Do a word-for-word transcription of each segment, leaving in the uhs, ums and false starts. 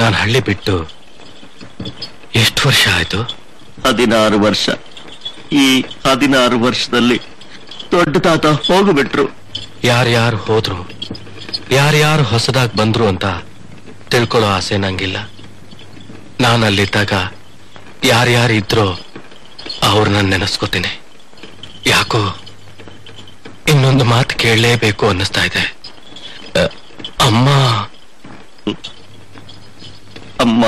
ನಾನು ಹಳ್ಳಿ ಬಿಟ್ಟು ಎಷ್ಟು ವರ್ಷ ಆಯ್ತು? ಹದಿನಾರು ವರ್ಷ. ಈ ಹದಿನಾರು ವರ್ಷದಲ್ಲಿ ದೊಡ್ಡ ತಾತ ಹೋಗ್ಬಿಟ್ರು. ಯಾರ್ಯಾರು ಹೋದ್ರು, ಯಾರ್ಯಾರು ಹೊಸದಾಗಿ ಬಂದ್ರು ಅಂತ ತಿಳ್ಕೊಳ್ಳೋ ಆಸೆ ನಂಗಿಲ್ಲ. ನಾನಲ್ಲಿದ್ದಾಗ ಯಾರ್ಯಾರು ಇದ್ರೋ ಅವ್ರನ್ನ ನೆನೆಸ್ಕೋತೀನಿ. ಯಾಕೋ ಇನ್ನೊಂದು ಮಾತು ಕೇಳಲೇಬೇಕು ಅನ್ನಿಸ್ತಾ ಇದೆ. ಅಮ್ಮ ಅಮ್ಮ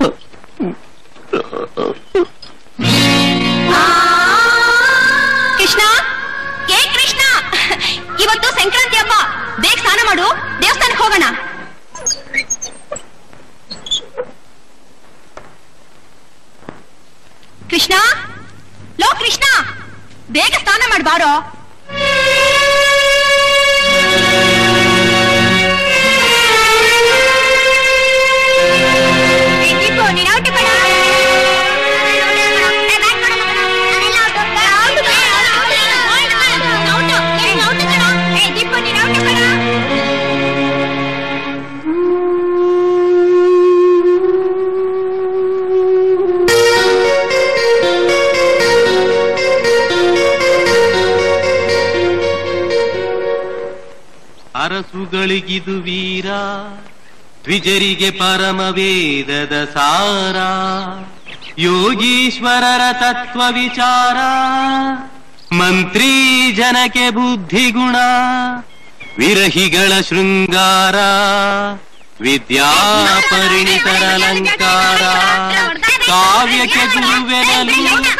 ಕೃಷ್ಣ, ಏ ಕೃಷ್ಣ, ಇವತ್ತು ಸಂಕ್ರಾಂತಿ ಹಬ್ಬ, ಬೇಗ ಸ್ನಾನ ಮಾಡು, ದೇವಸ್ಥಾನಕ್ಕೆ ಹೋಗೋಣ. ಕೃಷ್ಣ, ಲೋ ಕೃಷ್ಣ, ಬೇಗ ಸ್ನಾನ ಮಾಡ್ಬಾರೋ. ಅರಸುಗಳಿಗಿದು ವೀರ, ದ್ವಿಜರಿಗೆ ಪರಮ ವೇದದ ಸಾರ, ಯೋಗೀಶ್ವರರ ತತ್ವ ವಿಚಾರ, ಮಂತ್ರಿ ಜನಕ್ಕೆ ಬುದ್ಧಿಗುಣ, ವಿರಹಿಗಳ ಶೃಂಗಾರ, ವಿದ್ಯಾ ಪರಿಣಿತರ ಅಲಂಕಾರ, ಕಾವ್ಯಕ್ಕೆ ಗುರುವೆನಲು.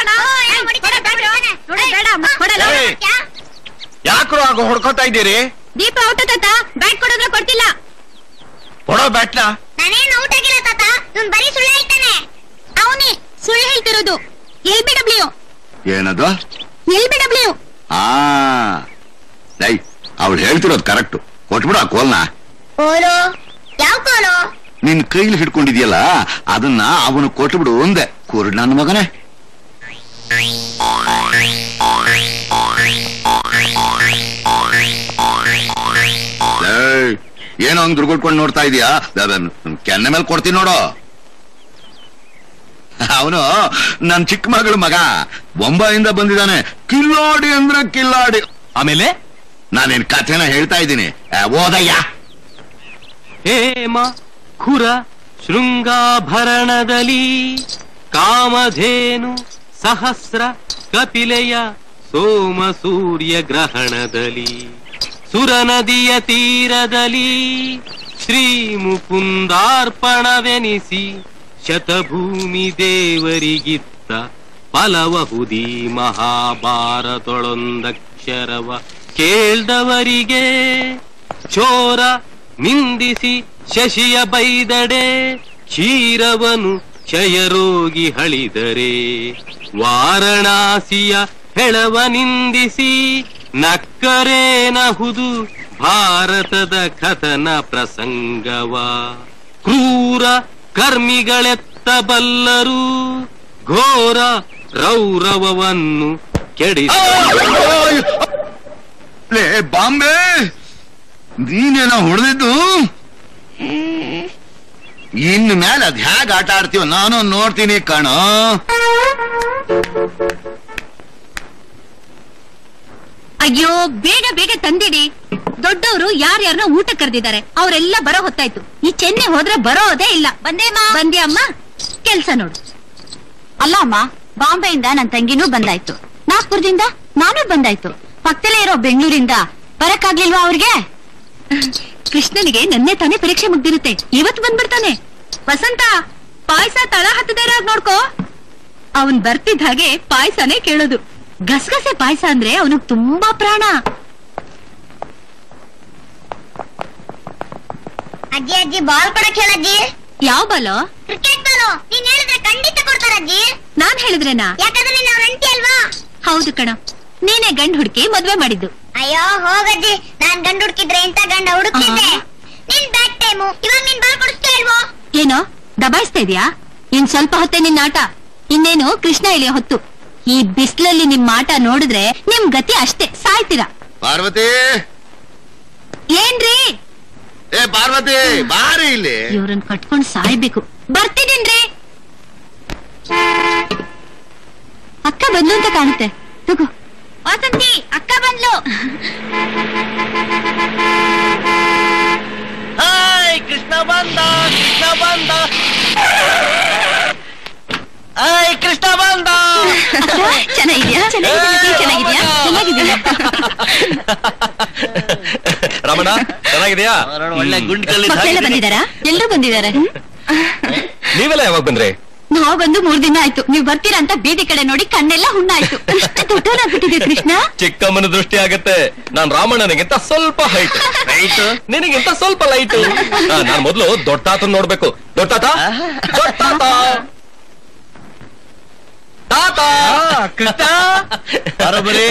ಯಾಕ್ರು ಆಗ ಹೊಡ್ಕೋತಾ ಇದ್ದೀರಿ? ದೀಪ ಔಟ ತಾತ, ಬ್ಯಾಟ್ ಕೊಡೋದ್ರೆ ಕೊಡ್ತಿಲ್ಲ. ಕೊಡೋ ಬ್ಯಾಟ್ನ. ನಾನೇನು ಔಟ್ ಆಗಿಲ್ಲ ತಾತ, ಇವ್ನು ಬರೀ ಸುಳ್ಳು ಹೇಳ್ತಾನೆ. ಅವನೇ ಸುಳ್ಳು ಹೇಳ್ತಿರೋದು. L B W. ಏನದು? L B W. ಆ ಲೈ, ಅವಳು ಹೇಳ್ತಿರೋದು ಕರೆಕ್ಟ್. ಕೊಟ್ಬಿಡು ಆ ಕೋಲ್ನ. ಕೋಲು? ಯಾವ ಕೋಲು? ನಿನ್ ಕೈಲಿ ಹಿಡ್ಕೊಂಡಿದ್ಯಲ್ಲ ಅದನ್ನ ಅವನು ಕೊಟ್ಬಿಡು ಒಂದೆ. ಕುರುಡ್ ನನ್ನ ಮಗನೇ. ಏನೋ ಹಂಗ್ ದುರ್ಗೊಟ್ಕೊಂಡು ನೋಡ್ತಾ ಇದೀಯಾ? ಕೆನ್ನೆ ಮೇಲೆ ಕೊಡ್ತೀನಿ ನೋಡು. ಅವನು ನನ್ ಚಿಕ್ಕ ಮಗಳ ಮಗ, ಬೊಂಬಾಯಿಂದ ಬಂದಿದ್ದಾನೆ. ಕಿಲ್ಲಾಡಿ ಅಂದ್ರೆ ಕಿಲ್ಲಾಡಿ. ಆಮೇಲೆ ನಾನೇನ್ ಕಥೆನ ಹೇಳ್ತಾ ಇದ್ದೀನಿ, ಓದಯ್ಯ. ಹೇಮ ಖುರ ಶೃಂಗಾಭರಣದಲ್ಲಿ, ಕಾಮಧೇನು ಸಹಸ್ರ ಕಪಿಲೆಯ ಸೋಮ ಸೂರ್ಯ ಗ್ರಹಣದಲ್ಲಿ, ಸುರ ನದಿಯ ತೀರದಲ್ಲಿ ಶ್ರೀ ಮುಕುಂದಾರ್ಪಣವೆನಿಸಿ, ಶತಭೂಮಿ ದೇವರಿಗಿತ್ತ ಫಲವಹುದಿ ಮಹಾಭಾರತೊಳೊಂದಕ್ಷರವ ಕೇಳ್ದವರಿಗೆ, ಚೋರ ನಿಂದಿಸಿ ಶಶಿಯ ಬೈದಡೆ, ಕ್ಷೀರವನು ಕ್ಷಯರೋಗಿ ಹಳಿದರೆ, ವಾರಣಾಸಿಯ ಹೆಳವ ನಿಂದಿಸಿ ನಕ್ಕರೇನಹುದು ಭಾರತದ ಕಥನ ಪ್ರಸಂಗವ. ಕ್ರೂರ ಕರ್ಮಿಗಳೆತ್ತಬಲ್ಲರು, ಘೋರ ರೌರವವನ್ನು ಕೆಡಿಸ. ಬಾಂಬೆ, ನೀನೇನ ಹೊಡೆದಿದ್ದು? ಇನ್ನು ಮೇಲೆ ಅದ್ ಹೇಗ್ ಆಟ ಆಡ್ತೀವ ನಾನು ನೋಡ್ತೀನಿ ಕಣೋ. ಅಯ್ಯೋ, ಬೇಗ ಬೇಗ ತಂದಿಡಿ. ದೊಡ್ಡವರು ಯಾರ್ಯಾರನ್ನ ಊಟ ಕರೆದಿದ್ದಾರೆ, ಅವರೆಲ್ಲ ಬರೋ ಹೊತ್ತಾಯ್ತು. ಈ ಚೆನ್ನೈ ಹೋದ್ರೆ ಬರೋದೇ ಇಲ್ಲ. ಬಂದೇಮ್ಮ. ಬಂದೆ ಅಮ್ಮ, ಕೆಲ್ಸ ನೋಡು. ಅಲ್ಲ ಅಮ್ಮ, ಬಾಂಬೆಯಿಂದ ನನ್ ತಂಗಿನೂ ಬಂದಾಯ್ತು, ನಾಗ್ಪುರದಿಂದ ನಾನು ಬಂದಾಯ್ತು, ಪಕ್ಕದಲ್ಲೇ ಇರೋ ಬೆಂಗಳೂರಿಂದ ಬರಕ್ಕಾಗ್ಲಿಲ್ವಾ ಅವ್ರಿಗೆ? ಕೃಷ್ಣನಿಗೆ ನನ್ನೆ ತಾನೇ ಪರೀಕ್ಷೆ ಮುಗ್ದಿರುತ್ತೆ, ಇವತ್ತು ಬಂದ್ಬಿಡ್ತಾನೆ. ವಸಂತ, ಪಾಯಸ ತಳ ಹತ್ತದೇ ಇರೋಗ್ ನೋಡ್ಕೋ. ಅವನ್ ಬರ್ತಿದ್ದ ಹಾಗೆ ಪಾಯಸನೇ ಕೇಳೋದು. ಗಸಗಸೆ ಪಾಯಸ ಅಂದ್ರೆ ಅವನಿಗೆ ತುಂಬಾ ಪ್ರಾಣ. ಅಜ್ಜಿ ಅಜ್ಜಿ ಬಾಲ್ ಕೊಡಕ್ ಹೇಳಜ್ಜಿ. ಯಾವ ಬಾಲು? ಕ್ರಿಕೆಟ್ ಬಾಲು. ನೀನ್ ಹೇಳಿದ್ರೆ ಖಂಡಿತ ಕೊಡ್ತಾರಜ್ಜಿ. ನಾನ್ ಹೇಳಿದ್ರೇನಾ? ಯಾಕಂದ್ರೆ ನೀನ್ ಅವ್ರ ಹೆಂಡ್ತಿ ಅಲ್ವಾ? ಹೌದು ಕಣ, ನೀನೇ ಗಂಡ್ ಹುಡುಕಿ ಮದ್ವೆ ಮಾಡಿದ್ದು. ಅಯ್ಯೋ ಹೋಗಜ್ಜಿ, ನಾನ್ ಗಂಡ್ ಹುಡುಕಿದ್ರೆ ಇಂತ ಗಂಡ ಹುಡುಕ್ತಿದ್ದೆ. ನಿನ್ ಬ್ಯಾಟ್ ಟೈಮು, ಇವಾಗ ನೀನ್ ಬಾಲ್ ಕೊಡಿಸ್ತಾ ಇಲ್ವೋ? ಏನೋ ದಬಾಯಿಸ್ತಾ ಇದೀಯಾ? ಇನ್ ಸ್ವಲ್ಪ ಹೊತ್ತೆ ನಿನ್ನ ಆಟ, ಇನ್ನೇನು ಕೃಷ್ಣ ಇಲ್ಲಿ ಹೊತ್ತು. ಈ ಬಿಸ್ಲಲ್ಲಿ ನಿಮ್ ಆಟ ನೋಡಿದ್ರೆ ನಿಮ್ ಗತಿ ಅಷ್ಟೇ, ಸಾಯ್ತೀರಾ. ಪಾರ್ವತಿ, ಏನ್ರಿ? ಏ ಏ ಪಾರ್ವತಿ ಬಾರಿ ಇಲ್ಲಿ. ಇವ್ರನ್ನ ಕಟ್ಕೊಂಡ್ ಸಾಯ್ಬೇಕು. ಬರ್ತಿದ್ದೀನ್ರಿ. ಅಕ್ಕ ಬಂದ್ಲು ಅಂತ ಕಾಣುತ್ತೆ. ತಗೋ. ವಾಸಂತಿ ಅಕ್ಕ ಬಂದ್ಲು. ಹಾಯ್ ಕೃಷ್ಣ ಬಂದ ಕೃಷ್ಣ ಬಂದ ಹಾಯ್ ಕೃಷ್ಣ ಬಂದ. ಚೆನ್ನಾಗಿದ್ಯಾ ಚೆನ್ನಾಗಿದ್ಯಾ ಚೆನ್ನಾಗಿದ್ಯಾ ರಮಣ ಚೆನ್ನಾಗಿದ್ಯಾ? ಒಳ್ಳೆ ಗುಂಡ್ ಕಲ್ಲಿ ಮಕ್ಕಳೆಲ್ಲ ಬಂದಿದಾರಾ? ಎಲ್ರು ಬಂದಿದ್ದಾರೆ. ನೀವೆಲ್ಲ ಯಾವಾಗ ಬಂದ್ರಿ? ನಾವು ಬಂದು ಮೂರ್ ದಿನ ಆಯ್ತು. ನೀವ್ ಬರ್ತೀರಾ ಅಂತ ಬೀದಿ ಕಡೆ ನೋಡಿ ಕಣ್ಣೆಲ್ಲ ಹುಣ್ಣಾಯ್ತು. ಅಷ್ಟು ದೊಡ್ಡವನಾಗ್ಬಿಟ್ಟಿದೆ ಕೃಷ್ಣ. ಚಿಕ್ಕಮ್ಮನ ದೃಷ್ಟಿ ಆಗತ್ತೆ. ನಾನ್ ರಾಮಣ್ಣನಿಗಿಂತ ಸ್ವಲ್ಪ ಹೈಟ್ ಹೈಟ್ ನಿನಗಿಂತ ಸ್ವಲ್ಪ ಲೈಟ್. ನಾನ್ ಮೊದ್ಲು ದೊಡ್ಡ ತಾತನ್ ನೋಡ್ಬೇಕು. ದೊಡ್ಡ ತಾತ ದೊಡ್ಡ ತಾತ ತಾತ ಕೃಷ್ಣ ಬರೋಬರಿ.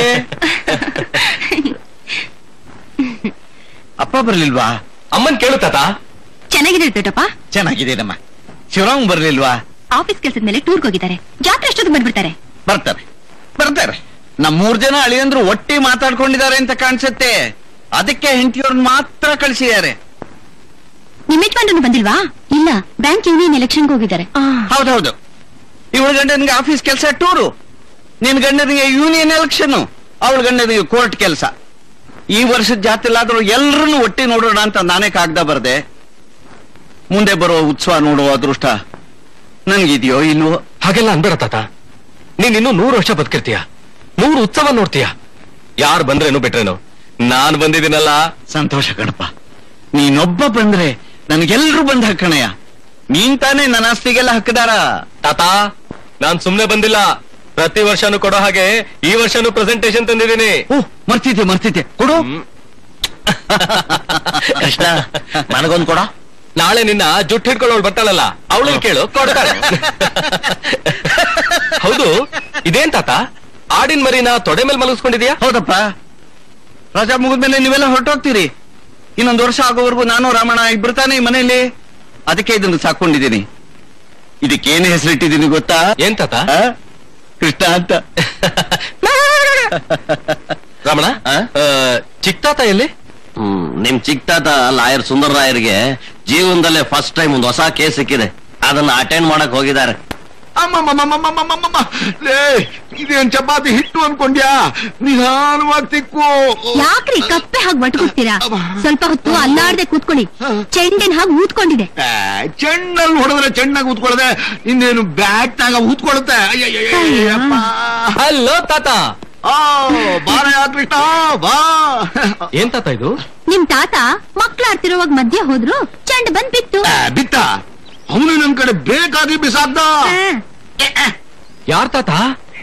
ಅಪ್ಪ ಬರ್ಲಿಲ್ವಾ? ಅಮ್ಮನ್ ಕೇಳು ತಾತ. ಚೆನ್ನಾಗಿದೆ ದೊಡ್ಡಪ್ಪ. ಚೆನ್ನಾಗಿದ್ದೇನಮ್ಮ. ಶಿವರಾಮ್ ಬರ್ಲಿಲ್ವಾ? ಆಫೀಸ್ ಕೆಲ್ಸದ ಮೇಲೆ ಟೂರ್ಗೆ ಹೋಗಿದ್ದಾರೆ. ಜಾತ್ರೆ ಅಷ್ಟೊತ್ತಿಗೆ ಬಂದ್ಬಿಡ್ತಾರೆ. ಬರ್ತಾರೆ ಬರ್ತಾರೆ. ನಮ್ ಮೂರ್ ಜನ ಅಳಿಯಂದ್ರು ಒಟ್ಟಿ ಮಾತಾಡ್ಕೊಂಡಿದ್ದಾರೆ ಅಂತ ಕಾಣಿಸುತ್ತೆ. ಅದಕ್ಕೆ ಹೆಂಡತಿಯವ್ರನ್ನ ಮಾತ್ರ ಕಳಿಸಿದ್ದಾರೆ. ನಿಮ್ ಯಜಮಾನ್ರು ಬಂದಿಲ್ವಾ? ಇಲ್ಲ, ಬ್ಯಾಂಕ್ ಯೂನಿಯನ್ ಎಲೆಕ್ಷನ್ಗೆ ಹೋಗಿದ್ದಾರೆ. ಹೌದೌದು. ಇವಳ ಗಂಡನಿಗೆ ಆಫೀಸ್ ಕೆಲಸ ಟೂರು, ನಿನ್ ಗಂಡನಿಗೆ ಯೂನಿಯನ್ ಎಲೆಕ್ಷನ್, ಅವಳ ಗಂಡನಿಗೆ ಕೋರ್ಟ್ ಕೆಲಸ. ಈ ವರ್ಷದ ಜಾತ್ರೆಲಾದ್ರೂ ಎಲ್ರನ್ನೂ ಒಟ್ಟಿ ನೋಡೋಣ ಅಂತ ನಾನೇ ಕಾಗ್ದ ಬರ್ದೆ. ಮುಂದೆ ಬರೋ ಉತ್ಸವ ನೋಡುವ ಅದೃಷ್ಟ ನನ್ಗಿದ್ಯೋ ಇಲ್ವೋ? ಹಾಗೆಲ್ಲ ಅನ್ಬೇಡ ತಾತ. ನೀನ್ ಇನ್ನು ನೂರು ವರ್ಷ ಬದುಕಿರ್ತೀಯ, ನೂರು ಉತ್ಸವ ನೋಡ್ತೀಯ. ಯಾರು ಬಂದ್ರೇನು ಬಿಟ್ರೇನು, ನಾನ್ ಬಂದಿದ್ದೀನಲ್ಲ. ಸಂತೋಷ ಕಣಪ್ಪ. ನೀನೊಬ್ಬ ಬಂದ್ರೆ ನನ್ಗೆಲ್ರು ಬಂದ ಕಣಯ್ಯ. ನೀನ್ ತಾನೇ ನನ್ನ ಆಸ್ತಿಗೆಲ್ಲ ಹಕ್ಕದಾರ. ತಾತ ನಾನ್ ಸುಮ್ನೆ ಬಂದಿಲ್ಲ. ಪ್ರತಿ ವರ್ಷನೂ ಕೊಡೋ ಹಾಗೆ ಈ ವರ್ಷನೂ ಪ್ರೆಸೆಂಟೇಶನ್ ತಂದಿದ್ದೀನಿ. ಓ ಮರ್ತಿದ್ದೆ ಮರ್ತಿದ್ದೆ ಕೊಡು. ಕೃಷ್ಣ ನನಗೊಂದು ಕೊಡ. ನಾಳೆ ನಿನ್ನ ಜುಟ್ಟು ಹಿಡ್ಕೊಳ್ಳೋಳು ಬರ್ತಾಳಲ್ಲ, ಅವಳು ಕೇಳು ಕೊಡ್ತಾರೆ. ಹೌದು, ಇದೇನ್ ತಾತ ಆಡಿನ ಮರಿನ ತೊಡೆ ಮೇಲೆ ಮಲಗಿಸ್ಕೊಂಡಿದ್ಯಾ? ಹೌದಪ್ಪ. ರಜಾ ಮುಗಿದ್ಮೇಲೆ ನೀವೆಲ್ಲ ಹೊರಟೋಗ್ತೀರಿ. ಇನ್ನೊಂದು ವರ್ಷ ಆಗೋವರೆಗೂ ನಾನು ರಾಮಣ್ಣ ಇಬ್ರು ತಾನೇ ಈ ಮನೆಯಲ್ಲಿ. ಅದಕ್ಕೆ ಇದನ್ನು ಸಾಕೊಂಡಿದ್ದೀನಿ. ಇದಕ್ಕೇನು ಹೆಸರಿಟ್ಟಿದ್ದೀನಿ ಗೊತ್ತಾ? ಏನ್ ತಾತ? ಆ? ಕೃಷ್ಣ ಅಂತ. ರಮಣ, ಚಿಕ್ಕ ತಾತ ಎಲ್ಲಿ? ಹ್ಮ್ ನಿಮ್ ಚಿಕ್ಕ ತಾತ ಲಾಯರ್ ಸುಂದರ ರಾಯರ್ಗೆ ಜೀವನದಲ್ಲೇ ಫಸ್ಟ್ ಟೈಮ್ ಒಂದು ಹೊಸ ಕೇಸ್ ಸಿಕ್ಕಿದೆ. ಅದನ್ನ ಅಟೆಂಡ್ ಮಾಡಕ್ ಹೋಗಿದ್ದಾರೆ. ಅಮ್ಮಮ್ಮಮ್ಮಮ್ಮಮ್ಮಮ್ಮಮ್ಮ ಲೇ ಇದೇನ್ ಚಪಾತಿ ಹಿಟ್ಟು ಅನ್ಕೊಂಡ್ಯಾ? ನಿಧಾನವಾಗಿ ತಿಕ್ಕು. ಯಾಕ್ರಿ ಕಪ್ಪೆ ಹಾಗೆ ಬಟ್ಕೊಡ್ತೀರಾ? ಸ್ವಲ್ಪ ಹೊತ್ತು ಅಲ್ಲಾಡ್ದೆ ಕೂತ್ಕೊಳ್ಳಿ. ಚೆಂಡಿನ ಹಾಗೆ ಊದ್ಕೊಂಡಿದೆ. ಚೆಂಡಲ್ಲಿ ಹೊಡೆದ್ರೆ ಚೆಂಡಾಗ ಊದ್ಕೊಳ್ಳದೆ ಇನ್ನೇನು ಬ್ಯಾಗ್ ತಾಗ ಊದ್ಕೊಳ್ಳುತ್ತೆ. ಅಯ್ಯಯ್ಯಪ್ಪ. ಹಲೋ ತಾತ. ಆ ಬಾರ ಕೃಷ್ಣ ಬಾ. ಏನ್ ತಾತ ಇದು? ನಿಮ್ ತಾತ ಮಕ್ಳಾಡ್ತಿರೋವಾಗ ಮಧ್ಯ ಹೋದ್ರು, ಚೆಂಡ್ ಬಂದ್ ಬಿತ್ತು. ಬಿತ್ತ ಅವನು ನನ್ ಕಡೆ ಬೇಕಾಗಿ ಬಿಸಾಕ್ದ. ಯಾರ್ ತಾತ?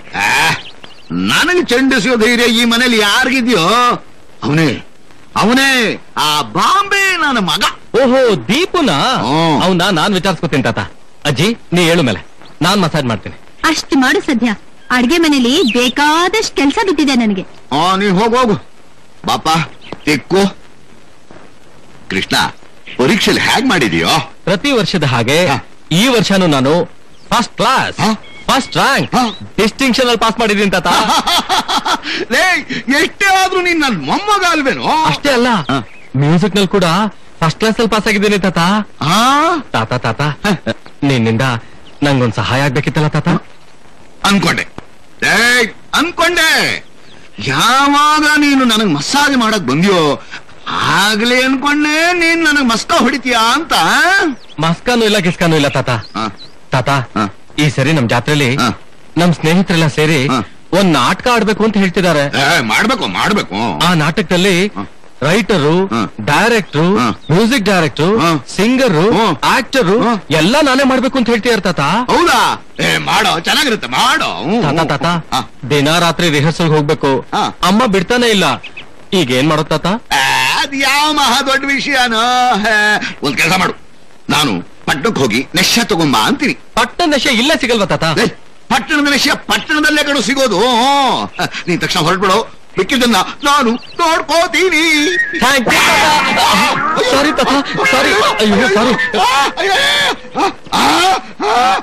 ನನಗೆ ಚೆಂಡಿಸೋ ಧೈರ್ಯ ಈ ಮನೇಲಿ ಯಾರಿಗಿದ್ಯೋ ಅವನೇ ಅವನೇ ಆ ಬಾಂಬೆ ನನ್ನ ಮಗ. ಓಹೋ ದೀಪುನಾ? ಹ್ಮ್. ಅವನ್ನ ನಾನ್ ವಿಚಾರಿಸ್ಕೊತೀನಿ ತಾತ. ಅಜ್ಜಿ ನೀ ಹೇಳು ಮೇಲೆ ನಾನ್ ಮಸಾಜ್ ಮಾಡ್ತೀನಿ. ಅಷ್ಟು ಮಾಡು ಸದ್ಯ. ಅಡ್ಗೆ ಮನೇಲಿ ಬೇಕಾದಷ್ಟು ಕೆಲ್ಸ ಬಿಟ್ಟಿದೆ ನನಗೆ. ಆ ನೀ ಹೋಗು ಹೋಗು ಬಾಪ ತಿಕ್ಕು. ಕೃಷ್ಣ ಪರೀಕ್ಷೆಯಲ್ಲಿ ಹೇಗ್ ಮಾಡಿದೀಯೋ? ಪ್ರತಿ ವರ್ಷದ ಹಾಗೆ ಹ. ಈ ವರ್ಷನೂ ನಾನು ಫಸ್ಟ್ ಕ್ಲಾಸ್ ಹ? ಫಸ್ಟ್ ರ್ಯಾಂಕ್ ಹ? ಡಿಸ್ಟಿಂಕ್ಷನ್ ಅಲ್ಲಿ ಪಾಸ್ ಮಾಡಿದೀನಿ ತಾತ. ಲೇ ಎಷ್ಟೇ ಆದ್ರೂ ನೀನ್ ನನ್ ಮೊಮ್ಮಗ ಅಲ್ವೇನೋ? ಅಷ್ಟೇ ಅಲ್ಲ, ಹ. ಮ್ಯೂಸಿಕ್ ನಲ್ಲಿ ಕೂಡ ಫಸ್ಟ್ ಕ್ಲಾಸ್ ಅಲ್ಲಿ ಪಾಸ್ ಆಗಿದ್ದೀನಿ ತಾತ. ಆ? ತಾತ ತಾತ ಹ. ನಿನ್ನಿಂದ ನಂಗೊಂದ್ ಸಹಾಯ ಆಗ್ಬೇಕಿತ್ತಲ್ಲ ತಾತ. ಅನ್ಕೊಂಡೆ ಏ ಅನ್ಕೊಂಡೆ ಯಾವಾಗ ನೀನು ನನಗ್ ಮಸಾಜ್ ಮಾಡಕ್ ಬಂದ್ಯೋ ಆಗ್ಲೇ ಅನ್ಕೊಂಡೆ ನೀನ್ ನನಗ್ ಮಸ್ಕ ಹೊಡಿತೀಯಾ ಅಂತ. ಮಸ್ಕಾನು ಇಲ್ಲ ಗಿಸ್ಕಾನು ಇಲ್ಲ ತಾತ. ಹ. ತಾತ ಹ. ಈ ಸರಿ ನಮ್ ಜಾತ್ರೆಲಿ ಹ. ನಮ್ ಸ್ನೇಹಿತರೆಲ್ಲ ಸೇರಿ ಹ. ಒಂದ್ ನಾಟಕ ಆಡ್ಬೇಕು ಅಂತ ಹೇಳ್ತಿದ್ದಾರೆ. ಏ ಮಾಡ್ಬೇಕು ಮಾಡ್ಬೇಕು. ಆ ನಾಟಕದಲ್ಲಿ ಹ. ರೈಟರು, ಹ. ಡೈರೆಕ್ಟ್ರು, ಹ. ಮ್ಯೂಸಿಕ್ ಡೈರೆಕ್ಟ್ರು, ಹ. ಸಿಂಗರು, ಹ. ಆಕ್ಟರು ಹ. ಎಲ್ಲ ನಾನೇ ಮಾಡ್ಬೇಕು ಅಂತ ಹೇಳ್ತಿದಾರೆ ತಾತ. ಹೌದಾ? ಏ ಮಾಡೋ ಚೆನ್ನಾಗಿರುತ್ತೆ ಮಾಡೋ. ಹ್ಮ್, ತಾತ ಹ್ಮ್. ತಾತ ಹ. ದಿನ ರಾತ್ರಿ ರಿಹರ್ಸಲ್ ಹೋಗ್ಬೇಕು. ಹ. ಅಮ್ಮ ಬಿಡ್ತಾನೆ ಇಲ್ಲ. ಈಗ ಏನ್ ಮಾಡೋದ್ ತಾತ? ಆ, ಅದ್ ಯಾವ ಮಹಾ ದೊಡ್ಡ ವಿಷಯನೋ. ಹೇ, ಒಂದ್ ಕೆಲಸ ಮಾಡು, ನಾನು ಪಟ್ಟಣಕ್ಕೆ ಹೋಗಿ ನೆಶ್ಯ ತಗೊಂಬ ಅಂತೀನಿ. ಪಟ್ಟ ನಶೆ ಇಲ್ಲೇ ಸಿಗಲ್ವಾ ತಾತ? ಏ, ಪಟ್ಟಣದ ನೆಶ್ಯ ಪಟ್ಟಣದಲ್ಲೇ ಕಡು ಸಿಗೋದು. ಹ್ಮ್. ನೀನ್ ತಕ್ಷಣ ಹೊರಟ್ಬಿಡು, ಮಿಕ್ಕಿದ್ದನ್ನ ನಾನು ನೋಡ್ಕೋತೀನಿ. ಥ್ಯಾಂಕ್ ಯು ತಾತ. ಸಾರಿ ತಾತ, ಸಾರಿ. ಅಯ್ಯೋ ಸಾರಿ. ಆ, ಅಯ್ಯೋ, ಆ, ಆ, ಆ.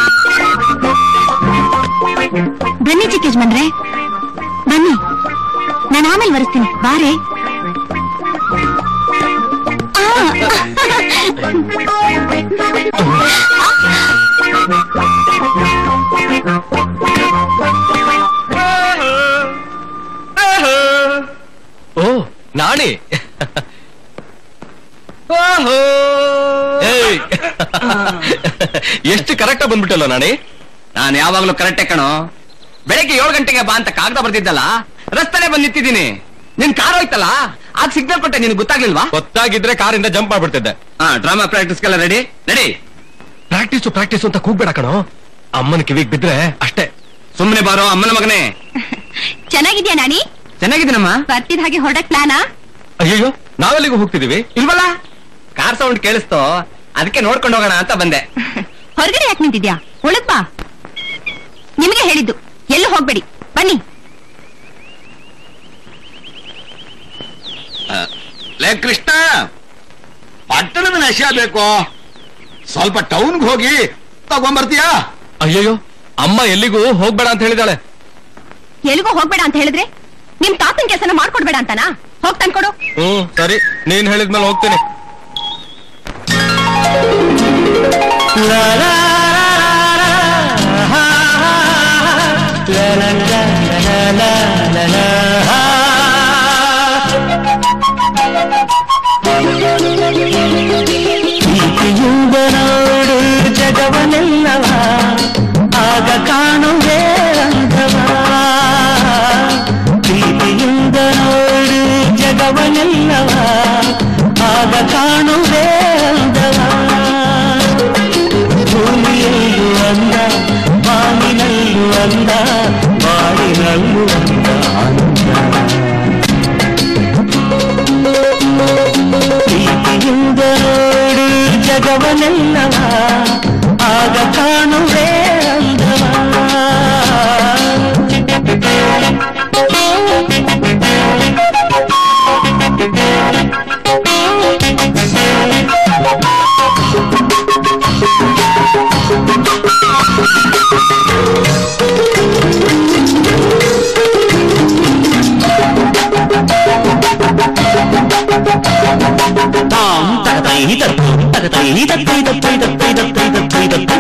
ಬನ್ನಿ ಚಿಕ್ಕ ಯಜಮಾನ್ರೆ, ಬನ್ನಿ. ನಾನು ಆಮೇಲೆ ಬರೆಸ್ತೀನಿ ಬಾರೆ. ಓ ನಾಣಿ, ಎಷ್ಟು ಕರೆಕ್ಟ್ ಬಂದ್ಬಿಟ್ಟಲ್ಲ ನಾಣಿ. ನಾನು ಯಾವಾಗ್ಲೂ ಕರೆಕ್ಟೇ ಕಣೋ. ಬೆಳಗ್ಗೆ ಏಳು ಗಂಟೆಗೆ ಬಾ ಅಂತ ಕಾಗದ ಬರ್ತಿದ್ದಲ್ಲ, ರಸ್ತೆನೆ ಬಂದ್ ನಿಂತಿದ್ದೀನಿ. ನಿನ್ ಕಾರ್ ಹೋಯ್ತಲ್ಲ, ಆಗ ಸಿಗ್ನಲ್ ಕೊಟ್ಟೆ, ನಿನ್ ಗೊತ್ತಾಗ್ಲಿಲ್ವಾ? ಗೊತ್ತಾಗಿದ್ರೆ ಕಾರಿಂದ ಜಂಪ್ ಮಾಡ್ಬಿಡ್ತಿದ್ದೆ. ಹಾ, ಡ್ರಾಮಾ ಪ್ರಾಕ್ಟೀಸ್ಗೆಲ್ಲ ರೆಡಿ ರೆಡಿ. ಪ್ರಾಕ್ಟೀಸು ಪ್ರಾಕ್ಟೀಸು ಅಂತ ಕೂಗ್ಬೇಡ ಕಣೋ, ಅಮ್ಮನ ಕಿವಿಗ್ ಬಿದ್ರೆ ಅಷ್ಟೇ. ಸುಮ್ಮನೆ ಬಾರೋ ಅಮ್ಮನ ಮಗನೇ. ಚೆನ್ನಾಗಿದ್ಯಾ ನಾಣಿ? ಚೆನ್ನಾಗಿದ್ದೀನಮ್ಮ. ಬರ್ತಿದ ಹಾಗೆ ಹೊರಡಕ್ ಪ್ಲಾನಾ? ಅಯ್ಯೋ, ನಾವೆಲ್ಲಿಗೂ ಹೋಗ್ತಿದೀವಿ? ಇಲ್ವಲ್ಲ, ಕಾರ್ ಸೌಂಡ್ ಕೇಳಿಸ್ತೋ, ಅದಕ್ಕೆ ನೋಡ್ಕೊಂಡು ಹೋಗೋಣ ಅಂತ ಬಂದೆ. ಹೊರಗಡೆ ಯಾಕೆ ನಿಂತಿದ್ಯಾ? ಒಳಗ್ ಬಾ. ನಿಮಗೆ ಹೇಳಿದ್ದು, ಎಲ್ಲೂ ಹೋಗ್ಬೇಡಿ, ಬನ್ನಿ. ಲೇ ಕೃಷ್ಣ, ಪಟ್ಟಣದ ನಶ ಬೇಕು, ಸ್ವಲ್ಪ ಟೌನ್ಗೆ ಹೋಗಿ ತಗೊಂಬರ್ತೀಯಾ? ಅಯ್ಯಯ್ಯೋ, ಅಮ್ಮ ಎಲ್ಲಿಗೂ ಹೋಗ್ಬೇಡ ಅಂತ ಹೇಳಿದಾಳೆ. ಎಲ್ಲಿಗೂ ಹೋಗ್ಬೇಡ ಅಂತ ಹೇಳಿದ್ರೆ ನಿಮ್ ತಾತನ ಕೆಲಸನ ಮಾಡ್ಕೊಡ್ಬೇಡ ಅಂತನಾ? ಹೋಗ್ ತಂದ್ಕೊಡು. ಹ್ಮ್ ಸರಿ, ನೀನ್ ಹೇಳಿದ್ಮೇಲೆ ಹೋಗ್ತೀನಿ. ಪ್ರೀತಿಯಿಂದ ನೋಡು ಜಗವನೆಲ್ಲವ, ಆಗ ಕಾಣುವೆ ಅಂದವ. ಪ್ರೀತಿಯಿಂದ ನೋಡು ಜಗವನೆಲ್ಲವ, ಆಗ ಕಾಣುವೆ ಅಂದವ. ಭೂಮಿಯಲ್ಲೂ ಅಂದ, ಬಾನಿನಲ್ಲೂ ಅಂದ, ಬಾಡಿನಲ್ಲೂ ಅಂದ ಆನಂದ. ಪ್ರೀತಿಯಿಂದ ನೋಡು ಜಗವನೆಲ್ಲವ, ಆಗ ಕಾಣುವೆ ಅಂದವ. ತಾಂ ತಗತೈ ದತ್ತು ತಗತೈ ದತ್ತೈ ದತ್ತೈ ದತ್ತೈ ದತ್ತೈ ದತ್ತೈ ದತ್ತು.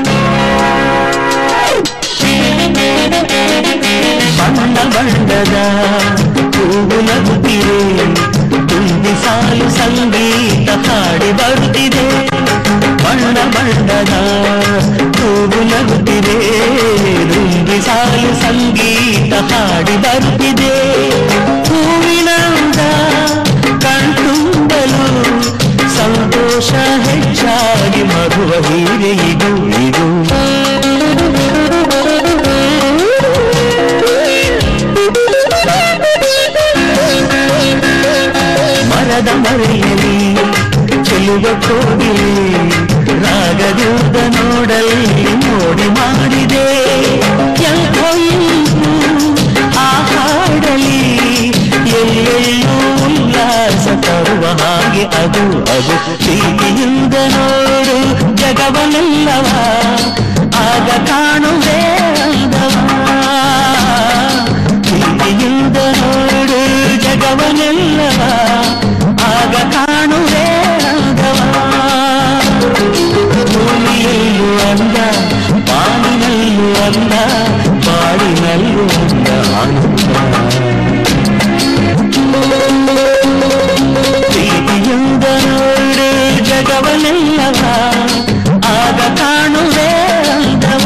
ಬಣ್ಣ ಬಣ್ಣದ ಹೂವು ನಗುತ್ತಿದೆ, ತುಂಬಿ ಸಾಲು ಸಂಗೀತ ಹಾಡಿ ಬರುತ್ತಿದೆ. ಬಣ್ಣ ಬಣ್ಣದ ಹೂವು ನಗುತ್ತಿದೆ, ತುಂಬಿ ಸಾಲು ಸಂಗೀತ ಹಾಡಿ ಬರುತ್ತಿದೆ. ಹೂವಿನಂದ ಕಣ್ತುಂಬಲು ಸಂತೋಷ ಹೆಚ್ಚಾಗಿ ಮಗುವ ಹೀರೆ ಇದು ಇದು. ಮರದ ಮರೆಯಲಿ ಚೆಲುವ ಕೋಗಿಲೆ, ರಾಗದೂತ ನೋಡಲಿ ನೋಡಿ ಮಾಡಿದೆ. ಎಂಥೋ ಇಂದು ಆ ಹಾಡಲಿ ಎಲ್ಲೆಲ್ಲೂ ಉಲ್ಲಾಸ ತರುವ ಹಾಗೆ ಅದು ಅದು. ಪ್ರೀತಿಯಿಂದ ನೋಡು ಜಗವನೆಲ್ಲವ, ಆಗ ಕಾಣುವೆ ಅಂದವ. ಪ್ರೀತಿಯಿಂದ ನೋಡು ಜಗವನೆಲ್ಲವ, ಆಗ ಕಾಣುವೆ ಅಂದವ. ಭೂಮಿಯಲ್ಲೂ ಅಂದ, ಬಾನಿನಲ್ಲೂ ಅಂದ, ಬಾಡಿನಲ್ಲೂ ಅಂದ ಆನಂದ. ಪ್ರೀತಿಯಿಂದ ನೋಡು ಜಗವನೆಲ್ಲವ, ಆಗ ಕಾಣುವೆ ಅಂದವ.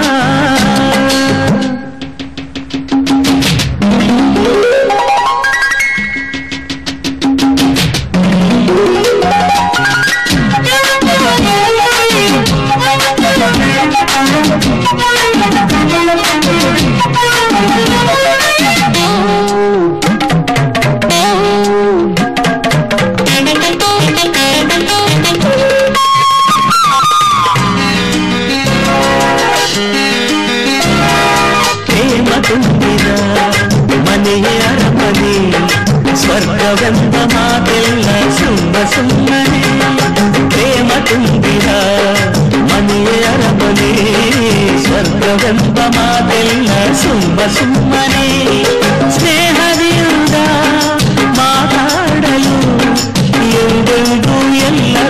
ಮನೆಯ ಅರಮನೆ ಸ್ವರ್ಗವೆಂಬ ಮಾತೆಲ್ಲ ಸುಮ್ಮ ಸುಮ್ಮನೆ. ಪ್ರೇಮ ತುಂಬಿದ ಮನೆಯ ಅರಮನೆ ಸ್ವರ್ಗವೆಂಬ ಮಾತೆಲ್ಲ ಸುಮ್ಮ ಸುಮ್ಮನೆ. ಸ್ನೇಹದಿಂದ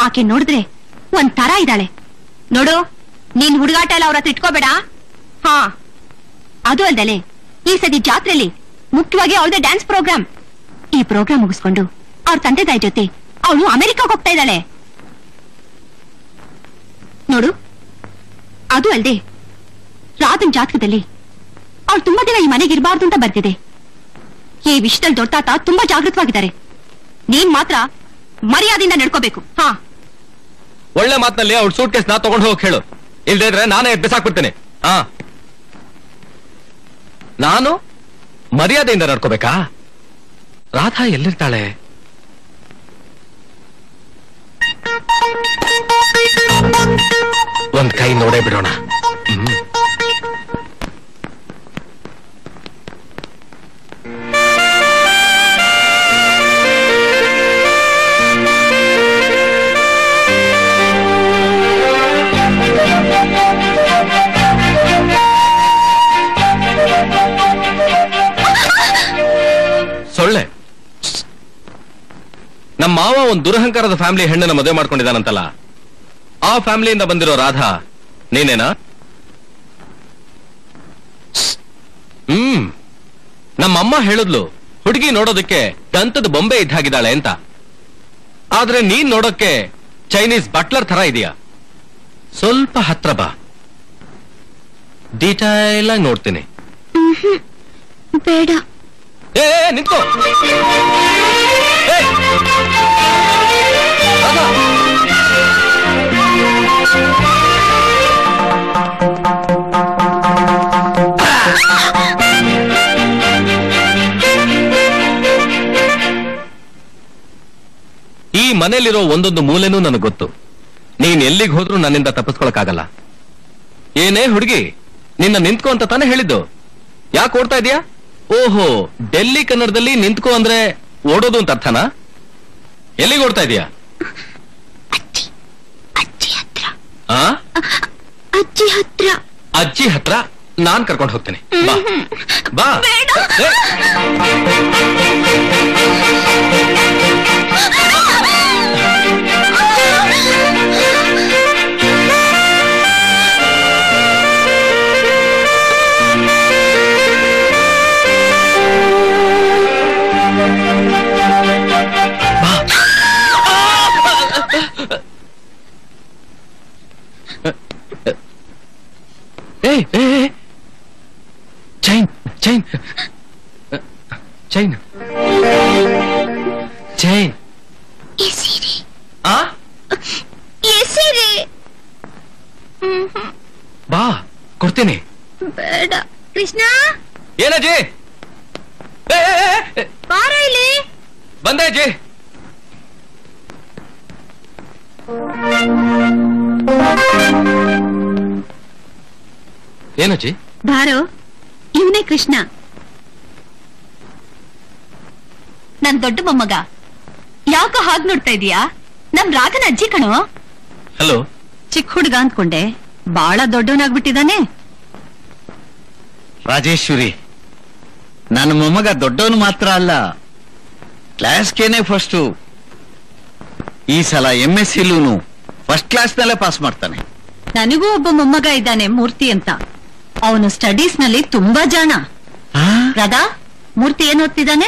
ಆಕೆ ನೋಡಿದ್ರೆ ಒಂದ್ ತರ ಇದ್ದಾಳೆ ನೋಡು. ನೀನ್ ಹುಡುಗಾಟ ಎಲ್ಲ ಅವ್ರ ಹತ್ರ ಇಟ್ಕೋಬೇಡ. ಹಾ, ಅದು ಅಲ್ದಲೆ ಈ ಸತಿ ಜಾತ್ರೆಲಿ ಮುಖ್ಯವಾಗಿ ಅವಳದೇ ಡ್ಯಾನ್ಸ್ ಪ್ರೋಗ್ರಾಮ್. ಈ ಪ್ರೋಗ್ರಾಮ್ ಮುಗಿಸ್ಕೊಂಡು ಅವ್ರ ತಂದೆ ತಾಯಿ ಜೊತೆ ಅವಳು ಅಮೆರಿಕಾಗ್ ಹೋಗ್ತಾ ಇದ್ದಾಳೆ ನೋಡು. ಅದು ಅಲ್ದೆ ರಾಧನ್ ಜಾತಕದಲ್ಲಿ ಅವಳು ತುಂಬಾ ದಿನ ಈ ಮನೆಗೆ ಇರಬಾರ್ದು ಅಂತ ಬರ್ತಿದೆ. ಈ ವಿಷಯದಲ್ಲಿ ದೊಡ್ಡ ತಾತ ತುಂಬಾ ಜಾಗೃತವಾಗಿದ್ದಾರೆ. ನೀನ್ ಮಾತ್ರ ಮರ್ಯಾದೆಯಿಂದ ನಡ್ಕೋಬೇಕು. ಹಾ, ಒಳ್ಳೆ ಮಾತಿನಲ್ಲಿ ಅವ್ಳ ಸೂಟ್ ಕೇಸ್ ನಾ ತಗೊಂಡು ಹೋಗಿ ಹೇಳು. ಇಲ್ದೇ ಇದ್ರೆ ನಾನೇ ಬಿಸಾಕ್ಬಿಡ್ತೇನೆ. ಹಾ, ನಾನು ಮರ್ಯಾದೆಯಿಂದ ನಡ್ಕೋಬೇಕಾ? ರಾಧಾ ಎಲ್ಲಿರ್ತಾಳೆ? ಒಂದ್ ಕೈ ನೋಡೇ ಬಿಡೋಣ. ಹ್ಮ್ ಸೊಳ್ಳೆ. ನಮ್ಮ ಮಾವ ಒಂದು ದುರಹಂಕಾರದ ಫ್ಯಾಮಿಲಿ ಹೆಣ್ಣನ್ನು ಮದುವೆ ಮಾಡ್ಕೊಂಡಿದ್ದಾನಂತಲ್ಲ, ಆ ಫ್ಯಾಮಿಲಿಯಿಂದ ಬಂದಿರೋ ರಾಧಾ ನೀನೇನಾ? ಹ್ಮ್ ನಮ್ಮಮ್ಮ ಹೇಳಿದ್ಲು ಹುಡುಗಿ ನೋಡೋದಕ್ಕೆ ದಂತದ ಬೊಂಬೆ ಇದ್ದಾಗಿದ್ದಾಳೆ ಅಂತ. ಆದ್ರೆ ನೀನ್ ನೋಡೋಕ್ಕೆ ಚೈನೀಸ್ ಬಟ್ಲರ್ ತರ ಇದೆಯಾ? ಸ್ವಲ್ಪ ಹತ್ರ ಬಾ, ಡೀಟೈಲ್ ಆಗಿ ನೋಡ್ತೀನಿ. ಬೇಡ. ಏ ನಿಂತ್ಕೋ. ರಾಧಾ, ಈ ಮನೆಯಲ್ಲಿರೋ ಒಂದೊಂದು ಮೂಲೆನೂ ನನಗೆ ಗೊತ್ತು. ನೀನ್ ಎಲ್ಲಿಗೆ ಹೋದ್ರೂ ನನ್ನಿಂದ ತಪ್ಪಿಸ್ಕೊಳಕ್ಕಾಗಲ್ಲ. ಏನೇ ಹುಡುಗಿ, ನಿನ್ನ ನಿಂತ್ಕೋ ಅಂತ ತಾನೇ ಹೇಳಿದ್ದು. ಯಾಕೆ ಓಡ್ತಾ ಇದೀಯಾ? ಓಹೋ, ಡೆಲ್ಲಿ ಕನ್ನಡದಲ್ಲಿ ನಿಂತ್ಕೋ ಅಂದ್ರೆ ಓಡೋದು ಅಂತ ಅರ್ಥನಾ? ಎಲ್ಲಿಗೆ ಓಡ್ತಾ ಇದೀಯಾ? ಆ? ಅಜ್ಜಿ ಹತ್ರ. ಅಜ್ಜಿ ಹತ್ರ ನಾನ್ ಕರ್ಕೊಂಡು ಹೋಗ್ತೇನೆ. ಬಾ ಬಾ. ಏ, ಏಯ್ ಏಯ್ ಚೈನ್ ಚೈನ್ ಚೈನ್ ಚೈನ್ ಆ ಬಾ ಕೊಡ್ತೀನಿ. ಬೇಡ ಕೃಷ್ಣ. ಏನಜ್ಜಿ? ಬಾರ ಇಲ್ಲಿ. ಬಂದೆ ಅಜ್ಜಿ. ಏನಜ್ಜಿ? ಬಾರೋ, ಇವನೇ ಕೃಷ್ಣ, ನನ್ ದೊಡ್ಡ ಮೊಮ್ಮಗ. ಯಾಕ ಹಾಗ್ ನೋಡ್ತಾ ಇದೀಯಾ? ನಮ್ ರಾಧನ ಅಜ್ಜಿ ಕಣೋ. ಹಲೋ. ಚಿಕ್ಕ ಹುಡುಗ ಅಂದ್ಕೊಂಡೆ, ಬಾಳ ದೊಡ್ಡವನಾಗ್ಬಿಟ್ಟಿದಾನೆ. ರಾಜೇಶ್ವರಿ, ನನ್ನ ಮೊಮ್ಮಗ ದೊಡ್ಡವನು ಮಾತ್ರ ಅಲ್ಲ, ಕ್ಲಾಸ್ಗೇನೆ ಫಸ್ಟು. ಈ ಸಲ ಎಂ ಎಸ್ ಸಿಲೂನು ಫಸ್ಟ್ ಕ್ಲಾಸ್ ನಲ್ಲೇ ಪಾಸ್ ಮಾಡ್ತಾನೆ. ನನಗೂ ಒಬ್ಬ ಮೊಮ್ಮಗ ಇದ್ದಾನೆ, ಮೂರ್ತಿ ಅಂತ. ಅವನು ಸ್ಟಡೀಸ್ ನಲ್ಲಿ ತುಂಬಾ ಜಾಣ. ರಾಧಾ, ಮೂರ್ತಿ ಏನ್ ಓದ್ತಿದ್ದಾನೆ?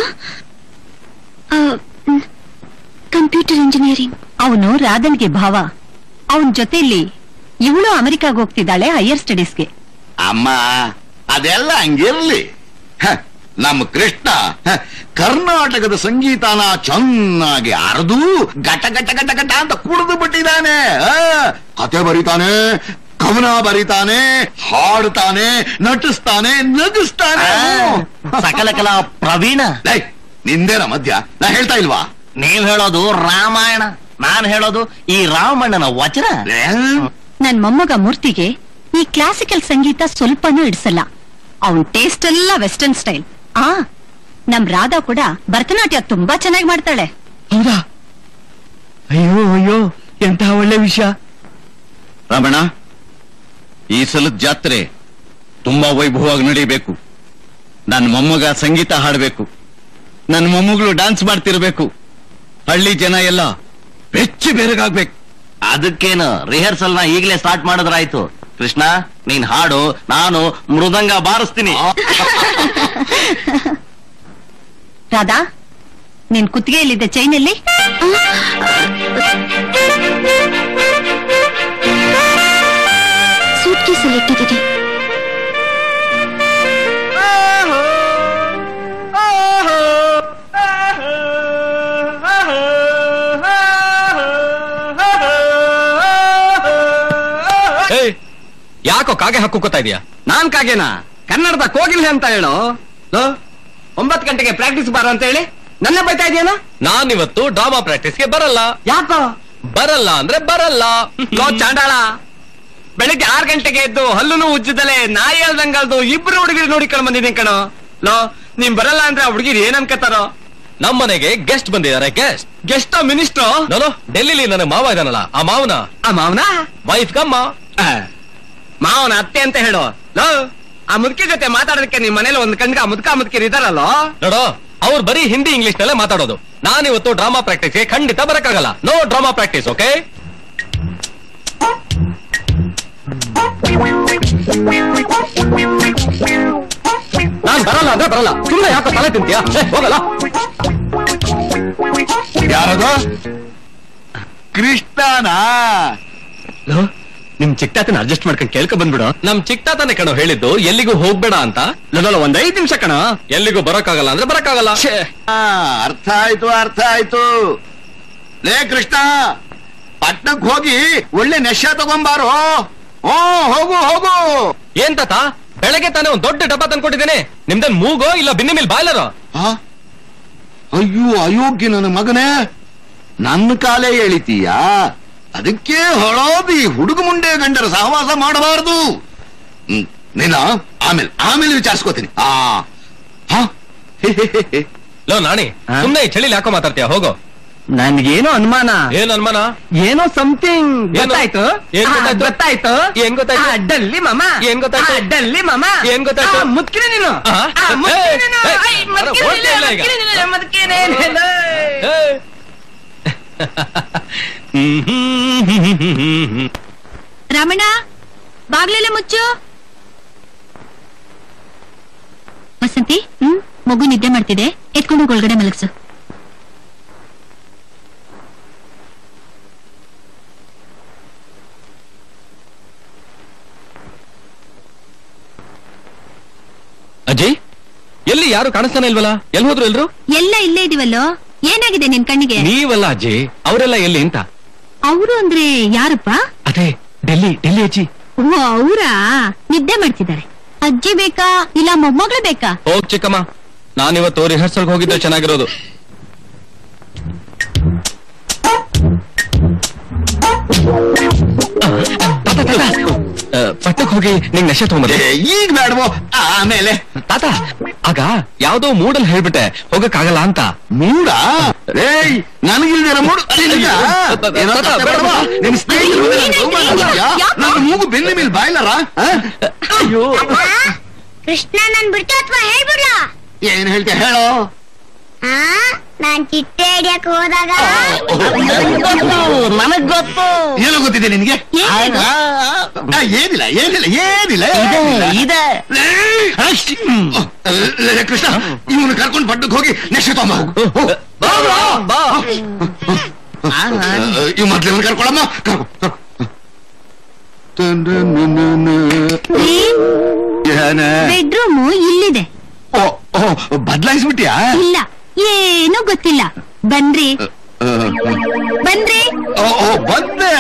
Computer engineering. ಅವನು ರಾಧನ್ಗೆ ಭಾವ. ಅವನ್ ಜೊತೆಯಲ್ಲಿ ಇವಳು ಅಮೆರಿಕಾಗ್ ಹೋಗ್ತಿದ್ದಾಳೆ ಹೈಯರ್ ಸ್ಟಡೀಸ್ಗೆ. ಅಮ್ಮ, ಅದೆಲ್ಲ ಹಂಗಿರ್ಲಿ. ಹ, ನಮ್ಮ ಕೃಷ್ಣ ಹ, ಕರ್ನಾಟಕದ ಸಂಗೀತನ ಚೆನ್ನಾಗಿ ಅರ್ದು ಗಟ ಗಟ ಗಟ ಗಟ ಅಂತ ಕುಡಿದು ಬಿಟ್ಟಿದ್ದಾನೆ. ಕತೆ ಬರೀತಾನೆ, ಕವನ ಬರೀತಾನೆ, ಹಾಡ್ತಾನೆ, ನಟಿಸ್ತಾನೆ, ನಗಿಸ್ತಾನೆ. ಸಕಲ ಕಲಾ ಪ್ರವೀಣ. ನಿಂದೇನ ಮಧ್ಯ? ನಾ ಹೇಳ್ತಾ ಇಲ್ವಾ? ನೀವ್ ಹೇಳೋದು ರಾಮಾಯಣ, ನಾನ್ ಹೇಳೋದು ಈ ರಾಮಣ್ಣನ ವಚನ. ನನ್ ಮೊಮ್ಮಗ ಮೂರ್ತಿಗೆ ಈ ಕ್ಲಾಸಿಕಲ್ ಸಂಗೀತ ಸ್ವಲ್ಪನೂ ಇಡ್ಸಲ್ಲ. ಅವನ್ ಟೇಸ್ಟ್ ಎಲ್ಲ ವೆಸ್ಟರ್ನ್ ಸ್ಟೈಲ್. ಆ ನಮ್ ರಾಧಾ ಕೂಡ ಭರತನಾಟ್ಯ ತುಂಬಾ ಚೆನ್ನಾಗಿ ಮಾಡ್ತಾಳೆ. ಹೌದಾ? ಅಯ್ಯೋ ಅಯ್ಯೋ, ಎಂತಹ ಒಳ್ಳೆ ವಿಷಯ. ರಮಣ, ಈ ಸಲದ ಜಾತ್ರೆ ತುಂಬಾ ವೈಭವವಾಗಿ ನಡೀಬೇಕು. ನನ್ನ ಮೊಮ್ಮಗ ಸಂಗೀತ ಹಾಡಬೇಕು, ನನ್ನ ಮೊಮ್ಮಗಳು ಡಾನ್ಸ್ ಮಾಡ್ತಿರ್ಬೇಕು. ಹಳ್ಳಿ ಜನ ಎಲ್ಲ ಬೆಚ್ಚಿ ಬೆರಗಾಗ್ಬೇಕು. ಅದಕ್ಕೇನು ರಿಹರ್ಸಲ್ ನ ಈಗಲೇ ಸ್ಟಾರ್ಟ್ ಮಾಡಿದ್ರಾಯ್ತು. ಕೃಷ್ಣ ನೀನ್ ಹಾಡು, ನಾನು ಮೃದಂಗ ಬಾರಿಸ್ತೀನಿ. ರಾಧಾ, ನಿನ್ ಕುತ್ತಿಗೆಯಲ್ಲಿದ್ದ ಚೈನಲ್ಲಿ ಸೂಟ್ ಕೇಸಲ್ಲಿ ಇಟ್ಟಿದ್ದೀನಿ. ಯಾಕೋ ಕಾಗೆ ಹಾಕೋತಾ ಇದೀಯಾ? ನಾನ್ ಕಾಗೆನಾ? ಕನ್ನಡದ ಕೋಗಿಲೆ ಅಂತ ಹೇಳು. ಒಂಬತ್ತು ಗಂಟೆಗೆ ಪ್ರಾಕ್ಟೀಸ್ ಬಾರ ಅಂತ ಹೇಳಿ ನನ್ನ ಬೈತಾ ಇದೆಯೇನೋ? ನಾನಿವತ್ತು ಡ್ರಾಮಾ ಪ್ರಾಕ್ಟೀಸ್ಗೆ ಬರಲ್ಲ. ಯಾಕೋ ಬರಲ್ಲ ಅಂದ್ರೆ ಬರಲ್ಲ. ಲೋ ಚಾಂಡಾಳ, ಬೆಳಿಗ್ಗೆ ಆರ್ ಗಂಟೆಗೆ ಎದ್ದು ಹಲ್ಲುನು ಉಜ್ಜದಲೆ ನಾಯಿ ಹೇಳ್ದಂಗಲ್ದು ಇಬ್ರು ಹುಡುಗಿರು ನೋಡಿಕೊಂಡು ಬಂದಿದ್ದೀನಿ ಕಣೋ. ಲೋ ನೀನ್ ಬರಲ್ಲ ಅಂದ್ರೆ ಆ ಹುಡುಗಿರು ಏನ್ ಅನ್ಕತಾರೋ? ನಮ್ಮನೆಗೆ ಗೆಸ್ಟ್ ಬಂದಿದ್ದಾರೆ. Guest guest minister? ನಾನು ಡೆಲ್ಲಿಲಿ ನನ್ನ ಮಾವ ಇದಾನಲ್ಲ, ಆ ಮಾವನ ಆ ಮಾವನ ವೈಫ್ ಗಮ್ಮ. ಮಾವನ ಅತ್ತೆ ಅಂತ ಹೇಳು. ಲೋ ಆ ಮುದುಕಿ ಜೊತೆ ಮಾತಾಡೋದಕ್ಕೆ ನಿಮ್ ಮನೇಲಿ ಒಂದ್ ಕಣ್ಗ ಮುದ್ಕ ಮುದ್ಕಿರ್ ಇದಾರಲ್ಲೋ. ನೋಡೋ, ಅವ್ರು ಬರೀ ಹಿಂದಿ ಇಂಗ್ಲಿಷ್ ನಲ್ಲೇ ಮಾತಾಡೋದು. ನಾನಿವತ್ತು ಡ್ರಾಮಾ ಪ್ರಾಕ್ಟೀಸ್ಗೆ ಖಂಡಿತ ಬರಕ್ಕಾಗಲ್ಲ. No drama practice, okay? ನಾನ್ ಬರಲ್ಲ ಅಂದ್ರೆ ಬರಲ್ಲ. ಸುಮ್ಮನೆ ಯಾಕೋ ತಲೆ ತಿಂತೀಯಾ? ಹೋಗಲ್ಲ. ಯಾರದು? ಕೃಷ್ಣನಾ? ನಿಮ್ ಚಿಕ್ತಾತನ ಅಡ್ಜಸ್ಟ್ ಮಾಡ್ಕೊಂಡು ಕೇಳ್ಕೊ ಬಂದ್ಬಿಡು. ನಮ್ ಚಿಕ್ತಾತನೇ ಕಣೋ ಹೇಳಿದ್ದು ಎಲ್ಲಿಗೂ ಹೋಗ್ಬೇಡ ಅಂತ. ಲೋಲ ಒಂದ್ ಐದ್ ನಿಮಿಷ ಕಣ. ಎಲ್ಲಿಗೂ ಬರಕ್ಕಾಗಲ್ಲ ಅಂದ್ರೆ ಬರಕ್ಕಾಗಲ್ಲ. ಅರ್ಥ ಆಯ್ತು ಅರ್ಥ ಆಯ್ತು. ಲೇ ಕೃಷ್ಣ, ಪಟ್ಟಣಕ್ ಹೋಗಿ ಒಳ್ಳೆ ನೆಶ ತಗೊಂಬಾರು. ಓ ಹೋಗು ಹೋಗು. ಏನ್ ತಾತ, ಬೆಳಗ್ಗೆ ತಾನೇ ಒಂದ್ ದೊಡ್ಡ ಡಬ್ಬ ತಂದ್ಕೊಟ್ಟಿದ್ದೇನೆ. ನಿಮ್ದನ್ ಮೂಗೋ ಇಲ್ಲ ಬಿನ್ನಿ ಮೇಲೆ ಬಾಯ್ಲರೋ? ಅಯ್ಯೋ ಅಯೋಗ್ಯ ನನ್ನ ಮಗನೇ, ನನ್ನ ಕಾಲೇ ಎಳಿತೀಯಾ? ಅದಕ್ಕೆ ಹೊಳೋದಿ ಹುಡುಗ ಮುಂಡೆ ಗಂಡರ ಸಹವಾಸ ಮಾಡಬಾರದು. ನೀನ ಆಮೇಲೆ ಆಮೇಲೆ ವಿಚಾರಿಸ್ಕೋತೀನಿ. ಆ ಲೋ ನಾಣಿ, ಸುಮ್ನೆ ಈ ಚಳಿಲಿ ಯಾಕೋ ಮಾತಾಡ್ತೀಯ? ಹೋಗೋ. ನನ್ಗೇನೋ ಅನುಮಾನ. ಏನ್ ಅನುಮಾನ? ಏನೋ ಸಮಥಿಂಗ್ ಗೊತ್ತಾಯ್ತು. ಏನ್ ಗೊತ್ತಾಯ್ತು? ಗೊತ್ತಾಯ್ತು. ಏನ್ ಗೊತ್ತಾಯ್ತು? ಡಲ್ಲಿ ಮಾಮ. ಏನ್ ಗೊತ್ತಾಯ್ತು? ಡಲ್ಲಿ ಮಾಮ. ಏನ್ ಗೊತ್ತಾಯ್ತು? ಮುದ್ಕಿನ ನೀನು. ಆ? ಆ, ಮುದ್ಕಿನ ನೀನು. ಏ, ಏ, ಐ, ಮುದ್ಕಿನ ಹೊರ್ಟೆ ಇಲ್ಲ ಈಗ. ಮುದ್ಕಿನ ನೀನು, ಮುದ್ಕಿನ ನೀನು. ರಮಣ, ಬಾಗ್ಲೆಲ್ಲ ಮುಚ್ಚು. ವಸಂತಿ, ಹ್ಮ್ ಮಗು ನಿದ್ದೆ ಮಾಡ್ತಿದೆ, ಎತ್ಕೊಂಡು ಹೋಗಿ ಒಳಗಡೆ ಮಲಗ್ಸು. ಅಜಯ್, ಎಲ್ಲಿ ಯಾರು ಕಾಣಿಸ್ತಾನೆ ಇಲ್ವಲ್ಲ? ಎಲ್ಲಿ ಹೋದ್ರು ಎಲ್ರು? ಎಲ್ಲ ಇಲ್ಲೇ ಇದೀವಲ್ಲೋ. ಏನಾಗಿದೆ ನಿನ್ ಕಣ್ಣಿಗೆ? ನೀವಲ್ಲ ಅಜ್ಜಿ, ಅವರೆಲ್ಲ ಎಲ್ಲಿ ಅಂತ? ಅವರು ಅಂದ್ರೆ ಯಾರಪ್ಪ? ಅದೇ ಡೆಲ್ಲಿ ಡೆಲ್ಲಿ ಅಜ್ಜಿ. ಓ ಅವರಾ? ನಿದ್ದೆ ಮಾಡ್ತಿದ್ದಾರೆ. ಅಜ್ಜಿ ಬೇಕಾ ಇಲ್ಲ ಮೊಮ್ಮಗಳು ಬೇಕಾ? ಹೋಗ್ ಚಿಕ್ಕಮ್ಮ, ನಾನಿವತ್ತು ರಿಹರ್ಸಲ್ಗೆ ಹೋಗಿದ್ದೆ ಚೆನ್ನಾಗಿರೋದು. ಪಟ್ಟಕ್ ಹೋಗಿ ನಿಂಗ್ ನಶೆ ತಗೊಂಬರ್ರಿ. ಈಗ ಬೇಡವೋ, ಆಮೇಲೆ. ತಾತ, ಆಗ ಯಾವ್ದೋ ಮೂಡಲ್ ಹೇಳ್ಬಿಟ್ಟೆ ಹೋಗಕ್ಕಾಗಲ್ಲ ಅಂತ. ಮೂಡ? ಏಯ್ ನನಗಿಲ್ದಿರ ಮೂಡು. ನಿಮ್ ಸ್ನೇಹಿತರು ನನ್ನ ಮೂಗು ಬೆನ್ನ ಮೇಲೆ ಬಾಯ್ಲಾರ? ಅಯ್ಯೋ, ಕೃಷ್ಣ ನನ್ ಬಿಡ್ತಾ ಅಥವಾ ಹೇಳ್ಬಿಡ್ಲಾ? ಏನ್ ಹೇಳ್ತೀಯ ಹೇಳೋ? ಆ ನಾನ್ ಚಿಟ್ಟೆ ಹಿಡಿಯಕ್ ಹೋದಾಗ ನನಗ್ ಗೊತ್ತು. ಏನೋ ಗೊತ್ತಿದೆ ನಿನ್ಗೆ? ಏನಿದು? ಆ, ಏನಿಲ್ಲ ಏನಿಲ್ಲ ಏನಿಲ್ಲ ಇದೆ. ಲೇ, ಕೃಷ್ಣ, ಇವನು ಕರ್ಕೊಂಡು ಪಟ್ಟಕ್ಕೆ ಹೋಗಿ ನೆಕ್ಸ್ಟ್ ತಗೊಂಬ. ಇವ್ ಮೊದ್ಲು ಇವನು ಕರ್ಕೊಳಮ್ಮ. ಕರ್ಕೊ ಬೆಡ್ರೂಮು ಇಲ್ಲಿದೆ. ಓ ಓ ಬದಲಾಯಿಸ್ಬಿಟ್ಟಿಯಾ? ಇಲ್ಲ, ಏನೂ ಗೊತ್ತಿಲ್ಲ. ಬನ್ರಿ ಬನ್ರಿ. ಓ ಓ ಬಂದೆ.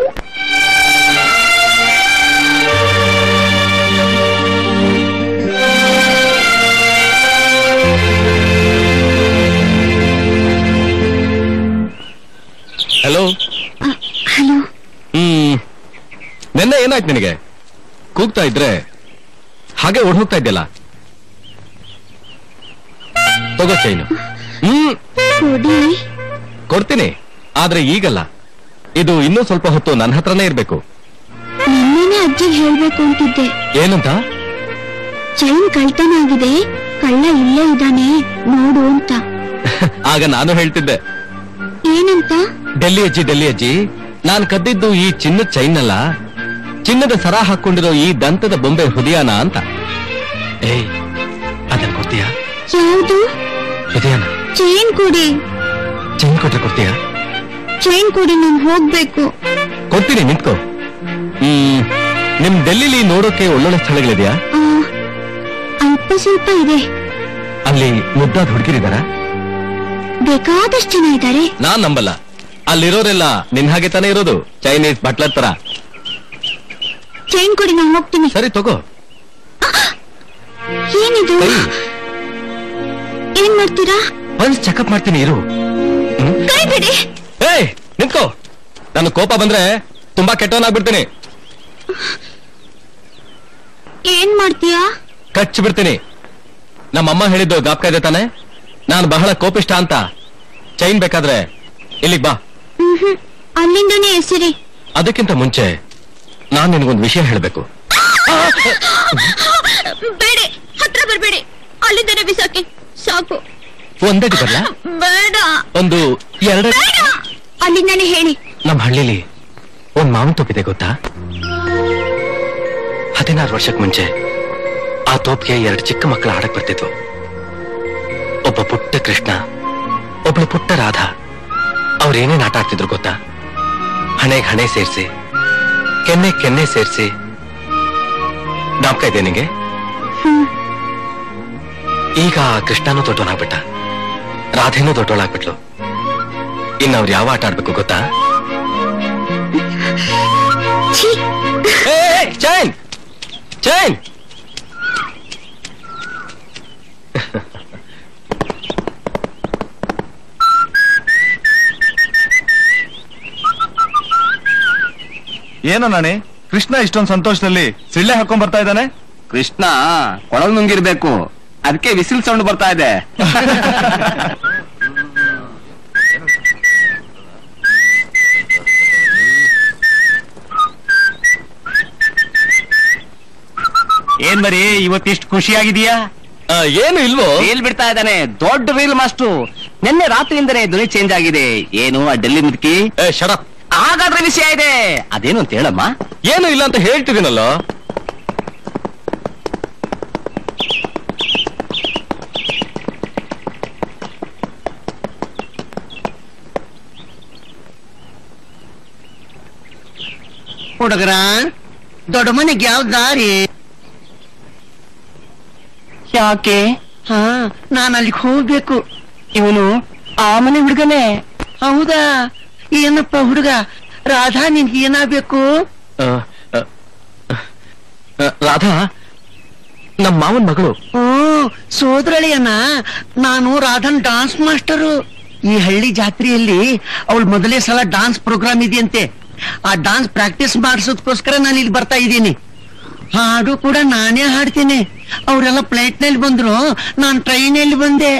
ಹಲೋ. ಹಲೋ. ಹ್ಮ್ ನಿನ್ನೆ ಏನಾಯ್ತು ನಿನಗೆ? ಕೂಗ್ತಾ ಇದ್ರೆ ಹಾಗೆ ಓಡ್ ಹೋಗ್ತಾ ಇದ್ಯಲ್ಲ. ತಗೋ ಚೈನು. ಹ್ಮ್ ಕೊಡಿ. ಕೊಡ್ತೀನಿ, ಆದ್ರೆ ಈಗಲ್ಲ. ಇದು ಇನ್ನೂ ಸ್ವಲ್ಪ ಹೊತ್ತು ನನ್ನ ಹತ್ರನೇ ಇರ್ಬೇಕು. ನಿನ್ನೆನೆ ಅಜ್ಜಿಗೆ ಹೇಳ್ಬೇಕು ಅಂತಿದ್ದೆ. ಏನಂತ? ಚೈನ್ ಕಳ್ತನ ಆಗಿದೆ, ಕಳ್ಳ ಇಲ್ಲೇ ಇದ್ದಾನೆ ನೋಡು ಅಂತ. ಆಗ ನಾನು ಹೇಳ್ತಿದ್ದೆ. ಏನಂತ? ಡೆಲ್ಲಿ ಅಜ್ಜಿ ಡೆಲ್ಲಿ ಅಜ್ಜಿ ನಾನ್ ಕದ್ದಿದ್ದು ಈ ಚಿನ್ನದ ಚೈನ್ ಅಲ್ಲ, ಚಿನ್ನದ ಸರ ಹಾಕೊಂಡಿರೋ ಈ ದಂತದ ಬೊಂಬೆ ಹೃದಯನ ಅಂತ. ಏಯ್ ಅದನ್ ಕೊಡ್ತೀಯಾ? ಯಾವುದು? ಹೃದಯನ. ಚೈನ್ ಕೊಡಿ. ಚೈನ್ ಕೊಟ್ರೆ ಕೊಡ್ತೀಯಾ? ಚೈನ್ ಕೊಡಿ, ನಾನು ಹೋಗ್ಬೇಕು. ಕೊಡ್ತೀನಿ, ನಿಂತ್ಕೋ. ಹ್ಮ್ ನಿಮ್ ಡೆಲ್ಲಿಲಿ ನೋಡೋಕೆ ಒಳ್ಳೊಳ್ಳೆ ಸ್ಥಳಗಳಿದೆಯಾ? ಅಲ್ಪ ಸ್ವಲ್ಪ ಇದೆ. ಅಲ್ಲಿ ಮುದ್ದಾದ ಹುಡುಗಿರಿದಾರ? ಬೇಕಾದಷ್ಟು ಜನ ಇದ್ದಾರೆ. ನಾನ್ ನಂಬಲ್ಲ. ಅಲ್ಲಿರೋರೆಲ್ಲ ನಿನ್ ಹಾಗೆ ತಾನೇ ಇರೋದು, ಚೈನೀಸ್ ಬಟ್ಲರ್ ತರ. ಚೈನ್ ಕೊಡಿ, ನಾನು ಹೋಗ್ತೀನಿ. ಸರಿ ತಗೋ. ಏನಿದು? ಏನ್ ಮಾಡ್ತೀರಾ? ಒಂದ್ ಚೆಕಪ್ ಮಾಡ್ತೀನಿ ಇರು. ಕೈ ಬಿಡಿ. ಏಯ್ ನಿಂತ್ಕೋ, ನನ್ನ ಕೋಪ ಬಂದ್ರೆ ತುಂಬಾ ಕೆಟ್ಟವನಾಗ್ಬಿಡ್ತೀನಿ. ಏನ್ ಮಾಡ್ತೀಯಾ? ಕಚ್ಚಿ ಬಿಡ್ತೀನಿ. ನಮ್ಮಮ್ಮ ಹೇಳಿದ್ದು ಜ್ಞಾಪಕ ಇದೆ ತಾನೆ, ನಾನು ಬಹಳ ಕೋಪಿಷ್ಟ ಅಂತ. ಚೈನ್ ಬೇಕಾದ್ರೆ ಇಲ್ಲಿಗ್ ಬಾ. ಅಲ್ಲಿಂದನೇ ಹೆಸರಿ. ಅದಕ್ಕಿಂತ ಮುಂಚೆ ನಾನ್ ನಿನಗೊಂದು ವಿಷಯ ಹೇಳ್ಬೇಕು. ಬೇಡಿ, ಹತ್ರ ಬರ್ಬೇಡಿ. ಅಲ್ಲಿಂದನೇ ಬಿಸಾಕಿ ಸಾಕು. ಒಂದಡಿ ಬರ್ಲ? ಬೇಡ. ಒಂದು ಎರಡು. ಅಲ್ಲಿಂದನೇ ಹೇಳಿ. ನಮ್ಮ ಹಳ್ಳಿಲಿ ಒಂದ್ ಮಾವಿನ ತೋಪಿದೆ ಗೊತ್ತಾ? ಹದಿನಾರು ವರ್ಷಕ್ಕೆ ಮುಂಚೆ ಆ ತೋಪಿಗೆ ಎರಡು ಚಿಕ್ಕ ಮಕ್ಕಳು ಆಡಕ್ ಬರ್ತಿದ್ವು. ಒಬ್ಬ ಪುಟ್ಟ ಕೃಷ್ಣ, ಒಬ್ಳು ಪುಟ್ಟ ರಾಧಾ. ಅವ್ರೇನೇನ್ ಆಟ ಆಡ್ತಿದ್ರು ಗೊತ್ತಾ? ಹಣೆಗೆ ಹಣೆ ಸೇರಿಸಿ, ಕೆನ್ನೆ ಕೆನ್ನೆ ಸೇರಿಸಿ. ಜ್ಞಾಪಕ ಇದೆ ನಿಂಗೆ? ಈಗ ಕೃಷ್ಣನೂ ದೊಡ್ಡವನಾಗ್ಬಿಟ್ಟ, ರಾಧೆನೂ ದೊಡ್ಡವಳಾಗ್ಬಿಟ್ಲು. ಇನ್ನು ಅವ್ರು ಯಾವ ಆಟ ಆಡ್ಬೇಕು ಗೊತ್ತಾ? Chain chain. ಏನೋ ನಾಣಿ, ಕೃಷ್ಣ ಇಷ್ಟೊಂದು ಸಂತೋಷದಲ್ಲಿ ಸಿಳ್ಳೆ ಹಾಕೊಂಡ್ ಬರ್ತಾ ಇದ್ದಾನೆ. ಕೃಷ್ಣ ಕೊಳಲ್ ನುಂಗಿರ್ಬೇಕು, ಅದಕ್ಕೆ ವಿಸಿಲ್ ಸೌಂಡ್ ಬರ್ತಾ ಇದೆ. ಏನ್ ಬರೀ ಇವತ್ತಿಷ್ಟು ಖುಷಿಯಾಗಿದೆಯಾ? ಏನು ಇಲ್ವೋ? ರೀಲ್ ಬಿಡ್ತಾ ಇದ್ದಾನೆ, ದೊಡ್ಡ ರೀಲ್ ಮಾಸ್ಟ್ರು. ನಿನ್ನೆ ರಾತ್ರಿಯಿಂದನೇ ಧ್ವನಿ ಚೇಂಜ್ ಆಗಿದೆ. ಏನು ಆ ಡೆಲ್ಲಿ ಮುದುಕಿ? ಶಡಪ್. ಹಾಗಾದ್ರೆ ವಿಷಯ ಇದೆ, ಅದೇನು ಅಂತ ಹೇಳಮ್ಮ. ಏನು ಇಲ್ಲ ಅಂತ ಹೇಳ್ತಿದ್ದೀನಲ್ಲ. ಹುಡುಗರ, ದೊಡ್ಡ ಮನೆಗೆ ಯಾವ ದಾರಿ? ಯಾಕೆ? ಹಾ, ನಾನು ಅಲ್ಲಿಗೆ ಹೋಗ್ಬೇಕು. ಇವನು ಆ ಮನೆ ಹುಡುಗನೇ? ಹೌದಾ? ಏನಪ್ಪ ಹುಡುಗ, ರಾಧಾ ನಿನ್ಗೆ ಏನಾಗ್ಬೇಕು? ರಾಧಾ ನಮ್ಮ ಮಾವನ್ ಮಗಳು. ಓ, ಸೋದರಳಿಯನ. ನಾನು ರಾಧನ್ ಡಾನ್ಸ್ ಮಾಸ್ಟರು. ಈ ಹಳ್ಳಿ ಜಾತ್ರೆಯಲ್ಲಿ ಅವಳು ಮೊದಲೇ ಸಲ ಡಾನ್ಸ್ ಪ್ರೋಗ್ರಾಮ್ ಇದೆಯಂತೆ. ಆ ಡಾನ್ಸ್ ಪ್ರಾಕ್ಟೀಸ್ ಮಾಡಿಸೋದಕ್ಕೋಸ್ಕರ ನಾನು ಇಲ್ಲಿ ಬರ್ತಾ ಇದ್ದೀನಿ. ಹಾಡು ಕೂಡ ನಾನೇ ಹಾಡ್ತೀನಿ. ಅವರೆಲ್ಲ ಫ್ಲೈಟ್ ನಲ್ಲಿ ಬಂದ್ರು, ನಾನು ಟ್ರೈನಲ್ಲಿ ಬಂದೆ.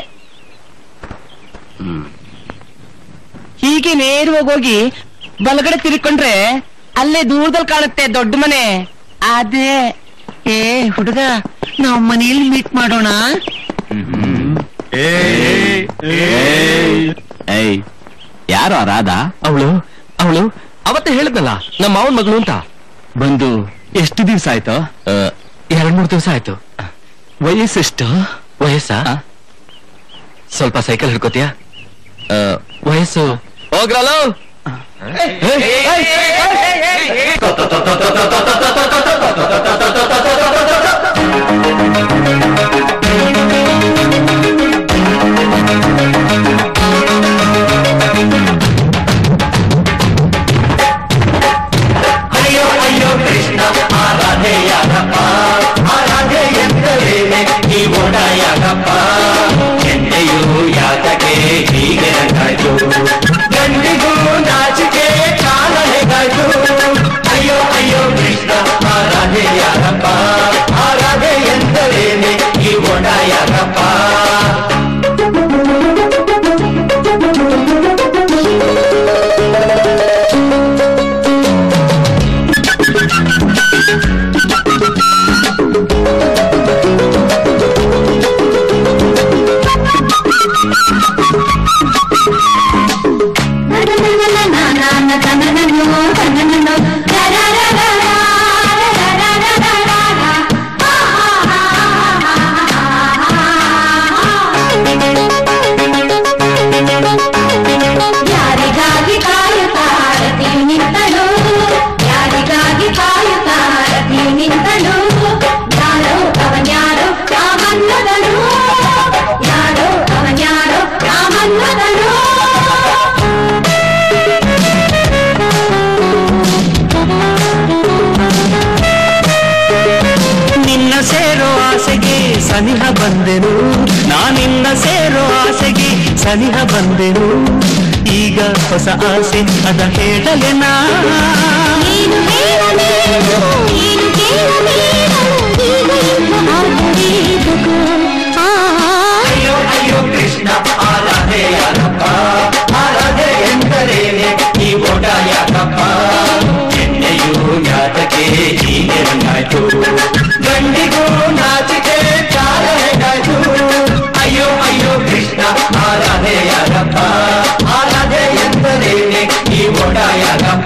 ಹೀಗೆ ನೇರವಾಗಿ ಹೋಗಿ ಬಲಗಡೆ ತಿರ್ಕೊಂಡ್ರೆ ಅಲ್ಲೇ ದೂರದಲ್ಲಿ ಕಾಣುತ್ತೆ ದೊಡ್ಡ ಮನೆ. ಅದೇ. ಏ ಹುಡುಗ, ನಾವು ಮನೆಯಲ್ಲಿ ಮೀಟ್ ಮಾಡೋಣ. ಯಾರು ಆ ರಾಧಾ? ಅವಳು ಅವಳು ಅವತ್ತೇ ಹೇಳಿದ್ನಲ್ಲ ನಮ್ಮ ಮಾವನ್ ಮಗಳು ಅಂತ. ಬಂದು ಎಷ್ಟು ದಿವ್ಸ ಆಯ್ತು? ಎರಡ್ ಮೂರು ದಿವಸ ಆಯ್ತು. ವಯಸ್ಸೆಷ್ಟು? ವಯಸ್ಸ? ಸ್ವಲ್ಪ ಸೈಕಲ್ ಹಿಡ್ಕೋತೀಯ? ವಯಸ್ಸು ಹೋಗ್ರಲ್ಲ. ಅಯ್ಯೋ ಅಯ್ಯೋ ಕೃಷ್ಣ ಆರಾಧೆ ಯಾಗಪ್ಪ, ಆರಾಧೆ ಎಂದರೇನೆ ಈ ಓಡ ಯಾಗಪ್ಪ. ಎಣ್ಣೆಯು ಯಾತಕ್ಕೆ ಹೀಗೆ ರಂಗಾಯ್ತು, ಗಂಡಿಗೂ ನಾಚಿಕೆ ಕಾಣಲೆಗಾಯ್ತು. ಅಯ್ಯೋ ಅಯ್ಯೋ ಕೃಷ್ಣ ಆರಾಧೆ ಯಾಗಪ್ಪ, ಆರಾಧೆ ಎಂದರೇನೆ ಆಸೆಗೆ ಸನಿಹ ಬಂದೆನು, ನಾನಿನ್ನ ಸೇರೋ ಆಸೆಗೆ ಸನಿಹ ಬಂದೆನು. ಈಗ ಹೊಸ ಆಸೆ ಅದ ಹೇಳಲೆನಾ? ಏನು ಹೇಳಲೇನು, ಏನು ಕೇಳಲೇನು, ಈಗ ಇಂಥ ಆಗಲೇಬೇಕು. ಆ ಅಯ್ಯೋ ಅಯ್ಯೋ ಕೃಷ್ಣ ಆರಾಧೆ ಯಾರಪ್ಪ, ಆರಾಧೆ ಎಂದರೇನೆ ಈ ಓಟ ಯಾಕಪ್ಪ? ಎಣ್ಣೆಯು ಯಾತಕ್ಕೆ ಹೀಗೆ ರಂಗಾಯ್ತು, ಗಂಡಿಗೂ ನಾಚಿಕೆ ಚಾರ ಹೆಂಗಾಯ್ತು. ಅಯ್ಯೋ ಅಯ್ಯೋ ಕೃಷ್ಣ ಆರಾಧೆ ಯಾರಪ್ಪ, ಆರಾಧೆ ಎಂದರೇನೆ ಈ ಓಟ ಯಾಕಪ್ಪ?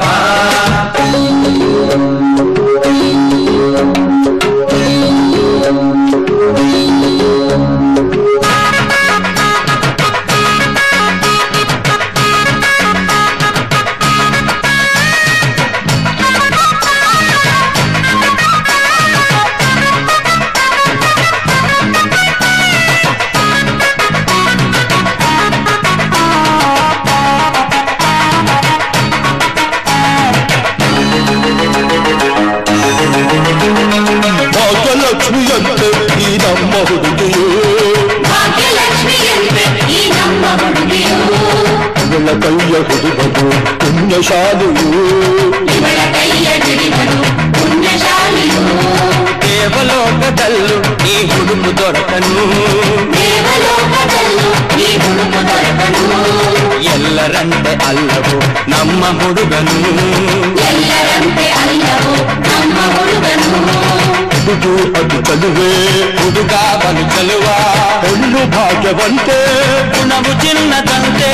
ಭಾಗ್ಯಲಕ್ಷ್ಮಿಯಂತೆ ಈ ನಮ್ಮ ಹುಡುಗಿಯು, ಭಾಗ್ಯಲಕ್ಷ್ಮಿಯಂತೆ ಈ ನಮ್ಮ ಹುಡುಗಿಯು, ಇವಳ ಕೈಯ ಹಿಡಿಬದು ಪುಣ್ಯಶಾಲಿಯು, ಇವಳ ಕೈಯ ಹಿಡಿಬದು ಪುಣ್ಯಶಾಲಿಯು. ದೇವಲೋಕದಲ್ಲೂ ಈ ಹುಡುಕು ದೊರಕನು, ದೇವಲೋಕದಲ್ಲೂ ಈ ಹುಡುಕು ದೊರಕನು. ಎಲ್ಲರಂತೆ ಅಲ್ಲವೋ ನಮ್ಮ ಹುಡುಗನು, ಎಲ್ಲರಂತೆ ಅಲ್ಲವೋ ನಮ್ಮ ಹುಡುಗನು. ಹುಡುಗು ಅದು ಚಲುವೆ, ಹುಡುಗ ಬಲು ಚಲುವ, ಹೆಣ್ಣು ಭಾಗ್ಯವಂತೆ, ಗುಣವು ಚಿನ್ನದಂತೆ.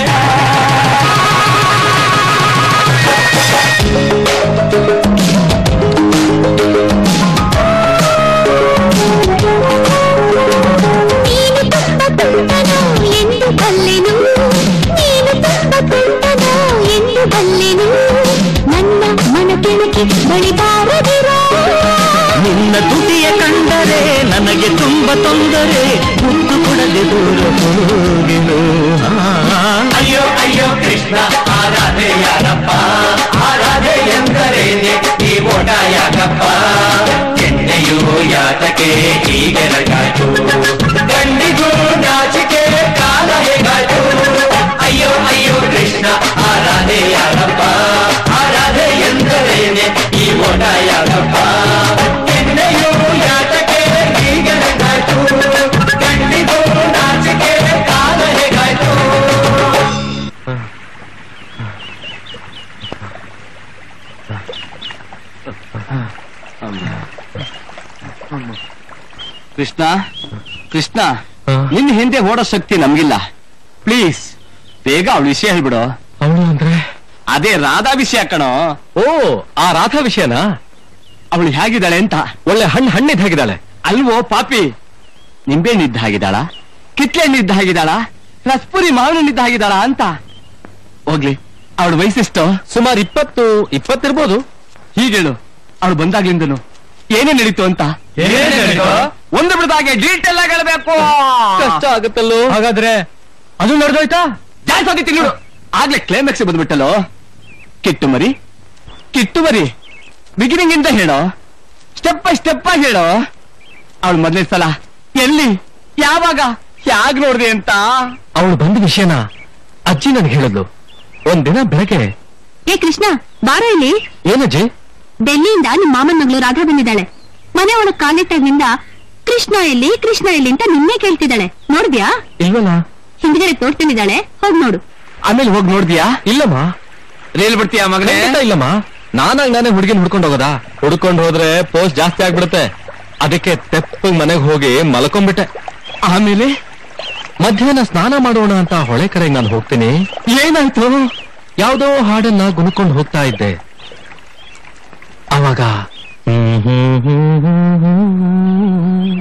ನೀನು ತುಂಬ ತುಂಟನು ಎಂದು ಬಲ್ಲೆನು, ನೀನು ತುಂಬ ತುಂಟನು ಎಂದು ಬಲ್ಲೆನು. ನನ್ನ ಮನ ಕೆಣಕಿ ಬಳಿ ಬಾರದಿರೋ, ನಿನ್ನ ತುಟಿಯ ಕಂಡರೆ ನನಗೆ ತುಂಬ ತೊಂದರೆ, ಮುದ್ದು ಕೊಡದೆ ದೂರ ಹೋಗೆನು. ಅಯ್ಯೋ ಅಯ್ಯೋ ಕೃಷ್ಣ ಆರಾಧೆ ಯಾರಪ್ಪ, ಆರಾಧೆ ಎಂದರೇನೆ ಈ ಓಟ ಯಾಕಪ್ಪ? ಎಣ್ಣೆಯು ಯಾತಕ್ಕೆ ಹೀಗೆ ರಗಾಯ್ತು, ಗಂಡಿಗೂ ನಾಚಿಕೆ ಕಾಲ ಹೇಗಾಯ್ತು. ಅಯ್ಯೋ ಅಯ್ಯೋ ಕೃಷ್ಣ ಆರಾಧೆ ಯಾರಪ್ಪ, ಆರಾಧೆ ಎಂದರೇನೆ ಈ ಓಟ ಯಾಕಪ್ಪ? ಎಣ್ಣೆಯು ಯಾತಕ್ಕೆ ಹೀಗೆ ರಗಾಯ್ತು, ಗಂಡಿಗೂ ನಾಚಿಕೆ ಕಾಲ ಹೇಗಾಯ್ತು. ಕೃಷ್ಣ ಕೃಷ್ಣ, ನಿನ್ನ ಹಿಂದೆ ಓಡೋ ಶಕ್ತಿ ನಮ್ಗಿಲ್ಲ. ಪ್ಲೀಸ್ ಬೇಗ ಅವಳ ವಿಷಯ ಹೇಳ್ಬಿಡು. ಅವಳು ಅಂದ್ರೆ ಅದೇ ರಾಧಾ ವಿಷಯ ಕಣೋ. ಓ, ಆ ರಾಧಾ ವಿಷಯನಾ? ಅವಳು ಹೇಗಿದ್ದಾಳೆ ಅಂತ. ಒಳ್ಳೆ ಹಣ್ಣು ಹಣ್ಣಿದ್ ಹೇಗಿದ್ದಾಳೆ ಅಲ್ವೋ ಪಾಪಿ? ನಿಂಬೆಹಣ್ಣಿದ್ದ ಹಾಗಿದ್ದಾಳ, ಕಿತ್ಲೆಹಣ್ಣಿದ್ದ ಹಾಗಿದ್ದಾಳ, ರಸ್ಪುರಿ ಮಾವಿನಣ್ಣಿದ್ದ ಹಾಗಿದ್ದಾಳ ಅಂತ. ಹೋಗ್ಲಿ, ಅವಳ ವಯಸ್ಸೆಷ್ಟು? ಸುಮಾರು ಇಪ್ಪತ್ತು ಇಪ್ಪತ್ತಿರ್ಬೋದು. ಹೀಗೇಳು, ಅವಳು ಬಂದಾಗ್ಲಿಂದನು ಏನೇ ನಡೀತು ಅಂತ. ಒಂದು ಬಿಡದಾಗೆ ಡೀಟೇಲ್ ಆಗಿ ಹೇಳ್ಬೇಕು. ಕಷ್ಟ ಆಗುತ್ತಲ್ಲೋ. ಹಾಗಾದ್ರೆ ಅದು ನಡೆದೋಯ್ತಾ? ಜಾಸ್ತಿ ಹೋಗಿತ್ತು ನೋಡು. ಆಗ್ಲೇ ಕ್ಲೈಮ್ಯಾಕ್ಸ್ ಬಂದ್ಬಿಟ್ಟಲ್ಲೋ. ಕಿಟ್ಟು ಮರಿ ಕಿಟ್ಟು ಮರಿ ಬಿಗಿನಿಂಗ್ ಇಂದ ಹೇಳೋ, ಸ್ಟೆಪ್ ಬೈ ಸ್ಟೆಪ್ ಆಗಿ ಹೇಳೋ. ಅವಳು ಮೊದಲನೇ ಸಲ ಎಲ್ಲಿ, ಯಾವಾಗ, ಯಾಗ್ ನೋಡ್ದೆ ಅಂತ. ಅವಳು ಬಂದ ವಿಷಯನ ಅಜ್ಜಿ ನನ್ಗೆ ಹೇಳಿದ್ಲು. ಒಂದಿನ ಬೆಳಗ್ಗೆ, ಏ ಕೃಷ್ಣ ಬಾರ ಇಲ್ಲಿ. ಏನಜ್ಜಿ? ಡೆಲ್ಲಿಯಿಂದ ನಿಮ್ ಮಾಮನ್ ಮಗಳು ರಾಧಾ ಬಂದಿದ್ದಾಳೆ. ಮನೆ ಒಳಗ್ ಕಾಲಿಟ್ಟಾಗಿಂದ ಕೃಷ್ಣ ಎಲ್ಲಿ ಕೃಷ್ಣ ಎಲ್ಲಿ ಅಂತ ನಿನ್ನೆ ಕೇಳ್ತಿದ್ದಾಳೆ. ನೋಡಿದ್ಯಾ? ಇಲ್ವಲ್ಲ. ಹಿಂದ್ಗಡೆ ತೋಡ್ತಿದ್ದಾಳೆ, ಹೋಗ್ ನೋಡು. ಆಮೇಲೆ ಹೋಗಿ ನೋಡ್ದ್ಯಾ? ಇಲ್ಲಮ್ಮ. ರೇಲ್ ಬಿಡ್ತೀಯಾ ಮಗನೇ? ಇಲ್ಲಮ್ಮ, ನಾನಾಗ್ ನಾನೇ ಹುಡುಗಿನ ಹುಡ್ಕೊಂಡು ಹೋಗೋದಾ? ಹುಡ್ಕೊಂಡು ಹೋದ್ರೆ ಪೋಸ್ಟ್ ಜಾಸ್ತಿ ಆಗ್ಬಿಡುತ್ತೆ. ಅದಕ್ಕೆ ತೆಪ್ಪಗ್ ಮನೆಗೆ ಹೋಗಿ ಮಲ್ಕೊಂಡ್ಬಿಟ್ಟೆ. ಆಮೇಲೆ ಮಧ್ಯಾಹ್ನ ಸ್ನಾನ ಮಾಡೋಣ ಅಂತ ಹೊಳೆ ಕರೆಗೆ ನಾನು ಹೋಗ್ತೀನಿ. ಏನಾಯ್ತು? ಯಾವ್ದೋ ಹಾಡನ್ನ ಗುಣಕೊಂಡು ಹೋಗ್ತಾ ಇದ್ದೆ. ಅವಾಗ ಹ್ಮ್ ಹ್ಮ್ ಹ್ಮ್ ಹ್ಮ್ ಹ್ಮ್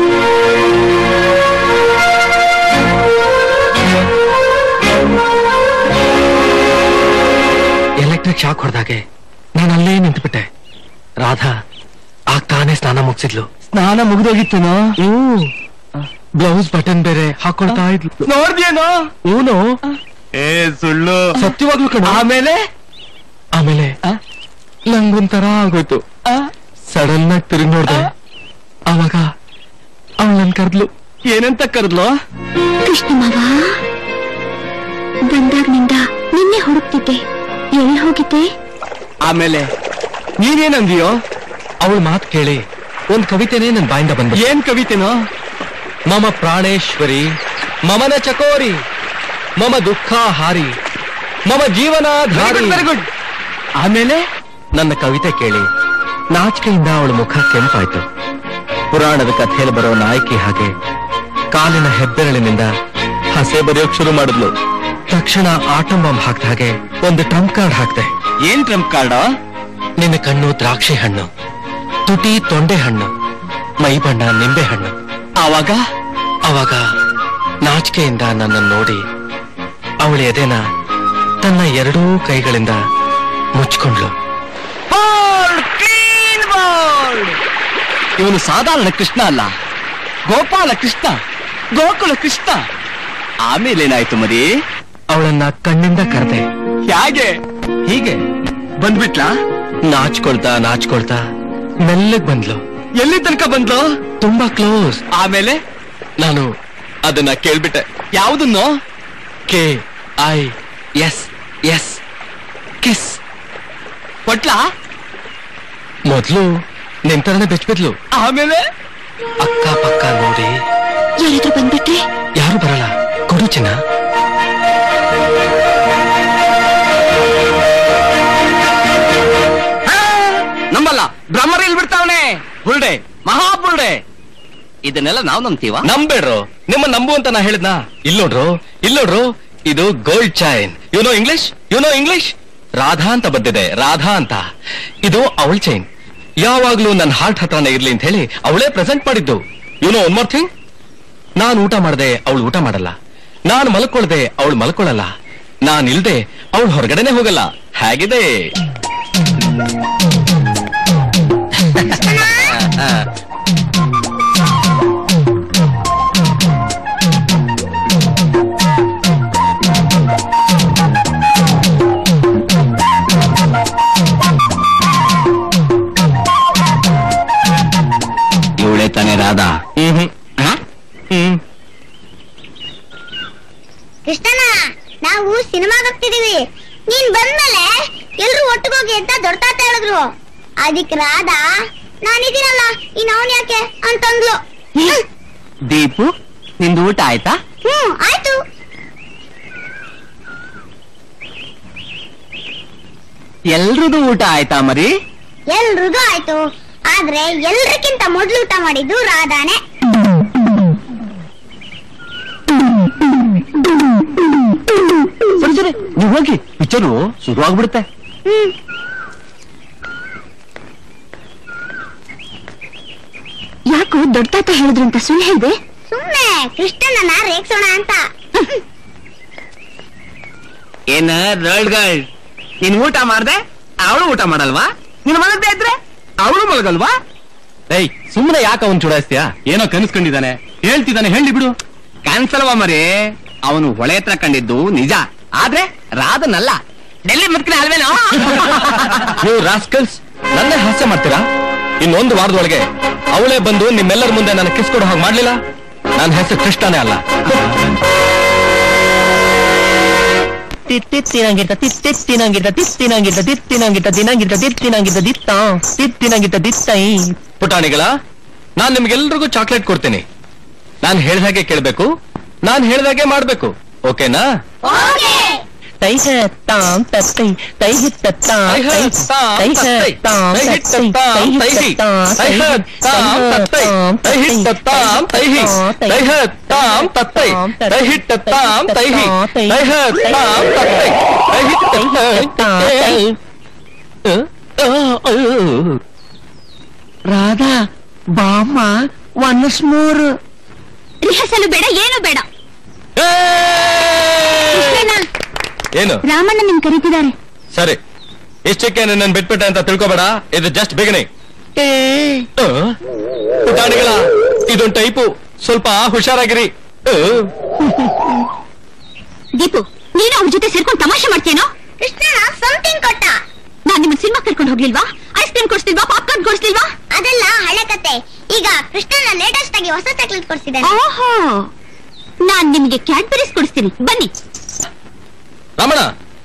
ಎಲೆಕ್ಟ್ರಿಕ್ ಶಾಕ್ ಹೊಡೆದಾಗೆ ನಾನು ಅಲ್ಲೇ ನಿಂತುಬಿಟ್ಟೆ. ರಾಧಾ ಆಗ್ತಾನೆ ಸ್ನಾನ ಮುಗಿಸಿದ್ಲು. ಸ್ನಾನ ಮುಗಿದೋಗಿತ್ತೇನೋ? ಹ್ಮ್. ಬ್ಲೌಸ್ ಬಟನ್ ಬೇರೆ ಹಾಕೊಳ್ತಾ ಇದ್ಲು. ನೋಡ್ದೇನೋ? ಹೂನು. ಏ ಸುಳ್ಳು. ಸತ್ಯವಾಗ್ಲು ಕಣ. ಆಮೇಲೆ ಆಮೇಲೆ ನಂಗೊಂಥರ ಆಗೋಯ್ತು. ಸಡನ್ ಆಗಿ ತಿರುಗಿ ನೋಡ್ದೆ. ಅವಾಗ ಕರ್ದ್ಲು. ಏನಂತ ಕರ್ದ್ಲು? ಕೃಷ್ಣ ಮಾವ, ಬಂದಾಗ್ನಿಂದ ನಿನ್ನೆ ಹುಡುಕ್ತಿದ್ದೆ, ಎಲ್ಲಿ ಹೋಗಿದ್ದೆ? ಆಮೇಲೆ ನೀನೇನಂದಿಯೋ? ಅವಳ ಮಾತು ಕೇಳಿ ಒಂದ್ ಕವಿತೆನೇ ನನ್ ಬಾಯಿಂದ ಬಂದ. ಏನ್ ಕವಿತೆನೋ? ಮಮ ಪ್ರಾಣೇಶ್ವರಿ ಮಮನ ಚಕೋರಿ ಮಮ ದುಃಖ ಹಾರಿ ಮಮ ಜೀವನಾಧಾರಿ. Very good. ಆಮೇಲೆ ನನ್ನ ಕವಿತೆ ಕೇಳಿ ನಾಚಿಕೆಯಿಂದ ಅವಳ ಮುಖ ಕೆಂಪಾಯ್ತು. ಪುರಾಣದ ಕಥೆಯಲ್ಲಿ ಬರೋ ನಾಯಕಿ ಹಾಗೆ ಕಾಲಿನ ಹೆಬ್ಬೆರಳಿನಿಂದ ಹಸೆ ಬರೆಯೋಕ್ ಶುರು ಮಾಡಿದ್ಲು. ತಕ್ಷಣ ಆಟಂ ಬಾಂಬ್ ಹಾಕ್ದ ಹಾಗೆ ಒಂದು ಟ್ರಂಪ್ ಕಾರ್ಡ್ ಹಾಕ್ದೆ. ಏನ್ ಟ್ರಂಪ್ ಕಾರ್ಡ್? ನಿನ್ನ ಕಣ್ಣು ದ್ರಾಕ್ಷಿ ಹಣ್ಣು, ತುಟಿ ತೊಂಡೆ ಹಣ್ಣು, ಮೈ ಬಣ್ಣ ನಿಂಬೆ ಹಣ್ಣು. ಆವಾಗ ಅವಾಗ ನಾಚಿಕೆಯಿಂದ ನನ್ನ ನೋಡಿ ಅವಳ ಎದೆನ ತನ್ನ ಎರಡೂ ಕೈಗಳಿಂದ ಮುಚ್ಕೊಂಡ್ಲು. ಇವನು ಸಾಧಾರಣ ಕೃಷ್ಣ ಅಲ್ಲ, ಗೋಪಾಲ ಕೃಷ್ಣ, ಗೋಕುಲ ಕೃಷ್ಣ. ಆಮೇಲೇನಾಯ್ತು ಮರಿ? ಅವಳನ್ನ ಕಣ್ಣಿಂದ ಕರೆದೆ. ಹೇಗೆ? ಹೀಗೆ ಬಂದ್ಬಿಟ್ಲಾ? ನಾಚ್ಕೊಳ್ತಾ ನಾಚ್ಕೊಳ್ತಾ ಮೆಲ್ಲಗ್ ಬಂದ್ಲು. ಎಲ್ಲಿ ತನಕ ಬಂದ್ಲು? ತುಂಬಾ ಕ್ಲೋಸ್. ಆಮೇಲೆ ನಾನು ಅದನ್ನ ಕೇಳ್ಬಿಟ್ಟೆ. ಯಾವುದನ್ನು? K I S S kiss. ಕೊಟ್ಲಾ? ಮೊದ್ಲು ನಿಂತರನೆ ಬೆಚ್ಬಿದ್ಲು. ಆಮೇಲೆ ಅಕ್ಕ ಪಕ್ಕ ನೋಡಿ ಯಾರಾದ್ರೂ ಬಂದ್ಬಿಟ್ರೆ? ಯಾರು ಬರಲ್ಲ, ಕೊಡು ಚಿನ್ನ. ನಂಬಲ್ಲ, ಬ್ರಹ್ಮರ ಇಲ್ಲಿ ಬಿಡ್ತಾವನೆ. ಬುಲ್ಡೆ, ಮಹಾ ಬುಲ್ಡೆ. ಇದನ್ನೆಲ್ಲ ನಾವ್ ನಂಬ್ತೀವ? ನಂಬೇಡ್ರು, ನಿಮ್ಮ ನಂಬು ಅಂತ ನಾ ಹೇಳಿದ್ನಾ? ಇಲ್ಲೋಡ್ರು, ಇಲ್ಲೋಡ್ರು, ಇದು gold chain. You know English? You know English? Radha ಅಂತ ಬಂದಿದೆ, ರಾಧಾ ಅಂತ. ಇದು ಅವಳ ಚೈನ್. ಯಾವಾಗ್ಲೂ ನನ್ನ ಹಾರ್ಟ್ ಹತ್ರನೇ ಇರ್ಲಿ ಅಂತ ಹೇಳಿ ಅವಳೇ ಪ್ರೆಸೆಂಟ್ ಮಾಡಿದ್ದು. You know one more thing, ನಾನು ಊಟ ಮಾಡದೆ ಅವಳು ಊಟ ಮಾಡಲ್ಲ, ನಾನು ಮಲ್ಕೊಳ್ದೆ ಅವಳು ಮಲ್ಕೊಳ್ಳಲ್ಲ, ನಾನ್ ಇಲ್ದೆ ಅವಳು ಹೊರಗಡೆನೆ ಹೋಗಲ್ಲ. ಹೇಗಿದೆ? ಇವಳೆ ತಾನೆ ರಾಧಾ? ಹ್ಮ್ ಹ್ಮ್. ಕೃಷ್ಣನ, ನಾವು ಸಿನಿಮಾಗೆ ಹೋಗ್ತಿದೀವಿ, ನೀನ್ ಬಂದ್ಮೇಲೆ ಎಲ್ರು ಒಟ್ಟಿಗೋಗಿ ಅಂತ ದೊಡ್ಡ ತಾತ ಹೇಳಿದ್ರು. ಅದಕ್ಕೆ ರಾಧಾ, ನಾನಿದ್ದೀನಲ್ಲ ಇನ್ ಅವನ್ ಯಾಕೆ ಅಂತಂದ್ಲು. ದೀಪು, ನಿಂದು ಊಟ ಆಯ್ತಾ? ಹ್ಮ್ ಆಯ್ತು. ಎಲ್ರದು ಊಟ ಆಯ್ತಾ ಮರಿ? ಎಲ್ರಿಗೂ ಆಯ್ತು, ಆದ್ರೆ ಎಲ್ರಕ್ಕಿಂತ ಮೊದ್ಲು ಊಟ ಮಾಡಿದ್ದು ರಾಧಾನೆ. ಸರಿ ಸರಿ, ನೀವು ಹೋಗಿ, ಪಿಕ್ಚರು ಶುರು ಆಗ್ಬಿಡುತ್ತೆ. ಹ್ಮ್. ಯಾಕೋ ದೊಡ್ಡ ತಾತ ಹೇಳಿದ್ರು ಅಂತ ಸುಳ್ಳು ಹೇಳಿದೆ? ಸುಮ್ನೆ ಕೃಷ್ಣನ ರೇಗ್ಸೋಣ ಅಂತ. ಏನ ರಳ್ಗಳ್, ನೀನ್ ಊಟ ಮಾಡ್ದೆ ಅವಳು ಊಟ ಮಾಡಲ್ವಾ? ನೀನ್ ಮಲಗದೆ ಇದ್ರೆ ಅವಳು ಮಲಗಲ್ವಾ? ಏಯ್, ಸುಮ್ಮನೆ ಯಾಕೆ ಅವನ್ ಚುಡಾಯಿಸ್ತೀಯಾ? ಏನೋ ಕನಸ್ಕೊಂಡಿದ್ದಾನೆ, ಹೇಳ್ತಿದ್ದಾನೆ, ಹೇಳಿ ಬಿಡು. ಕ್ಯಾನ್ಸಲ್ವಾ ಮರಿ? ಅವನು ಹೊಳೆ ಹತ್ರ ಕಂಡಿದ್ದು ನಿಜ, ಆದ್ರೆ ರಾಧನಲ್ಲ. ಡೆಲ್ಲಿ ಮುತ್ಕಿನ ಅಲ್ವೇನೋ? ನೀವು ರಾಸ್ಕಲ್ಸ್, ನನ್ನೇ ಹಾಸ್ಯ ಮಾಡ್ತೀರಾ? ಇನ್ನೊಂದು ವಾರದೊಳಗೆ ಅವಳೇ ಬಂದು ನಿಮ್ಮೆಲ್ಲರ ಮುಂದೆ ನನ್ನ ಕಿಸ್ ಕೊಡೋ ಹಾಗೆ ಮಾಡ್ಲಿಲ್ಲ, ನನ್ನ ಹೆಸರು ಕೃಷ್ಣನೇ ಅಲ್ಲ. ತಿತ್ತಿನಂಗಿರ್ತ ತಿತ್ತಿನಂಗಿರ್ತ ತಿತ್ತಿನಂಗಿರ್ತ ತಿತ್ತಿನಂಗಿರ್ತ ದಿನಂಗಿರ್ತ ತಿತ್ತಿನಂಗಿರ್ತ ದಿತ್ತ ತಿತ್ತಿನಂಗಿರ್ತ ದಿತ್ತೈ. ಪುಟಾಣಿಗಳ, ನಾನ್ ನಿಮ್ಗೆಲ್ರಿಗೂ ಚಾಕ್ಲೇಟ್ ಕೊಡ್ತೀನಿ. ನಾನ್ ಹೇಳ್ದಾಗೆ ಕೇಳ್ಬೇಕು, ನಾನ್ ಹೇಳ್ದಾಗೆ ಮಾಡ್ಬೇಕು. ಓಕೆನಾ? ತೈ ತಾಂ ತತ್ತೈ ತೈ ಹಿತ್ತಾಂ ತೈ ತೈ ತಾಂ ತತ್ತೈ ತೈ ಹಿತ್ತಾಂ ತೈ ತಾಂ ತತ್ತೈ ತೈ ಹಿತ್ತಾಂ ತೈ ತೈ ತಾಂ ತತ್ತೈ ತೈ ಹಿತ್ತಾಂ ತೈ ತೈ ತಾಂ ತತ್ತೈ ತೈ ಹಿತ್ತಾಂ ತೈ. ರಾಧಾ ಬಾಮ್ಮ, ಒನ್ಸ್ ಮೋರ್. ರಿಹರ್ಸಲ್ ಬೇಡ, ಏನು ಬೇಡ. ಏನು? ರಾಮಣ್ಣ ನಿಮ್ ಕರೀತಿದ್ದಾರೆ. ಸರಿ, ಇಷ್ಟಕ್ಕೆ ನನ್ನ ಬಿಟ್ಬಿಟ್ಟೆ ಅಂತ ತಿಳ್ಕೊಬೇಡ, ಇದು ಜಸ್ಟ್ ಬಿಗಿನಿಂಗ್. ಪುಟಾಣಿಗಳ, ಇದೊಂದು ಟೈಪು, ಸ್ವಲ್ಪ ಹುಷಾರಾಗಿರಿ. ದೀಪು, ನೀನು ಅವ್ರ ಜೊತೆ ಸೇರ್ಕೊಂಡು ತಮಾಷೆ ಮಾಡ್ತೀನೋ? ಕೃಷ್ಣನ ಸಮಥಿಂಗ್ ಕೊಟ್ಟ. ನಾನ್ ನಿಮ್ಮನ್ನ ಸಿನಿಮಾ ಕರ್ಕೊಂಡು ಹೋಗ್ಲಿಲ್ವಾ? ಐಸ್ ಕ್ರೀಮ್ ಕೊಡ್ಸ್ತಿಲ್ವಾ? ಪಾಪ್ಕಾರ್ನ್ ಕೊಡ್ಸ್ತಿಲ್ವಾ? ಅದೆಲ್ಲ ಹಳೆ ಕತೆ. ಈಗ ಕೃಷ್ಣನ ಲೇಟೆಸ್ಟ್ ಆಗಿ ಹೊಸ ಚಾಕ್ಲೇಟ್ ಕೊಡ್ಸಿದ್ದಾನೆ. ಓಹೋ, ನಾನ್ ನಿಮ್ಗೆ ಕ್ಯಾಡ್ಬರೀಸ್ ಕೊಡಿಸ್ತೀನಿ, ಬನ್ನಿ. ರಮಣ,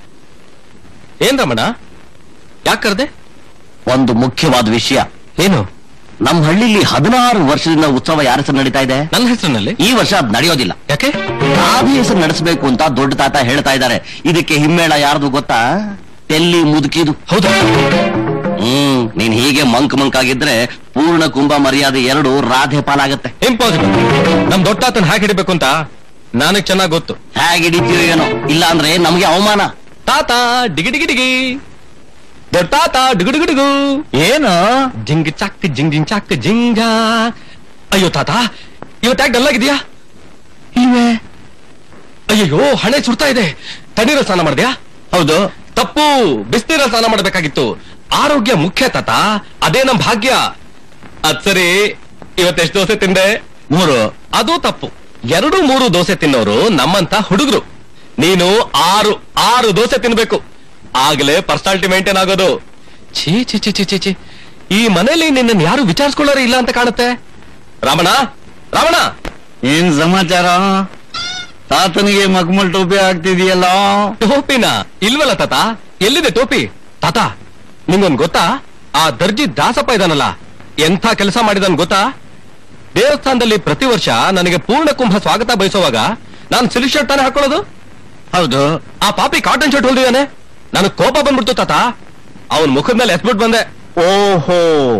ಏನ್ ರಮಣ, ಯಾಕೆ ಕರೆದೆ? ಒಂದು ಮುಖ್ಯವಾದ ವಿಷಯ. ಏನು? ನಮ್ಮ ಹಳ್ಳಿಲಿ ಹದಿನಾರು ವರ್ಷದಿಂದ ಉತ್ಸವ ಯಾರ ಹೆಸರು ನಡೀತಾ ಇದೆ? ನನ್ನ ಹೆಸರಿನಲ್ಲಿ. ಈ ವರ್ಷ ಅದ್ ನಡೆಯೋದಿಲ್ಲ. ಯಾಕೆ? ರಾಧೆ ಹೆಸರು ನಡೆಸಬೇಕು ಅಂತ ದೊಡ್ಡ ತಾತ ಹೇಳ್ತಾ ಇದ್ದಾರೆ. ಇದಕ್ಕೆ ಹಿಮ್ಮೇಳ ಯಾರ್ದು ಗೊತ್ತಾ? ತೆಲ್ಲಿ ಮುದುಕಿದು. ಹೌದಾ? ಹ್ಮ್ ನೀನ್ ಹೀಗೆ ಮಂಕ್ ಮಂಕ್ ಆಗಿದ್ರೆ ಪೂರ್ಣ ಕುಂಭ ಮರ್ಯಾದೆ ಎರಡು ರಾಧೆ ಪಾಲಾಗತ್ತೆ. ಇಂಪಾಸಿಬಲ್. ನಮ್ ದೊಡ್ಡ ತಾತನ್ ಹಾಗೆ ಹಿಡಿಬೇಕು ಅಂತ ನನಗ್ ಚೆನ್ನಾಗ್ ಗೊತ್ತು. ಹೇಗೆ ಹಿಡಿತೀವಿ ಏನೋ, ಇಲ್ಲ ಅಂದ್ರೆ ನಮ್ಗೆ ಅವಮಾನ. ತಾತ ಡಿಗಿ ಡಿಗಿ ಡಿಗಿ, ದೊಡ್ಡ ತಾತ ಡಿಗು ಡಿಗು ಡಿಗು. ಏನು? ಜಿಂಗ್ ಚಾಕ್ ಜಿಂಗ್ ಜಿಂಗ್ ಚಾಕ್ ಜಿಂಗ. ಅಯ್ಯೋ ತಾತ, ಇವತ್ತಾಗ ಡಲ್ ಆಗಿದ್ಯಾ? ಇಲ್ವೇ? ಅಯ್ಯೋ, ಹಣೆ ಸುಡ್ತಾ ಇದೆ. ತಣ್ಣೀರ ಸ್ನಾನ ಮಾಡಿದ್ಯಾ? ಹೌದು. ತಪ್ಪು, ಬಿಸಿನೀರ ಸ್ನಾನ ಮಾಡಬೇಕಾಗಿತ್ತು. ಆರೋಗ್ಯ ಮುಖ್ಯ ತಾತ, ಅದೇ ನಮ್ ಭಾಗ್ಯ. ಅದ್ ಸರಿ, ಇವತ್ತೆಷ್ಟು ದೋಸೆ ತಿಂದೆ? ಮೂರು. ಅದು ತಪ್ಪು. ಎರಡು ಮೂರು ದೋಸೆ ತಿನ್ನೋರು ನಮ್ಮಂತ ಹುಡುಗರು. ನೀನು ಆರು ಆರು ದೋಸೆ ತಿನ್ಬೇಕು, ಆಗ್ಲೇ ಪರ್ಸನಾಲಿಟಿ ಮೇಂಟೈನ್ ಆಗೋದು. ಛೀ ಛೀ ಛೀ ಛೀ ಛೀ, ಈ ಮನೇಲಿ ನಿನ್ನ ಯಾರು ವಿಚಾರಿಸ್ಕೊಳ್ಳೋರು ಇಲ್ಲ ಅಂತ ಕಾಣುತ್ತೆ. ರಾಮಣ, ರಾಮಣ, ಏನ್ ಸಮಾಚಾರ? ತಾತನಿಗೆ ಮಗ್ಮಲ್ ಟೋಪಿ ಆಗ್ತಿದೆಯಲ್ಲ? ಟೋಪಿನ ಇಲ್ವಲ್ಲ ತಾತ. ಎಲ್ಲಿದೆ ಟೋಪಿ? ತಾತ, ನಿಂಗೊಂದ್ ಗೊತ್ತಾ? ಆ ದರ್ಜಿ ದಾಸಪ್ಪ ಇದಾನಲ್ಲ, ಎಂಥ ಕೆಲಸ ಮಾಡಿದನ್ ಗೊತ್ತಾ? ದೇವಸ್ಥಾನದಲ್ಲಿ ಪ್ರತಿ ವರ್ಷ ನನಗೆ ಪೂರ್ಣ ಕುಂಭ ಸ್ವಾಗತ ಬಯಸುವಾಗ ನಾನು ಸಿಲ್ಕ್ ಶರ್ಟ್ ತಾನೇ ಹಾಕೊಳ್ಳೋದು. ಹೌದು. ಆ ಪಾಪಿ ಕಾಟನ್ ಶರ್ಟ್ ಹೊಲ್ದಿದ್ದಾನೆ. ನನಗ್ ಕೋಪ ಬಂದ್ಬಿಡ್ತು ತಾತ. ಅವನ್ ಮುಖದ ಮೇಲೆ ಎಸ್ಬಿಟ್ ಬಂದೆ. ಓಹೋ,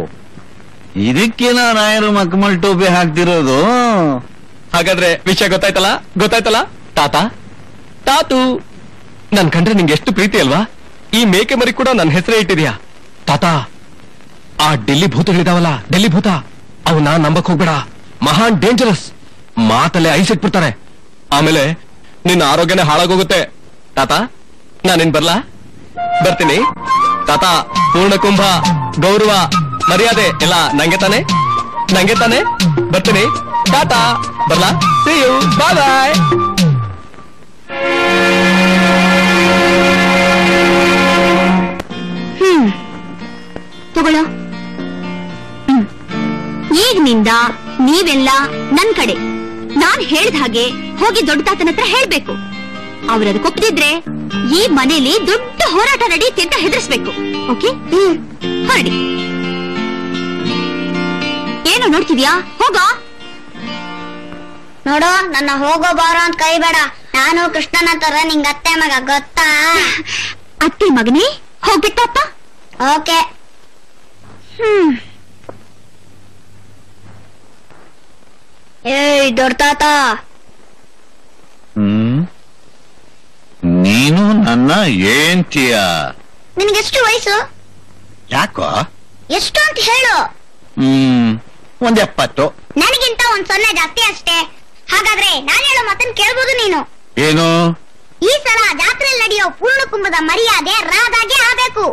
ಇದಕ್ಕೇನ ರಾಯರು ಮಗ್ಮಲ್ ಟೋಪಿ ಹಾಕ್ತಿರೋದು? ಹಾಗಾದ್ರೆ ವಿಷಯ ಗೊತ್ತಾಯ್ತಲ್ಲ ಗೊತ್ತಾಯ್ತಲ್ಲ ತಾತ. ತಾತು, ನನ್ ಕಂಡ್ರೆ ನಿಂಗೆ ಎಷ್ಟು ಪ್ರೀತಿ ಅಲ್ವಾ? ಈ ಮೇಕೆ ಮರಿ ಕೂಡ ನನ್ನ ಹೆಸರೇ ಇಟ್ಟಿದ್ಯಾ ತಾತ. ಆ ಡೆಲ್ಲಿ ಭೂತಗಳಿದಾವಲ್ಲ, ಡೆಲ್ಲಿ ಭೂತ, ಅವನ್ನ ನಂಬಕ್ ಹೋಗ್ಬೇಡ. ಮಹಾನ್ ಡೇಂಜರಸ್. ಮಾತಲ್ಲೇ ಐಸಿಟ್ಬಿಡ್ತಾರೆ. ಆಮೇಲೆ ನಿನ್ನ ಆರೋಗ್ಯನೇ ಹಾಳಾಗೋಗುತ್ತೆ ತಾತ. ನಾನಿನ್ ಬರ್ಲಾ? ಬರ್ತೀನಿ ತಾತ. ಪೂರ್ಣ ಕುಂಭ, ಗೌರವ, ಮರ್ಯಾದೆ ಎಲ್ಲ ನಂಗೆ ತಾನೆ, ನಂಗೆ ತಾನೆ. ಬರ್ತೀನಿ ತಾತ, ಬರ್ಲಾ? See you, bye bye. ಹ್ಮ್ ತಗೊಳ್ಳೋ. ಹ್ಮ್ ಈಗಿನಿಂದ ನೀವೆಲ್ಲ ನನ್ ಕಡೆ. ನಾನ್ ಹೇಳ್ದ ಹಾಗೆ ಹೋಗಿ ದೊಡ್ಡ ತಾತನ ಹತ್ರ ಹೇಳ್ಬೇಕು. ಅವ್ರದ್ ಒಪ್ಪದಿದ್ರೆ ಈ ಮನೇಲಿ ದೊಡ್ಡ ಹೋರಾಟ ನಡೆಯುತ್ತೆ ಅಂತ ಹೆದರ್ಸ್ಬೇಕು. ಓಕೆ? ಹ್ಮ್ ಹೊರಡಿ. ಏನು ನೋಡ್ತಿದ್ಯಾ? ಹೋಗೋ. ನೋಡು, ನನ್ನ ಹೋಗೋ ಬಾರೋ ಅಂತ ಕೈಬೇಡ. ನಾನು ಕೃಷ್ಣನ ತರ ನಿಂಗ ಅತ್ತೆ ಮಗ, ಗೊತ್ತಾ? ಅತ್ತೆ ಮಗನೇ ಹೋಗ್ಬಿಟ್ಟಪ್ಪ. ಓಕೆ. ಹ್ಮ್ ಏಯ್ ದೊಡ್ಡ ತಾತ, ಹ್ಮ್ ನೀನು ನನ್ನ ಏಂತಿಯ? ನಿನ್ಗೆಷ್ಟು ವಯಸ್ಸು? ಯಾಕೋ? ಎಷ್ಟು ಅಂತ ಹೇಳು. ಹ್ಮ್ ಒಂದ್ ಎಪ್ಪತ್ತು. ನನಗಿಂತ ಒಂದ್ ಸೊನ್ನೆ ಜಾಸ್ತಿ ಅಷ್ಟೇ. ಹಾಗಾದ್ರೆ ನಾನು ಹೇಳೋ ಮಾತನ್ನ ಕೇಳ್ಬೋದು ನೀನು. ಏನು? ಈ ಸಲ ಜಾತ್ರೆಯಲ್ಲಿ ನಡೆಯೋ ಪೂರ್ಣ ಕುಂಭದ ಮರ್ಯಾದೆ ರಾಧಾಗೆ ಆಗ್ಬೇಕು.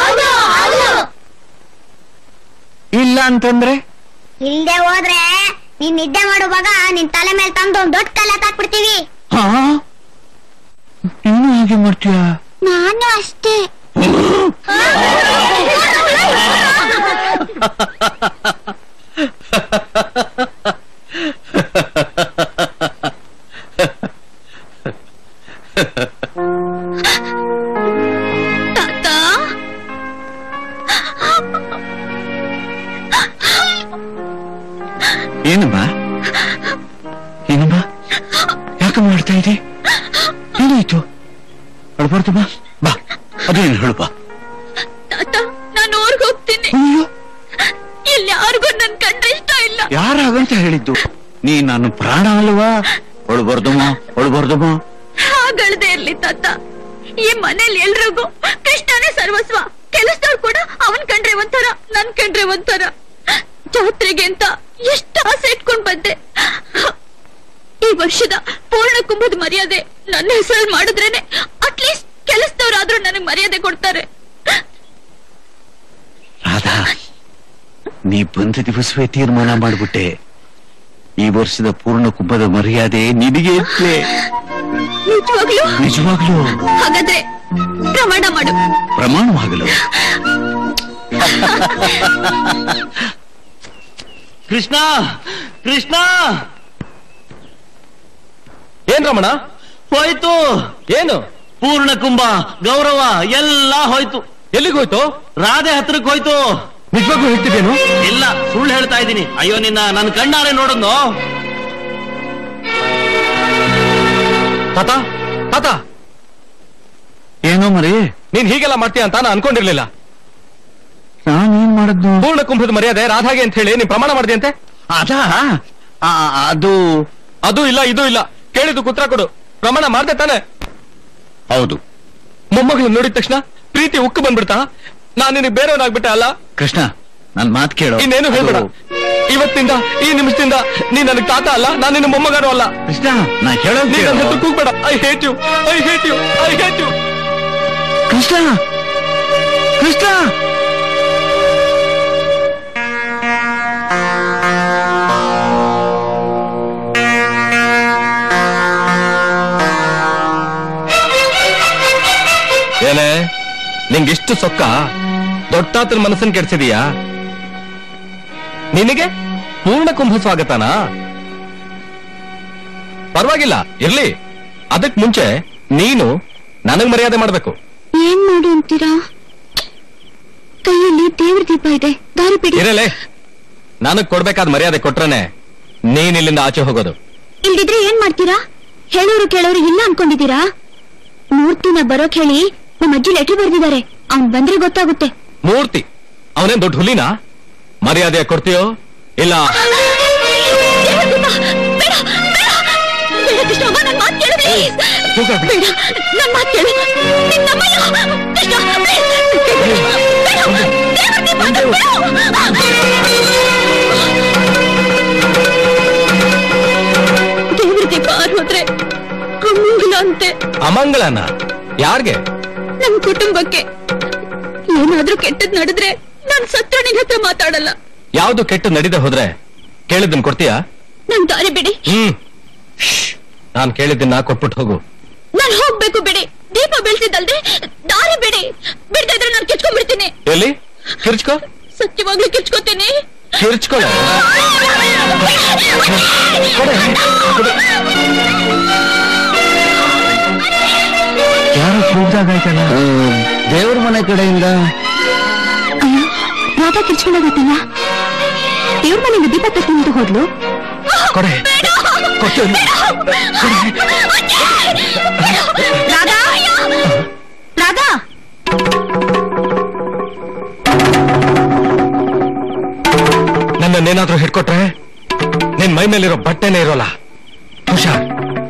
ಇಲ್ಲ ಅಂತಂದ್ರೆ? ಇಲ್ದೆ ಹೋದ್ರೆ ನೀನ್ ನಿದ್ದೆ ಮಾಡುವಾಗ ನಿನ್ ತಲೆ ಮೇಲೆ ತಂದು ಒಂದ್ ದೊಡ್ಡ ಕಲ್ಲ ಹಾಕ್ಬಿಡ್ತೀವಿ. ಹಾ, ನೀನು ಹಾಗೆ ಮಾಡ್ತೀಯ? ನಾನು ಅಷ್ಟೇ. ಏನಮ್ಮ ಏನಮ್ಮ ಯಾಕೆ ಮಾಡ್ತಾ ಇದೆ? ಏನಾಯ್ತು? ಅಳ್ಬಾರ್ದು ಬಾ ಬಾ, ಅದೇನು ಹೇಳು ಬಾ. ತಾತ, ನಾನು ಊರ್ಗ್ ಹೋಗ್ತೀನಿ. ಅಯ್ಯೋ, ಇಲ್ಲಿ ಯಾರಿಗೂ ನನ್ ಕಂಡ್ರೆ ಇಷ್ಟ ಇಲ್ಲ. ಯಾರಾಗಂತ ಹೇಳಿದ್ದು? ನೀ ನನ್ನ ಪ್ರಾಣ ಅಲ್ವಾ? ಒಳ್ಬಾರ್ದಮ್ಮ, ಒಳ್ಬಾರ್ದಮ್ಮ. ಹಾಗಳ್ದೆ ಇರ್ಲಿ ತಾತ. ಈ ಮನೇಲಿ ಎಲ್ರಿಗೂ ಕೃಷ್ಣನೇ ಸರ್ವಸ್ವ. ಕೆಲಸದವ್ರು ಕೂಡ ಅವನ್ ಕಂಡ್ರೆ ಒಂಥರ, ನನ್ ಕಂಡ್ರೆ ಒಂಥರ. ಜಾತ್ರೆಗೆ ಅಂತ ಎಷ್ಟು ಆಸೆ ಇಟ್ಕೊಂಡ್ ಬಂದೆ. ಈ ವರ್ಷದ ಪೂರ್ಣ ಕುಂಭದ ಮರ್ಯಾದೆ ನನ್ನ ಹೆಸರಲ್ಲಿ ಮಾಡಿದ್ರೇನೆ ಅಟ್ಲೀಸ್ಟ್ ಕೆಲಸದವ್ರಾದ್ರೂ ನನಗ್ ಮರ್ಯಾದೆ ಕೊಡ್ತಾರೆ. ರಾಧಾ, ನೀ ಬಂದ ದಿವಸವೇ ತೀರ್ಮಾನ ಮಾಡ್ಬಿಟ್ಟೆ. ಈ ವರ್ಷದ ಪೂರ್ಣ ಕುಂಭದ ಮರ್ಯಾದೆ ನಿನಗೆ ಇಟ್ಲೆ. ನಿಜವಾಗ್ಲೂ? ನಿಜವಾಗ್ಲೂ. ಹಾಗಾದ್ರೆ ಪ್ರಮಾಣ ಮಾಡು. ಪ್ರಮಾಣವಾಗಲು? ಕೃಷ್ಣ ಕೃಷ್ಣ ಏನ್ ರಮಣ ಹೋಯ್ತು. ಏನು? ಪೂರ್ಣ ಕುಂಭ ಗೌರವ ಎಲ್ಲ ಹೋಯ್ತು. ಎಲ್ಲಿಗೆ ಹೋಯ್ತು? ರಾಧೆ ಹತ್ರಕ್ಕೆ ಹೋಯ್ತು. ನಿಜವಾಗ್ಲೂ ಹೇಳ್ತಿದ್ದೇನು? ಇಲ್ಲ, ಸುಳ್ಳು ಹೇಳ್ತಾ ಇದ್ದೀನಿ. ಅಯ್ಯೋ ನಿನ್ನ ನನ್ನ ಕಣ್ಣಾರೆ ನೋಡೋದು. ತಾತ ತಾತ ಏನೋ ಮರಿ, ನೀನ್ ಹೀಗೆಲ್ಲ ಮಾಡ್ತೀಯ ಅಂತ ನಾನು ಅನ್ಕೊಂಡಿರ್ಲಿಲ್ಲ. ನಾನೇನ್ ಮಾಡದ್ದು? ಪೂರ್ಣ ಕುಂಭದ ಮರ್ಯಾದೆ ರಾಧಾಗೆ ಅಂತ ಹೇಳಿ ನೀನ್ ಪ್ರಮಾಣ ಮಾಡಿದೆ ಅಂತೆ. ಅದಾ? ಆ, ಅದು ಅದು ಇಲ್ಲ ಇದು ಇಲ್ಲ, ಕೇಳಿದ್ದು ಉತ್ತರ ಕೊಡು. ಪ್ರಮಾಣ ಮಾಡ್ದೆ ತಾನೆ? ಹೌದು. ಮೊಮ್ಮಗಳು ನೋಡಿದ ತಕ್ಷಣ ಪ್ರೀತಿ ಉಕ್ಕು ಬಂದ್ಬಿಡ್ತಾ? ನಾನ್ ನಿನಗೆ ಬೇರೆಯವನಾಗ್ಬಿಟ್ಟೆ ಅಲ್ಲ? ಕೃಷ್ಣ, ನನ್ ಮಾತು ಕೇಳು. ಇನ್ನೇನು ಹೇಳ್ಬೇಡ. ಇವತ್ತಿಂದ ಈ ನಿಮಿಷದಿಂದ ನೀನ್ ನನಗೆ ತಾತ ಅಲ್ಲ, ನಾನು ನಿನ್ನ ಮೊಮ್ಮಗನೂ ಅಲ್ಲ. ಕೃಷ್ಣ, ನಾ ಹೇಳೋ ನೀನ್ ನನ್ನ ಹೆಸರು ಕೂಗ್ಬೇಡ. I hate you, I hate you, I hate you. Krishna Krishna ಏನೇ ನಿಂಗಿಷ್ಟು ಸೊಕ್ಕ? ದೊಡ್ಡಾತನ ಮನಸ್ಸನ್ನು ಕೆಡ್ಸಿದೀಯಾ? ನಿನಗೆ ಪೂರ್ಣ ಕುಂಭ ಸ್ವಾಗತನಾ? ಪರವಾಗಿಲ್ಲ, ಇರ್ಲಿ. ಅದಕ್ ಮುಂಚೆ ನೀನು ನನಗ್ ಮರ್ಯಾದೆ ಮಾಡ್ಬೇಕು. ಏನ್ ಮಾಡು ಅಂತೀರಾ? ಕೈಯಲ್ಲಿ ದೇವ್ರ ದೀಪ ಇದೆ, ದಾರಿ ಬಿಡಿ. ಇರಲೇ, ನನಗ್ ಕೊಡ್ಬೇಕಾದ ಮರ್ಯಾದೆ ಕೊಟ್ರನೆ ನೀನ್ ಇಲ್ಲಿಂದ ಆಚೆ ಹೋಗೋದು. ಇಲ್ದಿದ್ರೆ ಏನ್ ಮಾಡ್ತೀರಾ? ಹೇಳೋರು ಕೇಳೋರು ಇಲ್ಲ ಅನ್ಕೊಂಡಿದ್ದೀರಾ? ಮೂರ್ತಿನ ಬರೋಕ್ ಹೇಳಿ ನಮ್ಮ ಅಜ್ಜಿ ಲೆಟರ್ ಬರ್ದಿದ್ದಾರೆ. ಅವ್ನ್ ಬಂದ್ರೆ ಗೊತ್ತಾಗುತ್ತೆ. ಮೂರ್ತಿ ಅವನೇನ್ ದೊಡ್ಡ ಹುಲಿನಾ? ಮರ್ಯಾದೆ ಕೊಡ್ತೀಯೋ ಇಲ್ಲ? ದೇವ್ರ ದೀಪ ಆರೋದ್ರೆ ಅಮಂಗಲ ಅಂತೆ. ಅಮಂಗಳನ? ಯಾರ್ಗೆ? ನಮ್ ಕುಟುಂಬಕ್ಕೆ. ಏನಾದ್ರೂ ಕೆಟ್ಟದ್ ನಡೆದ್ರೆ ನಾನ್ ಸತ್ರ ನಿನ್ ಹತ್ರ ಮಾತಾಡಲ್ಲ. ಯಾವ್ದು ಕೆಟ್ಟ ನಡೀದೆ ಹೋದ್ರೆ ಕೇಳಿದ್ದನ್ ಕೊಡ್ತೀಯಾ? ನನ್ ದಾರಿ ಬಿಡಿ. ಹ್ಮ್, ನಾನ್ ಕೇಳಿದ್ದನ್ನ ಕೊಟ್ಬಿಟ್ಟು ಹೋಗು. ನಾನ್ ಹೋಗ್ಬೇಕು ಬಿಡಿ. ದೀಪ ಬೆಳ್ಸಿದ್ದಲ್ದೆ ದಾರಿ ಬಿಡಿ. ಬಿಡ್ತಾ ಇದ್ರೆ ನಾನ್ ಕಿಚ್ಕೊಂಡ್ಬಿಡ್ತೀನಿ. ಎಲ್ಲಿ ಕಿರ್ಚ್ಕೋ? ಸತ್ಯವಾಗ್ಲೂ ಕಿಚ್ಕೋತೀನಿ. ಕಿರ್ಚ್ಕೊಳ್ಳ. ಯಾರು ಕೂಗ್ದಾಗಾಯ್ತಲ್ಲ? ದೇವ್ರ ಮನೆ ಕಡೆಯಿಂದ. ಅಯ್ಯೋ, ರಾಧಾ ಕಿರ್ಚ್ಕೊಂಡಾಗತ್ತಲ್ಲ. ದೇವ್ರ ಮನೆಯಿಂದ ದೀಪ ತಗೊಂಡು ಹೋದ್ಲು. ಕೊಡೆ ರಾಧಾ, ರಾಧಾ, ನನ್ನೇನಾದ್ರೂ ಹಿಡ್ಕೊಟ್ರೆ ನಿನ್ ಮೈ ಮೇಲಿರೋ ಬಟ್ಟೆನೇ ಇರೋಲ್ಲ. ಹುಷಾರ್.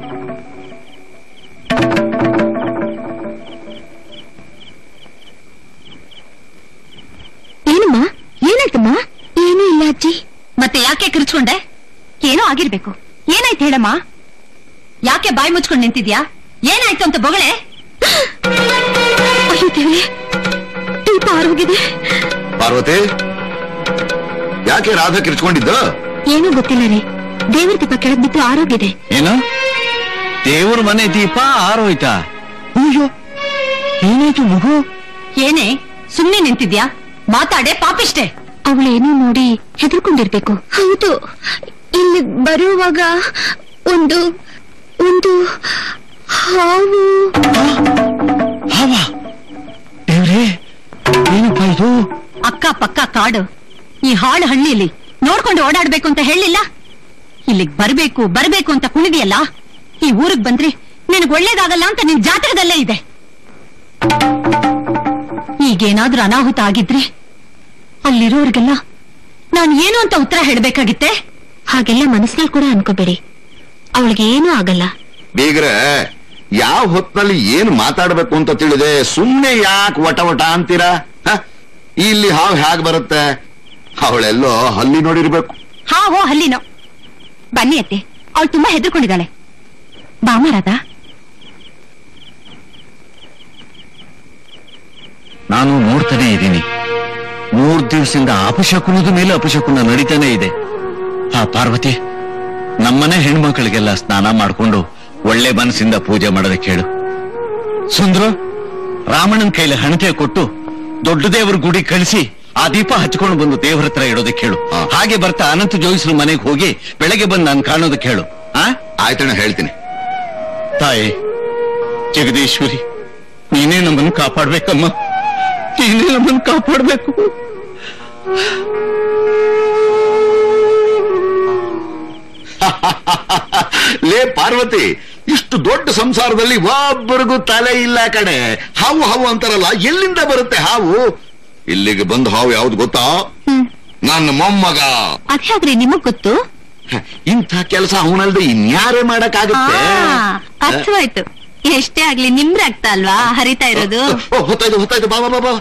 ಏನಮ್ಮ? ಏನಾಯ್ತಮ್ಮ? ಏನೂ ಇಲ್ಲ ಅಜ್ಜಿ. ಮತ್ತೆ ಯಾಕೆ ಕಿರ್ಚ್ಕೊಂಡೆ? ಏನೋ ಆಗಿರ್ಬೇಕು. ಏನಾಯ್ತು ಹೇಳಮ್ಮ? ಯಾಕೆ ಬಾಯಿ ಮುಚ್ಕೊಂಡು ನಿಂತಿದ್ಯಾ? ಏನಾಯ್ತು ಅಂತ ಬೊಗಳೆ? ಅಯ್ಯೋ ದೇವ್ರೆ, ದೀಪ ಆರೋಗಿದೆ. ಪಾರ್ವತಿ, ಯಾಕೆ ರಾಧಾ ಕಿರ್ಚ್ಕೊಂಡಿದ್ದು? ಏನೂ ಗೊತ್ತಿಲ್ಲ ರೀ. ದೇವ್ರ ದೀಪ ಕೆಳಗ್ ಬಿದ್ದು ಆರೋಗಿದೆ. ಏನು? ದೇವ್ರ ಮನೆ ದೀಪ ಆರೋಯ್ತಾ? ಅಯ್ಯೋ, ಏನಾಯ್ತು ಮಗು? ಏನೇ ಸುಮ್ನೆ ನಿಂತಿದ್ಯಾ? ಮಾತಾಡೆ ಪಾಪಿಷ್ಟೆ. ಅವಳೇನೋ ನೋಡಿ ಹೆದರ್ಕೊಂಡಿರ್ಬೇಕು. ಹೌದು, ಇಲ್ಲಿ ಬರುವಾಗ ಒಂದು ಒಂದು ಹಾವು. ಹಾವ? ದೇವ್ರೇ, ಏನಪ್ಪ ಇದು? ಅಕ್ಕ ಪಕ್ಕ ಕಾಡು, ಈ ಹಾಳು ಹಳ್ಳಿಯಲ್ಲಿ ನೋಡ್ಕೊಂಡು ಓಡಾಡ್ಬೇಕು ಅಂತ ಹೇಳಿಲ್ಲ? ಇಲ್ಲಿಗ್ ಬರ್ಬೇಕು ಬರ್ಬೇಕು ಅಂತ ಕುಣಿದಿಯಲ್ಲ, ಈ ಊರಿಗೆ ಬಂದ್ರೆ ನಿನಗ್ ಒಳ್ಳೇದಾಗಲ್ಲ ಅಂತ ನಿನ್ ಜಾತಕದಲ್ಲೇ ಇದೆ. ಈಗೇನಾದ್ರೂ ಅನಾಹುತ ಆಗಿದ್ರೆ ಅಲ್ಲಿರೋರ್ಗೆಲ್ಲ ನಾನ್ ಏನು ಅಂತ ಉತ್ತರ ಹೇಳ್ಬೇಕಾಗಿತ್ತೆ. ಹಾಗೆಲ್ಲ ಮನಸ್ಸಿನಲ್ಲಿ ಕೂಡ ಅನ್ಕೋಬೇಡಿ, ಅವಳಿಗೆ ಏನೂ ಆಗಲ್ಲ. ಬೀಗ್ರೆ, ಯಾವ ಹೊತ್ತಿನಲ್ಲಿ ಏನು ಮಾತಾಡ್ಬೇಕು ಅಂತ ತಿಳಿದೆ ಸುಮ್ನೆ ಯಾಕೆ ವಟ ವಟ ಅಂತೀರಾ? ಇಲ್ಲಿ ಹಾವು ಹೇಗ್ ಬರುತ್ತೆ? ಅವಳೆಲ್ಲೋ ಹಲ್ಲಿ ನೋಡಿರ್ಬೇಕು. ಹಾ ಹೋ ಹಲ್ಲಿನೋ. ಬನ್ನಿ ಅತ್ತೆ, ಅವಳು ತುಂಬಾ ಹೆದರ್ಕೊಂಡಿದ್ದಾಳೆ. ಬಾಮರಾದ, ನಾನು ನೋಡ್ತಾನೆ ಇದ್ದೀನಿ. ಮೂರ್ ದಿವಸದಿಂದ ಅಪಶಕುನದ ಮೇಲೆ ಅಪಶಕುನ ನಡೀತಾನೆ ಇದೆ. ಆ ಪಾರ್ವತಿ, ನಮ್ಮನೆ ಹೆಣ್ಮಕ್ಳಿಗೆಲ್ಲ ಸ್ನಾನ ಮಾಡ್ಕೊಂಡು ಒಳ್ಳೆ ಮನಸ್ಸಿಂದ ಪೂಜೆ ಮಾಡೋದಕ್ಕೆ ಹೇಳು. ಸುಂದ್ರ, ರಾಮಣ್ಣನ ಕೈಲಿ ಹಣತೆ ಕೊಟ್ಟು ದೊಡ್ಡ ದೇವ್ರ ಗುಡಿ ಕಳಿಸಿ ಆ ದೀಪ ಹಚ್ಕೊಂಡು ಬಂದು ದೇವರ ಹತ್ರ ಇಡೋದಕ್ಕೆ ಹೇಳು. ಹಾಗೆ ಬರ್ತಾ ಅನಂತ ಜೋಯಿಸ್ರು ಮನೆಗೆ ಹೋಗಿ ಬೆಳಗ್ಗೆ ಬಂದು ನಾನು ಕಾಣೋದಕ್ಕೆ ಹೇಳು. ಆ ಆಯ್ತಣ್ಣ, ಹೇಳ್ತೀನಿ. ತಾಯಿ ಜಗದೀಶ್ವರಿ, ನೀನೇ ನಮ್ಮನ್ನು ಕಾಪಾಡ್ಬೇಕಮ್ಮ, ನೀನೇ ನಮ್ಮನ್ನು ಕಾಪಾಡ್ಬೇಕು. ಲೇ ಪಾರ್ವತಿ, ಇಷ್ಟು ದೊಡ್ಡ ಸಂಸಾರದಲ್ಲಿ ಒಬ್ಬರಿಗೂ ತಲೆ ಇಲ್ಲ ಕಣೆ. ಹಾವು ಹಾವು ಅಂತಾರಲ್ಲ, ಎಲ್ಲಿಂದ ಬರುತ್ತೆ ಹಾವು? ಇಲ್ಲಿಗೆ ಬಂದು ಹಾವು ಯಾವ್ದು ಗೊತ್ತಾ? ನನ್ನ ಮೊಮ್ಮಗ. ಅದ್ಯಾಗ್ರಿ ನಿಮಗ್ ಗೊತ್ತು? ಇಂಥ ಕೆಲಸ ಅವನಲ್ದೆ ಇನ್ಯಾರೇ ಮಾಡಕ್ಕಾಗುತ್ತೆ? ಅರ್ಥವಾಯ್ತು. ಎಷ್ಟೇ ಆಗ್ಲಿ ನಿಮ್ ರಕ್ತ ಅಲ್ವಾ ಹರಿತಾ ಇರೋದು. ಹೊತ್ತಾಯ್ತು ಹೊತ್ತಾಯ್ತು, ಬಾ ಬಾ ಬಾ.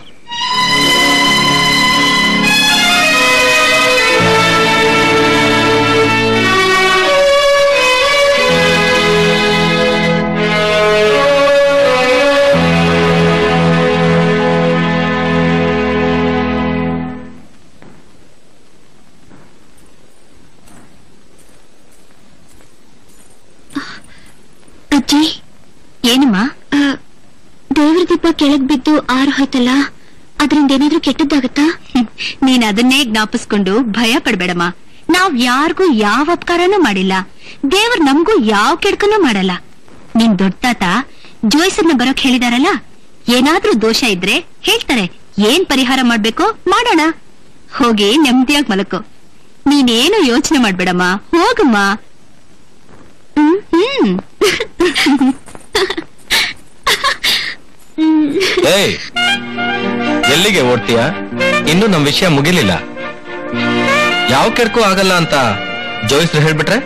ಅಜ್ಜಿ, ಏನಮ್ಮ? ದೇವ್ರ ದೀಪ ಕೆಳಗ್ ಬಿದ್ದು ಆರು ಹೋಯ್ತಲ್ಲ, ಅದ್ರಿಂದ ಏನಾದ್ರೂ ಕೆಟ್ಟದ್ದಾಗತ್ತಾ? ನೀನ್ ಅದನ್ನೇ ಜ್ಞಾಪಿಸ್ಕೊಂಡು ಭಯ ಪಡ್ಬೇಡಮ್ಮ. ನಾವ್ ಯಾರಿಗೂ ಯಾವ ಅಪಕಾರನೂ ಮಾಡಿಲ್ಲ, ದೇವ್ರ ನಮ್ಗೂ ಯಾವ ಕೆಡ್ಕನೂ ಮಾಡಲ್ಲ. ನಿಮ್ ದೊಡ್ಡ ತಾತ ಜೋಯ್ಸರ್ನ ಬರೋಕ್ ಹೇಳಿದಾರಲ್ಲ, ಏನಾದ್ರೂ ದೋಷ ಇದ್ರೆ ಹೇಳ್ತಾರೆ, ಏನ್ ಪರಿಹಾರ ಮಾಡ್ಬೇಕೋ ಮಾಡೋಣ. ಹೋಗಿ ನೆಮ್ಮದಿಯಾಗಿ ಮಲಕೋ. ನೀನೇನು ಯೋಚನೆ ಮಾಡ್ಬೇಡಮ್ಮ, ಹೋಗಮ್ಮ. ಹ್ಮ್ ಹ್ಮ್ ಏಯ್, ಎಲ್ಲಿಗೆ ಓಡ್ತೀಯ? ಇನ್ನು ನಮ್ ವಿಷಯ ಮುಗಿಲಿಲ್ಲ. ಯಾವ ಕೆಡ್ಕೂ ಆಗಲ್ಲ ಅಂತ ಜೋಯಿಸ್ರು ಹೇಳ್ಬಿಟ್ರೆ?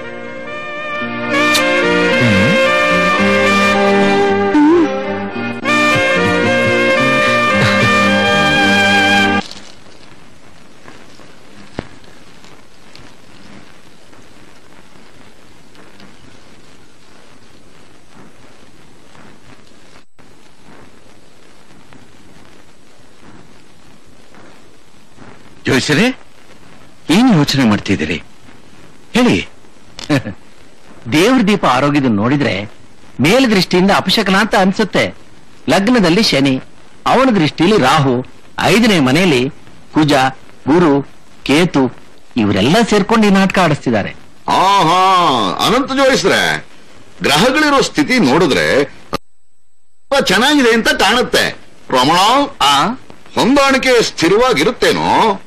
ಜೋಯಿಸರೇ, ಏನ್ ಯೋಚನೆ ಮಾಡ್ತಿದ್ದೀರಿ ಹೇಳಿ? ದೇವ್ರ ದೀಪ ಆರೋಗ್ಯದ ನೋಡಿದ್ರೆ ಮೇಲ್ದೃಷ್ಟಿಯಿಂದ ಅಪಶಕನ ಅಂತ ಅನ್ಸುತ್ತೆ. ಲಗ್ನದಲ್ಲಿ ಶನಿ, ಅವನ ದೃಷ್ಟಿಯಲ್ಲಿ ರಾಹು, ಐದನೇ ಮನೆಯಲ್ಲಿ ಕುಜ, ಗುರು, ಕೇತು, ಇವರೆಲ್ಲ ಸೇರ್ಕೊಂಡು ಈ ನಾಟಕ ಆಡಿಸ್ತಿದ್ದಾರೆ. ಆಹಾ, ಅನಂತ ಜೋಯಿಸ್ರೆ, ಗ್ರಹಗಳಿರೋ ಸ್ಥಿತಿ ನೋಡಿದ್ರೆ ಚೆನ್ನಾಗಿದೆ ಅಂತ ಕಾಣುತ್ತೆ. ರಮಣ, ಆ ಹೊಂದಾಣಿಕೆ ಸ್ಥಿರವಾಗಿರುತ್ತೇನೋ?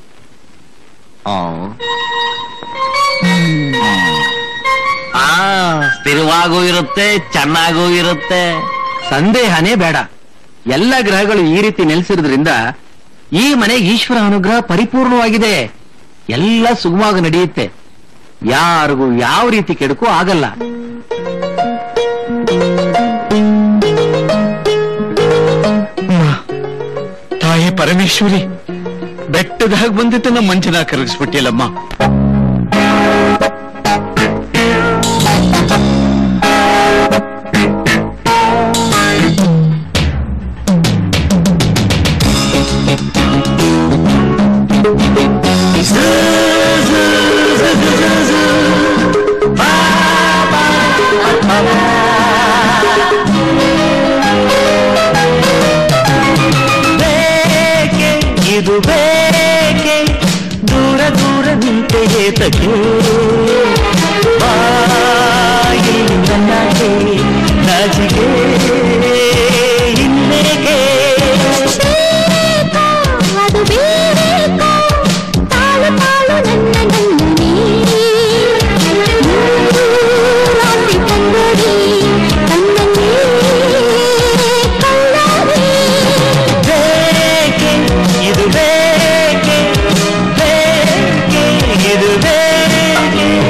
ಆ ಸ್ಥಿರವಾಗೂ ಇರುತ್ತೆ, ಚೆನ್ನಾಗೂ ಇರುತ್ತೆ, ಸಂದೇಹನೇ ಬೇಡ. ಎಲ್ಲ ಗ್ರಹಗಳು ಈ ರೀತಿ ನೆಲೆಸಿರೋದ್ರಿಂದ ಈ ಮನೆಗೆ ಈಶ್ವರ ಅನುಗ್ರಹ ಪರಿಪೂರ್ಣವಾಗಿದೆ. ಎಲ್ಲ ಸುಗಮವಾಗಿ ನಡೆಯುತ್ತೆ, ಯಾರಿಗೂ ಯಾವ ರೀತಿ ಕೆಡಕು ಆಗಲ್ಲ. ತಾಯಿ ಪರಮೇಶ್ವರಿ, ಬೆಟ್ಟದಾಗ ಬಂದಿತ್ತು ನಮ್ಮ ಮಂಚನ ಕರಗಿಸ್ಬಿಟ್ಟಿಲ್ಲಮ್ಮ. ಇದು ಬೇಕೆ ದೂರ ದೂರ ನಿಂತೆ ಏತಕ್ಕೆ ಬಾಯಿ ನನ್ನಾಗೆ ನಾಚಿಕೆ ಇನ್ನೇಕೆ ಅದು ಬೇಕೋ ತಾಳು ತಾಳು ನನ್ನ ನನ್ನನೇ ರಾತ್ರಿ ತಂದರಿ ತನ್ನನ್ನೇ ಕಳ್ಳಾರಿ ಬೇಕೆ ಇದು ಬೇಕೆ ಬೇಕೆ ಇದು ಬೇಕೆ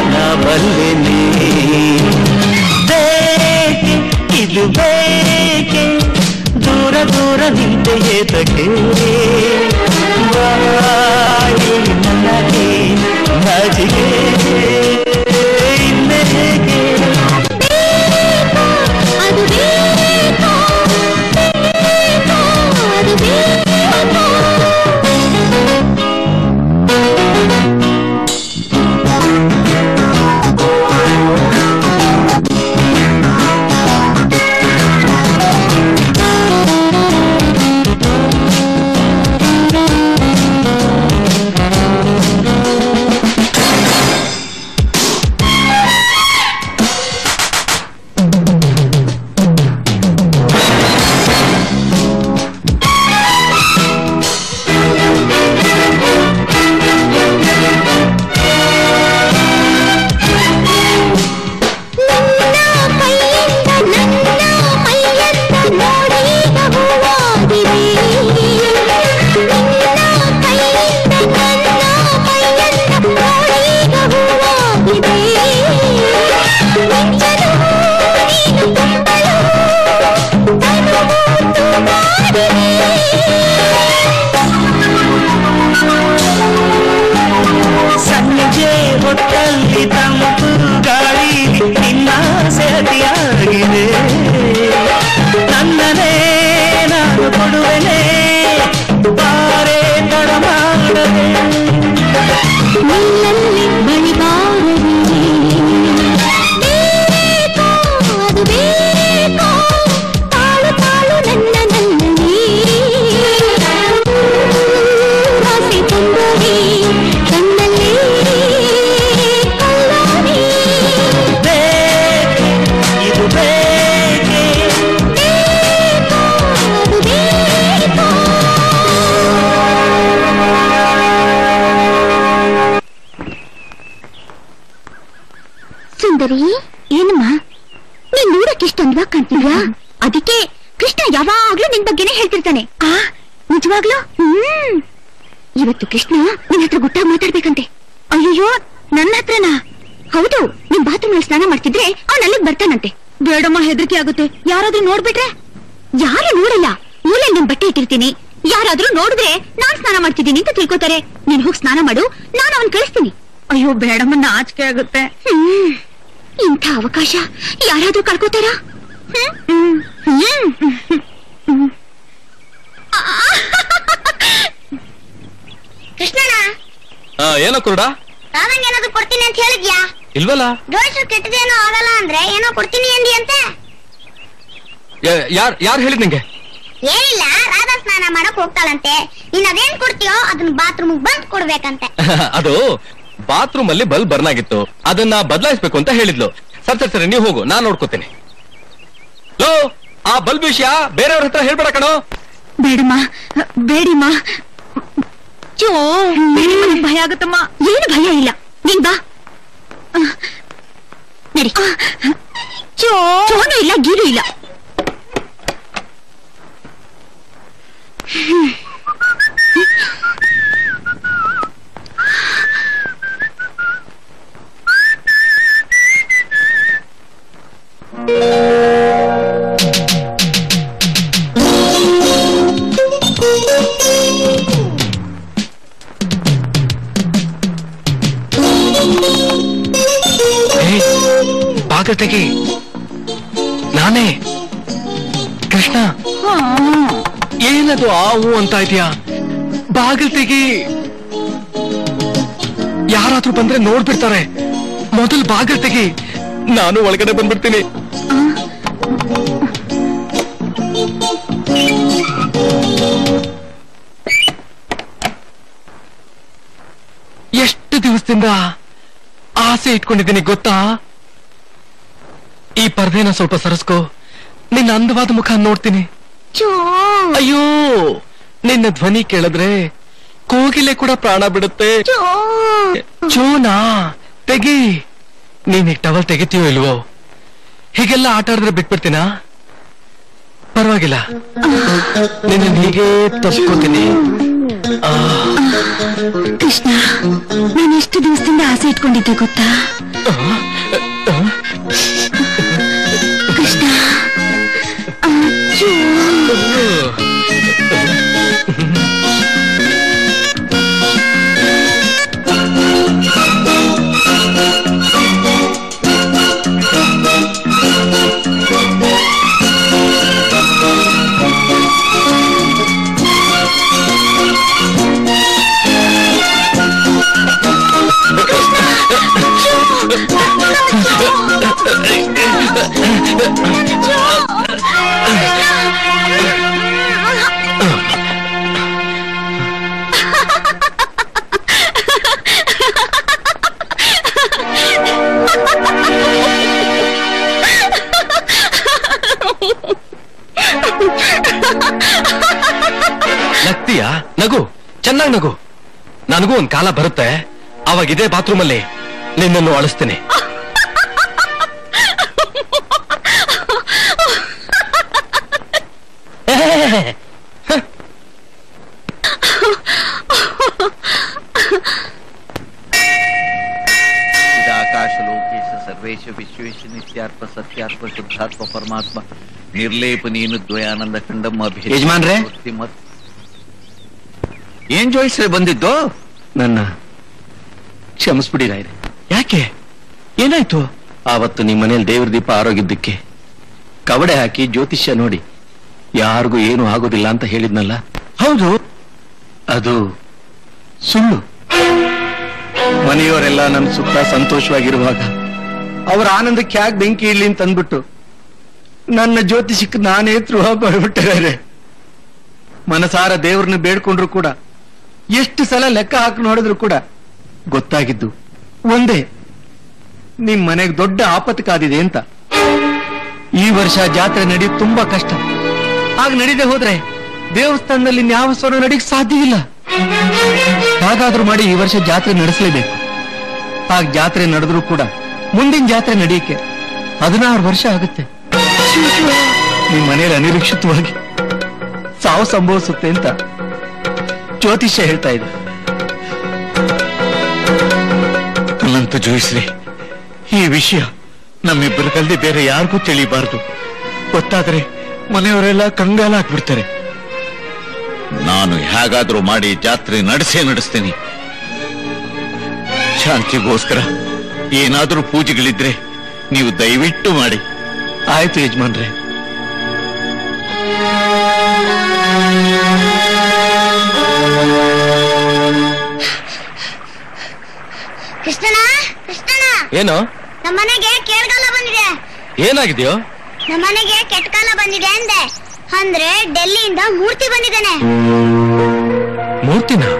ನಾ ಬಲ್ಲೆನೆ ಬೇಕೆ ಇದು ಬೇಕೆ ದೂರ ದೂರ ನಿಂತೆ ಏತಕ್ಕೆ ಬಾಯಿ ನನಗೆ ನಾಚಿಕೆ ಇನ್ನೇಕೆ ಅದು ಬೇಕು ಬೇಕು ಅದು ಬೇಕು ಸಂಜೆ ಹೊತ್ತಲ್ಲಿ ತಂಪು ಗಾಳಿ ನಿನ್ನ ಸೆಹತಿಯಾಗಿದೆ ನನ್ನನೇ ನಾನು ಕೊಡುವೆನೆ ಬಾರೆ ತಡ ಮಾಡದೆ ನಿನ್ನಲ್ಲಿ ಬಳಿಬಾರದೆ ಬೇಕೋ ಅದು ಬೇಕೋ ತಾಳು ತಾಳು ನನ್ನ ನನ್ನಲ್ಲಿ ಆಸೆ ತುಂಬೋರಿ ಕಣ್ಣಲ್ಲಿ ಕಳ್ಳಾರಿ ಬೇಕೆ ಇದು ಬೇಕೆ ಬೇಕೋ ಅದು ಬೇಕೋ ಸುಂದರಿ ಏನಮ್ಮ ನೀನ್ ನೋಡಕ್ ಇಷ್ಟೊಂದ್ವಾ ಕಾಣ್ತೀಯಾ ಅದಕ್ಕೆ ಕೃಷ್ಣ ಯಾವಾಗ್ಲೂ ನಿನ್ ಬಗ್ಗೆನೇ ಹೇಳ್ತಿರ್ತಾನೆ ಆ ನಿಜವಾಗ್ಲೂ ಹ್ಮ್ ಇವತ್ತು ಕೃಷ್ಣ ನಿನ್ ಹತ್ರ ಗುಟ್ಟಾಗಿ ಮಾತಾಡ್ಬೇಕಂತೆ ಅಯ್ಯೋ ನನ್ನ ಹತ್ರನಾ ಹೌದು ನಿಮ್ ಬಾತ್ರೂಮ್ ಅಲ್ಲಿ ಸ್ನಾನ ಮಾಡ್ತಿದ್ರೆ ಅವ್ನ್ ಅಲ್ಲಿಗ್ ಬರ್ತಾನಂತೆ ಬೇಡಮ್ಮ ಹೆದರಿಕೆ ಆಗುತ್ತೆ ಯಾರಾದ್ರೂ ನೋಡ್ಬಿಟ್ರೆ ಯಾರು ನೋಡಲ್ಲ ಮೂಲೆ ನಿಮ್ ಬಟ್ಟೆ ಇಟ್ಟಿರ್ತೀನಿ ಯಾರಾದ್ರೂ ನೋಡಿದ್ರೆ ನಾನ್ ಸ್ನಾನ ಮಾಡ್ತಿದ್ದೀನಿ ಅಂತ ತಿಳ್ಕೊತಾರೆ ನೀನ್ ಹೋಗಿ ಸ್ನಾನ ಮಾಡು ನಾನು ಅವನ್ ಕಳಿಸ್ತೀನಿ ಅಯ್ಯೋ ಬೇಡಮ್ಮ ನಾಚಿಕೆ ಆಗುತ್ತೆ ಹ್ಮ್ ಇಂಥ ಅವಕಾಶ ಯಾರಾದ್ರೂ ಕಳ್ಕೋತಾರ ಕೃಷ್ಣನ ಏನೋ ಕುರುಡ ರಾಧಂಗೆ ಏನಾದ್ರು ಕೊಡ್ತೀನಿ ಅಂತ ಹೇಳಿದ್ಯಾ ಇಲ್ವಲ್ಲ ದೋಷ ಕೆಟ್ಟದೇನೋ ಆಗಲ್ಲ ಅಂದ್ರೆ ಏನೋ ಕೊಡ್ತೀನಿ ಅಂದಿ ಅಂತೆ ಯಾರ್ ಯಾರು ಹೇಳಿದ್ ನಿಂಗೆ ಏನಿಲ್ಲ ರಾಧಾ ಸ್ನಾನ ಮಾಡಕ್ ಹೋಗ್ತಾಳಂತೆ ನೀನ್ ಅದೇನ್ ಕೊಡ್ತೀಯೋ ಅದನ್ನ ಬಾತ್ರೂಮ್ ಬಂದ್ ಕೊಡ್ಬೇಕಂತೆ ಅದು ಬಾತ್ರೂಮ್ ಅಲ್ಲಿ ಬಲ್ಬ್ ಬರ್ನ್ ಆಗಿತ್ತು ಅದನ್ನ ಬದಲಾಯಿಸ್ಬೇಕು ಅಂತ ಹೇಳಿದ್ಲು ಸರಿ ಸರಿ ಸರಿ ನೀವು ಹೋಗು ನಾನ್ ನೋಡ್ಕೋತೀನಿ ಲೋ ಆ ಬಲ್ಬ್ ವಿಷಯ ಬೇರೆಯವ್ರ ಹತ್ರ ಹೇಳ್ಬೇಡ ಕಣೋ ಬೇಡಮ್ಮ ಬೇಡಿಮ್ಮ ಚೋ ಬೇಡಿಮ್ಮ ಭಯ ಆಗುತ್ತಮ್ಮ ಏನು ಭಯ ಇಲ್ಲ ನೀನ್ ಬಾ ನಡಿ ಚೋ ಚೋನು ಇಲ್ಲ ಗೀರು ಇಲ್ಲ ಬಾಗಿಲು ತೆಗಿ ನಾನೇ ಕೃಷ್ಣ ಏನದು ಆ ಹೂ ಅಂತ ಇದೆಯಾ ಬಾಗಿಲು ತೆಗಿ ಯಾರಾದ್ರೂ ಬಂದ್ರೆ ನೋಡ್ಬಿಡ್ತಾರೆ ಮೊದಲು ಬಾಗಿಲು ತೆಗಿ ನಾನು ಒಳಗಡೆ ಬಂದ್ಬಿಡ್ತೀನಿ ಎಷ್ಟು ದಿವಸದಿಂದ ಆಸೆ ಇಟ್ಕೊಂಡಿದ್ದೀನಿ ಗೊತ್ತಾ ಈ ಪರ್ದೆನ ಸ್ವಲ್ಪ ಸರಸ್ಕೋ ನಿನ್ನ ಅಂದವಾದ ಮುಖ ನೋಡ್ತೀನಿ ಅಯ್ಯೋ ನಿನ್ನ ಧ್ವನಿ ಕೇಳಿದ್ರೆ ಕೋಗಿಲೆ ಕೂಡ ಪ್ರಾಣ ಬಿಡುತ್ತೆ ಚೋನಾ ತೆಗಿ ನೀನ್ ಈ ಟವಲ್ ತೆಗಿತೀಯೋ ಇಲ್ವೋ ಹೀಗೆಲ್ಲ ಆಟ ಆಡಿದ್ರೆ ಬಿಟ್ಬಿಡ್ತೀನಾ ಪರವಾಗಿಲ್ಲ ನಿನ್ನ ಹೀಗೆ ತಪ್ಸ್ಕೋತೀನಿ ಕೃಷ್ಣ ನಾನು ಎಷ್ಟು ದಿವಸದಿಂದ ಆಸೆ ಇಟ್ಕೊಂಡಿದ್ದೆ ಗೊತ್ತಾ ಕೃಷ್ಣ ನಗ್ತೀಯಾ? ನಗು, ಚೆನ್ನಾಗಿ ನಗು. ನನಗೂ ಒಂದ್ ಕಾಲ ಬರುತ್ತೆ, ಅವಾಗ ಇದೇ ಬಾತ್ರೂಮ್ ಅಲ್ಲಿ ನಿನ್ನನ್ನು ಅಳಿಸ್ತೀನಿ. ಆಕಾಶ ಲೋಕೇಶ ಸರ್ವೇಶ ವಿಶ್ವೇಶ ನಿತ್ಯಾರ್ಪ ಸತ್ಯಾರ್ಪ ಶುದ್ಧಾತ್ಮ ಪರಮಾತ್ಮ ನಿರ್ಲೇಪ ನೀನು ದ್ವಯಾನಂದ ಖಂಡಮ್ಮ. ಯಜಮಾನ್ರೇ, ಏನ್ ಜೋಯಿಸ್ರೆ ಬಂದಿದ್ದು? ನನ್ನ ಕ್ಷಮಿಸ್ಬಿಡಿರ. ಯಾಕೆ, ಏನಾಯ್ತು? ಆವತ್ತು ನಿಮ್ಮ ಮನೇಲಿ ದೇವ್ರ ದೀಪ ಆರೋಗಿದ್ದಕ್ಕೆ ಕವಡೆ ಹಾಕಿ ಜ್ಯೋತಿಷ್ಯ ನೋಡಿ ಯಾರಿಗೂ ಏನು ಆಗೋದಿಲ್ಲ ಅಂತ ಹೇಳಿದ್ನಲ್ಲ. ಹೌದು, ಅದು ಸುಳ್ಳು. ಮನೆಯವರೆಲ್ಲ ನನ್ನ ಸುತ್ತ ಸಂತೋಷವಾಗಿರುವಾಗ ಅವರ ಆನಂದಕ್ಕೆ ಯಾಕೆ ಬೆಂಕಿ ಇಡ್ಲಿ ಅಂತ ಅಂದ್ಬಿಟ್ಟು ನನ್ನ ಜ್ಯೋತಿಷಕ್ಕೆ ನಾನೇ ದ್ರೋಹ ಮಾಡಿಬಿಟ್ಟಿದ್ದಾರೆ. ಮನಸಾರ ದೇವ್ರನ್ನ ಬೇಡ್ಕೊಂಡ್ರು ಕೂಡ, ಎಷ್ಟು ಸಲ ಲೆಕ್ಕ ಹಾಕಿ ನೋಡಿದ್ರು ಕೂಡ ಗೊತ್ತಾಗಿದ್ದು ಒಂದೇ, ನಿಮ್ ಮನೆಗೆ ದೊಡ್ಡ ಆಪತ್ತು ಕಾದಿದೆ ಅಂತ. ಈ ವರ್ಷ ಜಾತ್ರೆ ನಡೆಯೋದು ತುಂಬಾ ಕಷ್ಟ. ಆಗ ನಡೀದೆ ಹೋದ್ರೆ ದೇವಸ್ಥಾನದಲ್ಲಿ ಇನ್ಯಾವ ಸ್ವರ ನಡೀಕ್ ಸಾಧ್ಯವಿಲ್ಲ. ಹಾಗಾದ್ರೂ ಮಾಡಿ ಈ ವರ್ಷ ಜಾತ್ರೆ ನಡೆಸಲೇಬೇಕು. ಆಗ ಜಾತ್ರೆ ನಡೆದ್ರೂ ಕೂಡ ಮುಂದಿನ ಜಾತ್ರೆ ನಡೆಯಕ್ಕೆ ಹದಿನಾರು ವರ್ಷ ಆಗುತ್ತೆ. ನಿಮ್ ಮನೆಯಲ್ಲಿ ಅನಿರೀಕ್ಷಿತವಾಗಿ ಸಾವು ಸಂಭವಿಸುತ್ತೆ ಅಂತ ಜ್ಯೋತಿಷ್ಯ ಹೇಳ್ತಾ ಇದೆ. ಅಲ್ಲಂತೂ ಜೋಯಿಸ್ರಿ, ಈ ವಿಷಯ ನಮ್ಮಿಬ್ಬರಿಗಲ್ಲಿ ಬೇರೆ ಯಾರಿಗೂ ತಿಳಿಬಾರ್ದು. ಗೊತ್ತಾದ್ರೆ ಮನೆಯವರೆಲ್ಲ ಕಂಗಾಲ ಹಾಕ್ಬಿಡ್ತಾರೆ. ನಾನು ಹೇಗಾದ್ರೂ ಮಾಡಿ ಜಾತ್ರೆ ನಡೆಸೇ ನಡೆಸ್ತೀನಿ. ಶಾಂತಿಗೋಸ್ಕರ ಏನಾದ್ರೂ ಪೂಜೆಗಳಿದ್ರೆ ನೀವು ದಯವಿಟ್ಟು ಮಾಡಿ. ಆಯ್ತು ಯಜಮಾನ್ರೆ. ಕೃಷ್ಣನ ಕೃಷ್ಣನ ಏನು? ನಮ್ಮನೆಗೆ ಕೇಳ್ಗಾಲ ಬಂದಿದೆ. ಏನಾಗಿದೆಯೋ? ನಮ್ಮನೆಗೆ ಕೆಟ್ಟ ಕಾಲ ಬಂದಿದೆ ಅಂದೆ. ಅಂದ್ರೆ ಡೆಲ್ಲಿಯಿಂದ ಮೂರ್ತಿ ಬಂದಿದ್ದಾನೆ. ಮೂರ್ತಿನ?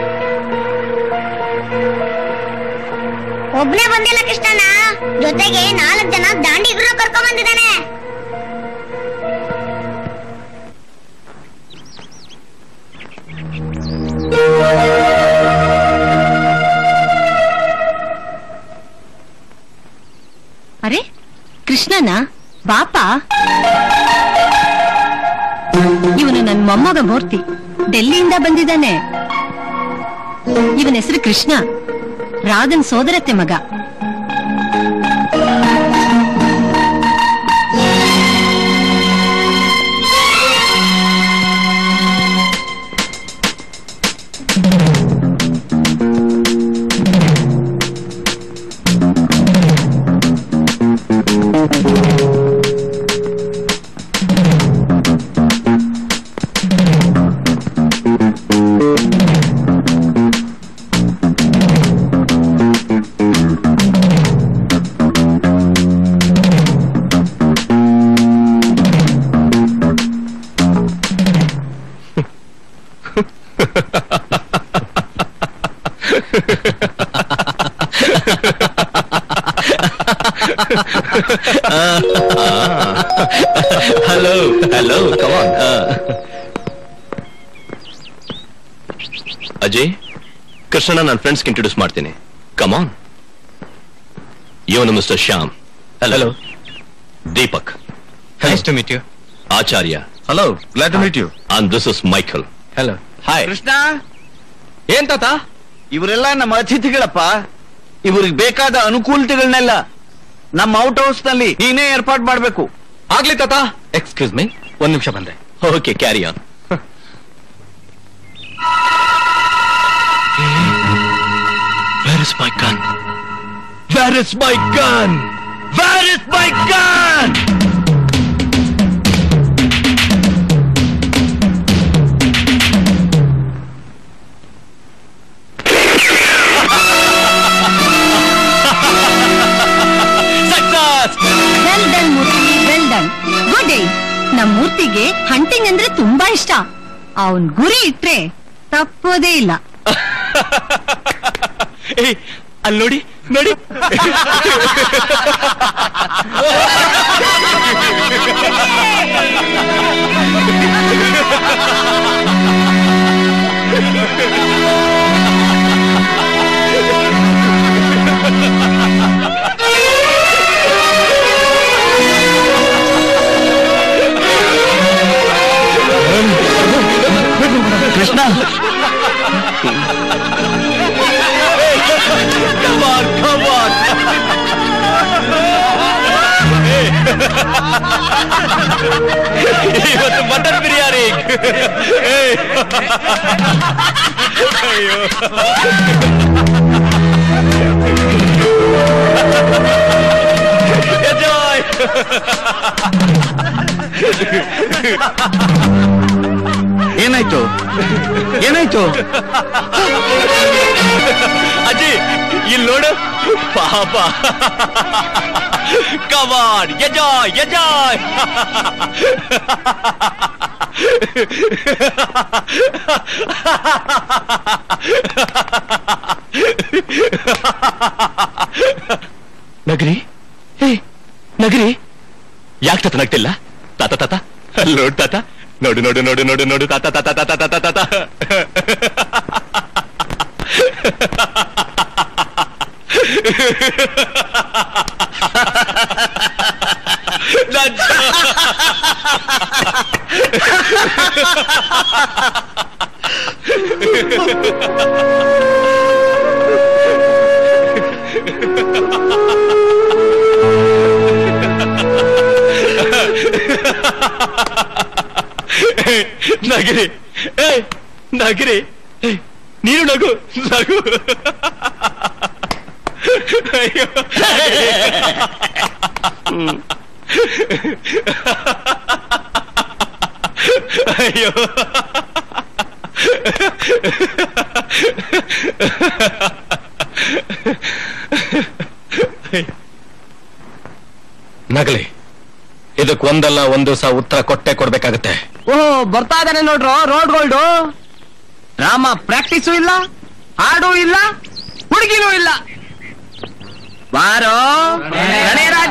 ಒಬ್ನೇ ಬಂದಿಲ್ಲ ಕೃಷ್ಣನ, ಜೊತೆಗೆ ನಾಲ್ಕು ಜನ ದಾಂಡಿಗರು ಕರ್ಕೊಂಡ್ ಬಂದಿದ್ದಾನೆ. ಅರೆ ಕೃಷ್ಣನ ಬಾಪ, ಇವನು ನನ್ನ ಮೊಮ್ಮಗ ಮೂರ್ತಿ, ಡೆಲ್ಲಿಯಿಂದ ಬಂದಿದ್ದಾನೆ. ಇವನ ಹೆಸರು ಕೃಷ್ಣ, ರಾಧನ್ ಸೋದರತ್ತೆ ಮಗ. Hello hello, come on. Ajay, Krishna ನನ್ನ ಫ್ರೆಂಡ್ಸ್ಗೆ ಇಂಟ್ರೊಡ್ಯೂಸ್ ಮಾಡ್ತೀನಿ. ಕಮಾನ್. ಇವನು mister Shyam. Hello. Deepak. Nice to meet you. Acharya. Hello, glad to meet you. And this is Michael. Hello. Hi. Krishna, ಏನ್ ತಾತ? ಇವರೆಲ್ಲ ನಮ್ಮ ಅತಿಥಿಗಳಪ್ಪ. ಇವ್ರಿಗೆ ಬೇಕಾದ ಅನುಕೂಲತೆಗಳನ್ನೆಲ್ಲ ನಮ್ಮ ಔಟ್ ಹೌಸ್ ನಲ್ಲಿ ನೀನೇ ಏರ್ಪಾಡು ಮಾಡ್ಬೇಕು. ಆಗ್ಲಿ ತಾತ. ಎಕ್ಸ್ಕ್ಯೂಸ್ ಮೀ, ಒಂದ್ ನಿಮಿಷ ಬಂದೆ. Okay, carry on. Where is my gun? Where is my gun? Where is my gun? Success! Well done Murthy, well done. Good day. ನಮ್ ಮೂರ್ತಿಗೆ ಹಂಟಿಂಗ್ ಅಂದ್ರೆ ತುಂಬಾ ಇಷ್ಟ. ಅವನ್ ಗುರಿ ಇಟ್ರೆ ತಪ್ಪೋದೇ ಇಲ್ಲ. ಅಲ್ಲಿ ನೋಡಿ ನೋಡಿ. Krishna, Come on, come on. ಇವತ್ತು ಮಟನ್ ಬಿರಿಯಾನಿ. ಅಯ್ಯೋ, ಎಂಜಾಯ್. ಏನಾಯ್ತು ಏನಾಯ್ತು ಅಜ್ಜಿ, ಇಲ್ಲಿ ನೋಡು ಪಾಪ. Come on, enjoy enjoy. Nagari, hey ನಗರಿ, ಯಾಕೆ ತಾತ ನಗ್ತಿಲ್ಲ? ತಾತ ತಾತ ನೋಡು ತಾತ, ನೋಡು ನೋಡು ನೋಡು ನೋಡು ನೋಡು ತಾತ ತಾತ ತಾತ ತಾತ ತಾತ. ನಗರಿ, ಏ ನಗರಿ, ನೀನು ನಗು ನಗು. ಅಯ್ಯೋ, ಅಯ್ಯೋ. ನಗಲಿ, ಇದಕ್ಕೊಂದಲ್ಲ ಒಂದು ದಿವಸ ಉತ್ತರ ಕೊಟ್ಟೆ ಕೊಡ್ಬೇಕಾಗತ್ತೆ. ಓಹೋ, ಬರ್ತಾ ಇದ್ದಾನೆ ನೋಡ್ರು ರೋಡ್ ಗೋಲ್ಡು. ರಾಮ ಪ್ರಾಕ್ಟೀಸು ಇಲ್ಲ, ಹಾಡು ಇಲ್ಲ, ಹುಡುಗಿನೂ ಇಲ್ಲ. ಬಾರೋ ರಾಜ,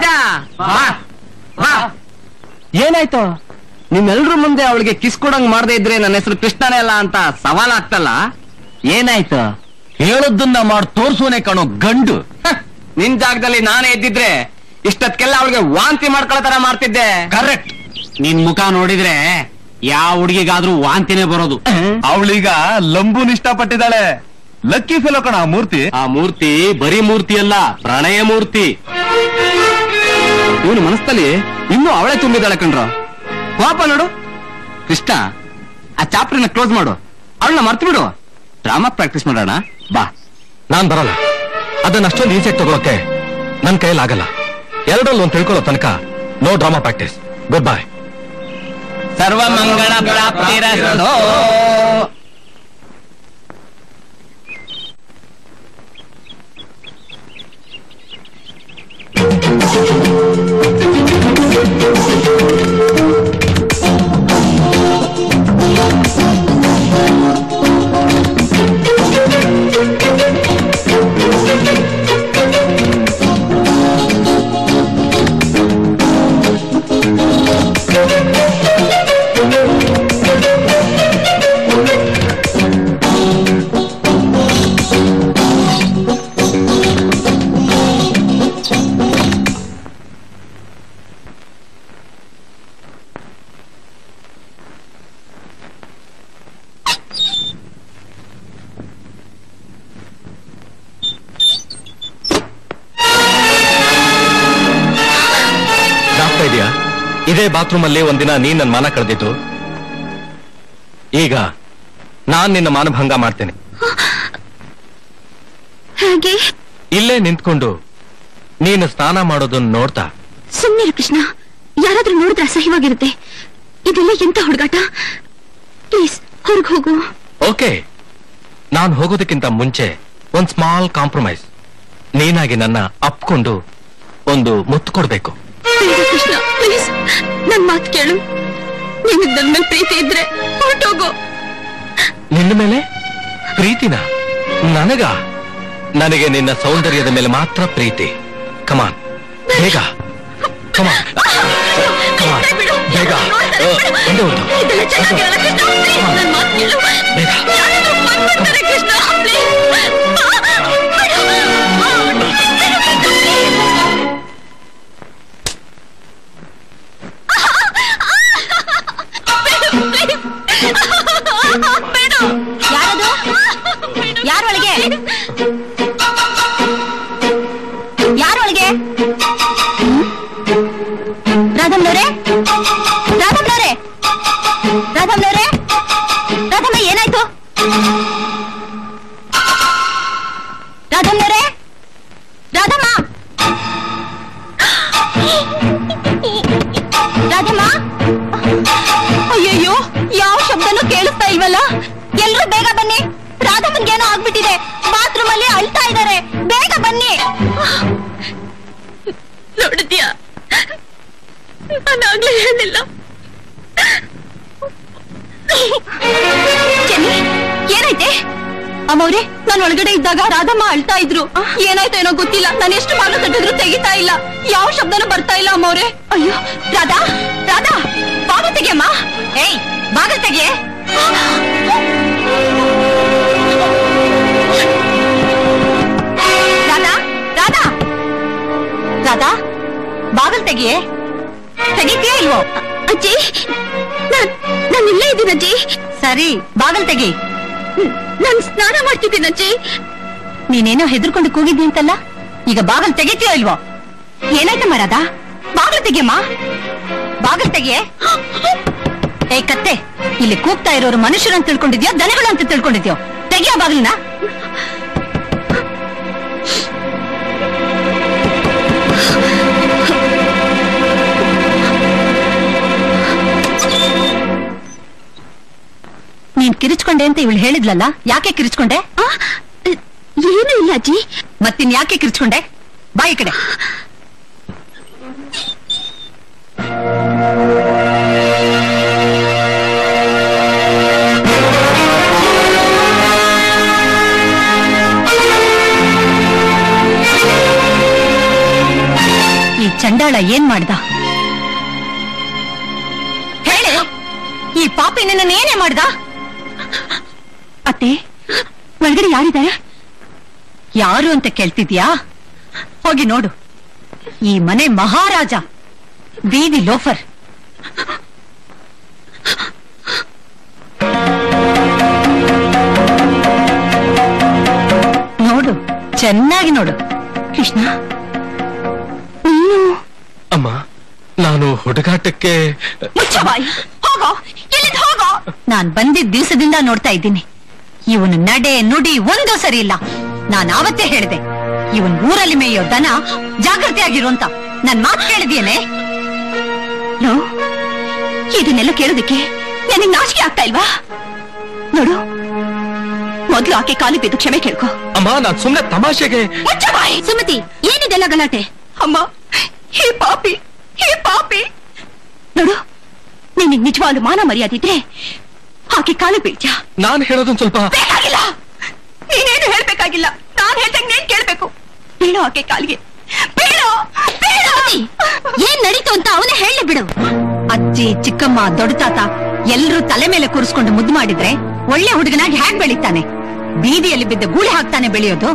ಏನಾಯ್ತು? ನಿಮ್ಮೆಲ್ರ ಮುಂದೆ ಅವಳಿಗೆ ಕಿಸ್ ಕೊಡಂಗ್ ಮಾಡದೇ ಇದ್ರೆ ನನ್ನ ಹೆಸರು ಕೃಷ್ಣನೇ ಅಲ್ಲ ಅಂತ ಸವಾಲಾಗ್ತಲ್ಲ. ಏನಾಯ್ತು? ಹೇಳದ್ದನ್ನ ಮಾಡಿ ತೋರ್ಸೋನೆ ಕಣೋ ಗಂಡು. ನಿನ್ ಜಾಗದಲ್ಲಿ ನಾನೇ ಇದ್ದಿದ್ರೆ ಇಷ್ಟಕ್ಕೆಲ್ಲ ಅವಳಿಗೆ ವಾಂತಿ ಮಾಡ್ಕೊಳ್ಳೋ ತರ ಮಾಡ್ತಿದ್ದೆ. ಕರೆಕ್ಟ್. ನಿನ್ ಮುಖ ನೋಡಿದ್ರೆ ಯಾವ ಹುಡುಗಿಗಾದ್ರೂ ವಾಂತಿನೇ ಬರೋದು. ಅವಳೀಗ ಲಂಬುನ್ ಇಷ್ಟಪಟ್ಟಿದ್ದಾಳೆ. ಲಕ್ಕಿ ಫೆಲೋ ಕಣ ಆ ಮೂರ್ತಿ. ಆ ಮೂರ್ತಿ ಬರೀ ಮೂರ್ತಿ ಅಲ್ಲ, ಪ್ರಣಯ ಮೂರ್ತಿ. ಇವನು ಮನಸ್ಸಲ್ಲಿ ಇನ್ನೂ ಅವಳೇ ತುಂಬಿದ್ದಾಳೆ ಕಣ್ರ. ಪಾಪ ನೋಡು ಕೃಷ್ಣ, ಆ ಚಾಪ್ಟರ್ನ ಕ್ಲೋಸ್ ಮಾಡು, ಅವಳನ್ನ ಮರ್ತು ಬಿಡು. ಡ್ರಾಮಾ ಪ್ರಾಕ್ಟೀಸ್ ಮಾಡೋಣ ಬಾ. ನಾನ್ ಬರಲ್ಲ. ಅದನ್ನ ಅಷ್ಟೊಂದು ಈಸಿಯಾಗಿ ತಗೊಳಕ್ಕೆ ನನ್ ಕೈಯಲ್ಲಿ ಆಗಲ್ಲ. ಎರಡರಲ್ಲಿ ಒಂದು ತಿಳ್ಕೊಳ್ಳೋ ತನಕ no drama practice. Good bye. ಸರ್ವಮಂಗಳ ಪ್ರಾಪ್ತಿರಸ್ತೋ. ಇದೇ ಬಾತ್ರೂಮ್ ಅಲ್ಲಿ ಒಂದಿನ ನೀನ್ ನನ್ನ ಮಾನ ಕಳೆದಿದ್ದು. ಈಗ ನಾನ್ ನಿನ್ನ ಮಾನಭಂಗ ಮಾಡ್ತೇನೆ. ಹಾಗೆ ಇಲ್ಲೇ ನಿಂತ್ಕೊಂಡು ನೀನು ಸ್ನಾನ ಮಾಡೋದನ್ನ ನೋಡ್ತಾ. ಸುಮ್ಮನೆ ಕೃಷ್ಣ, ಯಾರಾದ್ರೂ ನೋಡಿದ್ರೆ ಅಸಹ್ಯವಾಗಿರುತ್ತೆ. ಇದೆಲ್ಲ ಎಂತ ಹುಡುಗಾಟ? ಪ್ಲೀಸ್ ಹೊರಗೆ ಹೋಗು. ಓಕೆ, ನಾನು ಹೋಗೋದಕ್ಕಿಂತ ಮುಂಚೆ ಒಂದ್ ಸ್ಮಾಲ್ ಕಾಂಪ್ರಮೈಸ್. ನೀನಾಗಿ ನನ್ನ ಅಪ್ಕೊಂಡು ಒಂದು ಮುತ್ತು ಕೊಡ್ಬೇಕು. ಕೃಷ್ಣ ಪ್ಲೀಸ್, ನನ್ ಮಾತು ಕೇಳು. ನಿನಗ್ ನನ್ ಮೇಲೆ ಪ್ರೀತಿ ಇದ್ರೆ ಹೊರಟೋಗು. ನಿನ್ನ ಮೇಲೆ ಪ್ರೀತಿನ? ನನಗ? ನನಗೆ ನಿನ್ನ ಸೌಂದರ್ಯದ ಮೇಲೆ ಮಾತ್ರ ಪ್ರೀತಿ. ಕಮಾನ್, ಬೇಗ ಕಮಾನ್ ಕಮಾನ್, ಬೇಗ. ಒಂದು ಇದೆಲ್ಲ ಚೆನ್ನಾಗಿರಲ್ಲ ಕೃಷ್ಣ, ಪ್ಲೀಸ್ ನನ್ ಮಾತು ಕೇಳು. ಯಾರಾದ್ರೂ ಬಂದ್ಬಿಡ್ತಾರೆ ಕೃಷ್ಣ, ಪ್ಲೀಸ್. ಯಾರದು? ಯಾರೊಳಗೆ? ಯಾರೊಳಗೆ? ರಾಧಮ್ನವ್ರೆ, ರಾಧಮ್ನವ್ರೆ, ರಾಧಮ್ನವ್ರೆ, ರಾಧಮ್ಮ ಏನಾಯ್ತು? ರಾಧಮ್ನವ್ರೆ, ರಾಧಮ್ಮ, ರಾಧಮ್ಮ. ಅಯ್ಯಯ್ಯೋ, ಯಾವ ಶಬ್ದನೂ ಕೇಳಿಸ್ತಾ ಇಲ್ವಲ್ಲ? ಎಲ್ರೂ ಬೇಗ ಬನ್ನಿ, ರಾಧಮ್ಮನ್ಗೇನೋ ಆಗ್ಬಿಟ್ಟಿದೆ. ಬಾತ್ರೂಮ್ ಅಲ್ಲಿ ಅಳ್ತಾ ಇದ್ದಾರೆ, ಬೇಗ ಬನ್ನಿ. ನೋಡಿದ್ಯಾ, ನಾನಾಗ್ಲೇ ಹೇಳಿಲ್ಲ. ಚೆನ್ನಿ, ಏನಾಯ್ತೆ? ಅಮ್ಮವ್ರೆ, ನಾನು ಒಳಗಡೆ ಇದ್ದಾಗ ರಾಧಮ್ಮ ಅಳ್ತಾ ಇದ್ರು. ಏನಾಯ್ತು ಏನೋ ಗೊತ್ತಿಲ್ಲ. ನಾನು ಎಷ್ಟು ಬಾಗಿಲು ತಟ್ಟಿದ್ರು ತೆಗಿತಾ ಇಲ್ಲ, ಯಾವ ಶಬ್ದನೂ ಬರ್ತಾ ಇಲ್ಲ ಅಮ್ಮವ್ರೆ. ಅಯ್ಯೋ ರಾಧಾ, ರಾಧಾ ಬಾಗಿಲು ತೆಗಿಯಮ್ಮ. ಏಯ್, ಬಾಗಿಲು ತೆಗಿಯೇ. ರಾಧಾ, ರಾಧಾ, ರಾಧಾ ಬಾಗಿಲು ತೆಗಿಯೇ. ತೆಗಿತೀಯಾ ಇಲ್ವೋ? ಅಜ್ಜಿ, ನಾನು ಇಲ್ಲೇ ಇದ್ದೀನಿ ಅಜ್ಜಿ. ಸರಿ, ಬಾಗಿಲು ತೆಗಿ. ನಾನು ಸ್ನಾನ ಮಾಡ್ತಿದ್ದೀನಿ ಅಜ್ಜಿ. ನೀನೇನೋ ಹೆದರ್ಕೊಂಡು ಕೂಗಿದ್ದಿ ಅಂತಲ್ಲ, ಈಗ ಬಾಗಿಲು ತೆಗಿತೀಯೋ ಇಲ್ವೋ? ಏನಾಯ್ತಮ್ಮ ರಾಧಾ? ಬಾಗಿಲು ತೆಗಿಯಮ್ಮ, ಬಾಗಿಲು ತೆಗಿಯೇ. ಏ ಕತ್ತೆ, ಇಲ್ಲಿ ಕೂಗ್ತಾ ಇರೋರು ಮನುಷ್ಯರು ಅಂತ ತಿಳ್ಕೊಂಡಿದ್ಯೋ ದನಗಳು ಅಂತ ತಿಳ್ಕೊಂಡಿದ್ಯೋ? ತೆಗಿಯೋ ಬಾಗಿಲನ್ನ. ನೀನ್ ಕಿರಿಚ್ಕೊಂಡೆ ಅಂತ ಇವಳು ಹೇಳಿದ್ಲಲ್ಲ, ಯಾಕೆ ಕಿರಿಚ್ಕೊಂಡೆ? ಏನೂ ಇಲ್ಲ ಅಜ್ಜಿ. ಮತ್ತಿನ್ ಯಾಕೆ ಕಿರಿಚ್ಕೊಂಡೆ? ಬಾಯಿ ಕಡೆ. ಈ ಚಂಡಾಳ ಏನ್ ಮಾಡ್ದ ಹೇಳಿ? ಈ ಪಾಪಿ ನಿನ್ನ ಏನೇ ಮಾಡ್ದ? ಅತ್ತೆ, ಒಳಗಡೆ ಯಾರಿದ್ದಾರೆ? ಯಾರು ಅಂತ ಕೇಳ್ತಿದ್ಯಾ? ಹೋಗಿ ನೋಡು. ಈ ಮನೆ ಮಹಾರಾಜ, ಬೀದಿ ಲೋಫರ್. ನೋಡು, ಚೆನ್ನಾಗಿ ನೋಡು. ಕೃಷ್ಣ, ನೀನು? ಅಮ್ಮ, ನಾನು ಹುಡುಗಾಟಕ್ಕೆ. ಮುಚ್ಚ ಬಾಯಿ, ಹೋಗೋ, ಎಲ್ಲಿಂದ ಹೋಗೋ. ನಾನ್ ಬಂದಿದ್ದ ದಿವಸದಿಂದ ನೋಡ್ತಾ ಇದ್ದೀನಿ. ಇವನು ನಡೆ ನುಡಿ ಒಂದು ಸರಿ ಇಲ್ಲ. ನಾನು ಆವತ್ತೇ ಹೇಳಿದೆ, ಇವನ್ ಊರಲ್ಲಿ ಮೇಯೋ ದನ, ಜಾಗೃತಿ ಆಗಿರು ಅಂತ. ನನ್ ಮಾತು ಕೇಳಿದ್ಯೇನೆ? ನೋ, ಇದನ್ನೆಲ್ಲ ಕೇಳೋದಕ್ಕೆ ನನಗೆ ನಾಚಿಕೆ ಆಗ್ತಾ ಇಲ್ವಾ? ನೋಡು, ಮೊದ್ಲು ಆಕೆ ಕಾಲಿ ಬಿದ್ದು ಕ್ಷಮೆ ಕೇಳ್ಕೊ. ಅಮ್ಮ, ನಾನ್ ಸುಮ್ನೆ ತಮಾಷೆಗೆ. ಮುಚ್ಚ ಬಾಯಿ. ಸುಮತಿ, ಏನಿದೆಲ್ಲ ಗಲಾಟೆ? ಅಮ್ಮ, ಹೇ ಪಾಪಿ, ಹೇ ಪಾಪಿ. ನೋಡು, ನಿನಗೆ ನಿಜವಾಗ್ಲೂ ಮಾನ ಮರ್ಯಾದಿದ್ರೆ ಆಕೆ ಕಾಲು ಬೀಳ್ತ್ಯಾ? ನಾನ್ ಹೇಳೋದೊಂದ್ ಸ್ವಲ್ಪ. ಬೇಕಾಗಿಲ್ಲ, ನೀನೇನು ಹೇಳ್ಬೇಕಾಗಿಲ್ಲ. ನಾನ್ ಹೇಳ್ದಂಗ್ ನೀನ್ ಕೇಳ್ಬೇಕು. ಬೀಳೋ ಆಕೆ ಕಾಲಿಗೆ, ಬೀಳೋ, ಬೀಳೋ. ಏನ್ ನಡೀತು ಅಂತ ಅವನೇ ಹೇಳಿ ಬಿಡು. ಅಜ್ಜಿ, ಚಿಕ್ಕಮ್ಮ, ದೊಡ್ಡ ತಾತ ಎಲ್ರೂ ತಲೆ ಮೇಲೆ ಕೂರಿಸ್ಕೊಂಡು ಮುದ್ದು ಮಾಡಿದ್ರೆ ಒಳ್ಳೆ ಹುಡುಗನಾಗಿ ಹ್ಯಾಗ್ ಬೆಳೀತಾನೆ? ಬೀದಿಯಲ್ಲಿ ಬಿದ್ದ ಗೂಳಿ ಹಾಕ್ತಾನೆ ಬೆಳೆಯೋದು.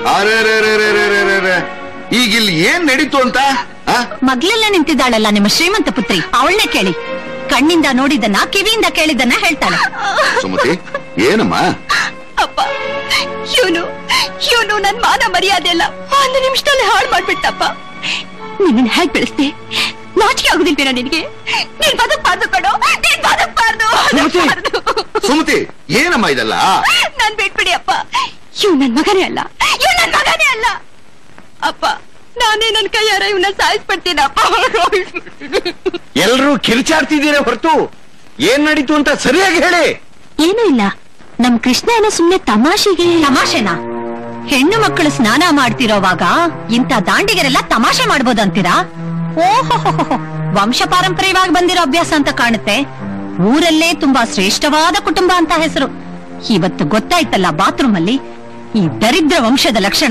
ಈಗಿಲ್ಲಿ ಏನ್ ನಡೀತು ಅಂತ? ಮಗ್ಲೆಲ್ಲ ನಿಂತಿದ್ದಾಳಲ್ಲ ನಿಮ್ಮ ಶ್ರೀಮಂತ ಪುತ್ರಿ, ಅವಳನ್ನೇ ಕೇಳಿ. ಕಣ್ಣಿಂದ ನೋಡಿದ್ದನ್ನ, ಕಿವಿಯಿಂದ ಕೇಳಿದ್ದನ್ನ ಹೇಳ್ತಾಳೆ. ಸುಮತಿ, ಏನಮ್ಮ? ಅಪ್ಪ, ಇವನು ಇವನು ನನ್ ಮಾನ ಮರ್ಯಾದೆ ಎಲ್ಲ ಒಂದು ನಿಮಿಷದಲ್ಲಿ ಹಾಳು ಮಾಡ್ಬಿಟ್ಟಪ್ಪ. ನಿನ್ನ ಹೇಗ್ ಬೆಳೆಸ್ದೆ, ನಾಚಿಕೆ ಆಗುದಿಲ್ವೇನೋ ನಿನಗೆ? ನೀನ್ ಬದುಕ್ಬಾರ್ದು ಕಣೋ, ನೀನ್ ಬದುಕ್ಬಾರ್ದು. ಸುಮತಿ, ಏನಮ್ಮ ಇದೆಲ್ಲ? ನಾನ್ ಬಿಟ್ಬಿಡಿ ಅಪ್ಪ. ಇವ್ ನನ್ ಮಗನೇ ಅಲ್ಲ, ಇವ್ ನನ್ ಮಗನೇ ಅಲ್ಲ ಅಪ್ಪ. ನಾನೇ ನನ್ ಕೈಯಾರ ಇವನ್ನ ಸಾಯಿಸ್ಬಿಡ್ತೀನಪ್ಪ. ಎಲ್ರೂ ಕಿರ್ಚಾಡ್ತಿದ್ದೀರ ಹೊರತು ಏನ್ ನಡೀತು ಅಂತ ಸರಿಯಾಗಿ ಹೇಳಿ. ಏನೂ ಇಲ್ಲ, ನಮ್ ಕೃಷ್ಣ ಏನೋ ಸುಮ್ನೆ ತಮಾಷೆಗೆ. ತಮಾಷೆನಾ? ಹೆಣ್ಣು ಮಕ್ಕಳು ಸ್ನಾನ ಮಾಡ್ತಿರೋವಾಗ ಇಂಥ ದಾಂಡಿಗರೆಲ್ಲ ತಮಾಷೆ ಮಾಡ್ಬೋದಂತೀರಾ? ಓಹೋ, ವಂಶ ಪಾರಂಪರ್ಯವಾಗಿ ಬಂದಿರೋ ಅಭ್ಯಾಸ ಅಂತ ಕಾಣುತ್ತೆ. ಊರಲ್ಲೇ ತುಂಬಾ ಶ್ರೇಷ್ಠವಾದ ಕುಟುಂಬ ಅಂತ ಹೆಸರು. ಇವತ್ತು ಗೊತ್ತಾಯ್ತಲ್ಲ ಬಾತ್ರೂಮ್ ಅಲ್ಲಿ ಈ ದರಿದ್ರ ವಂಶದ ಲಕ್ಷಣ.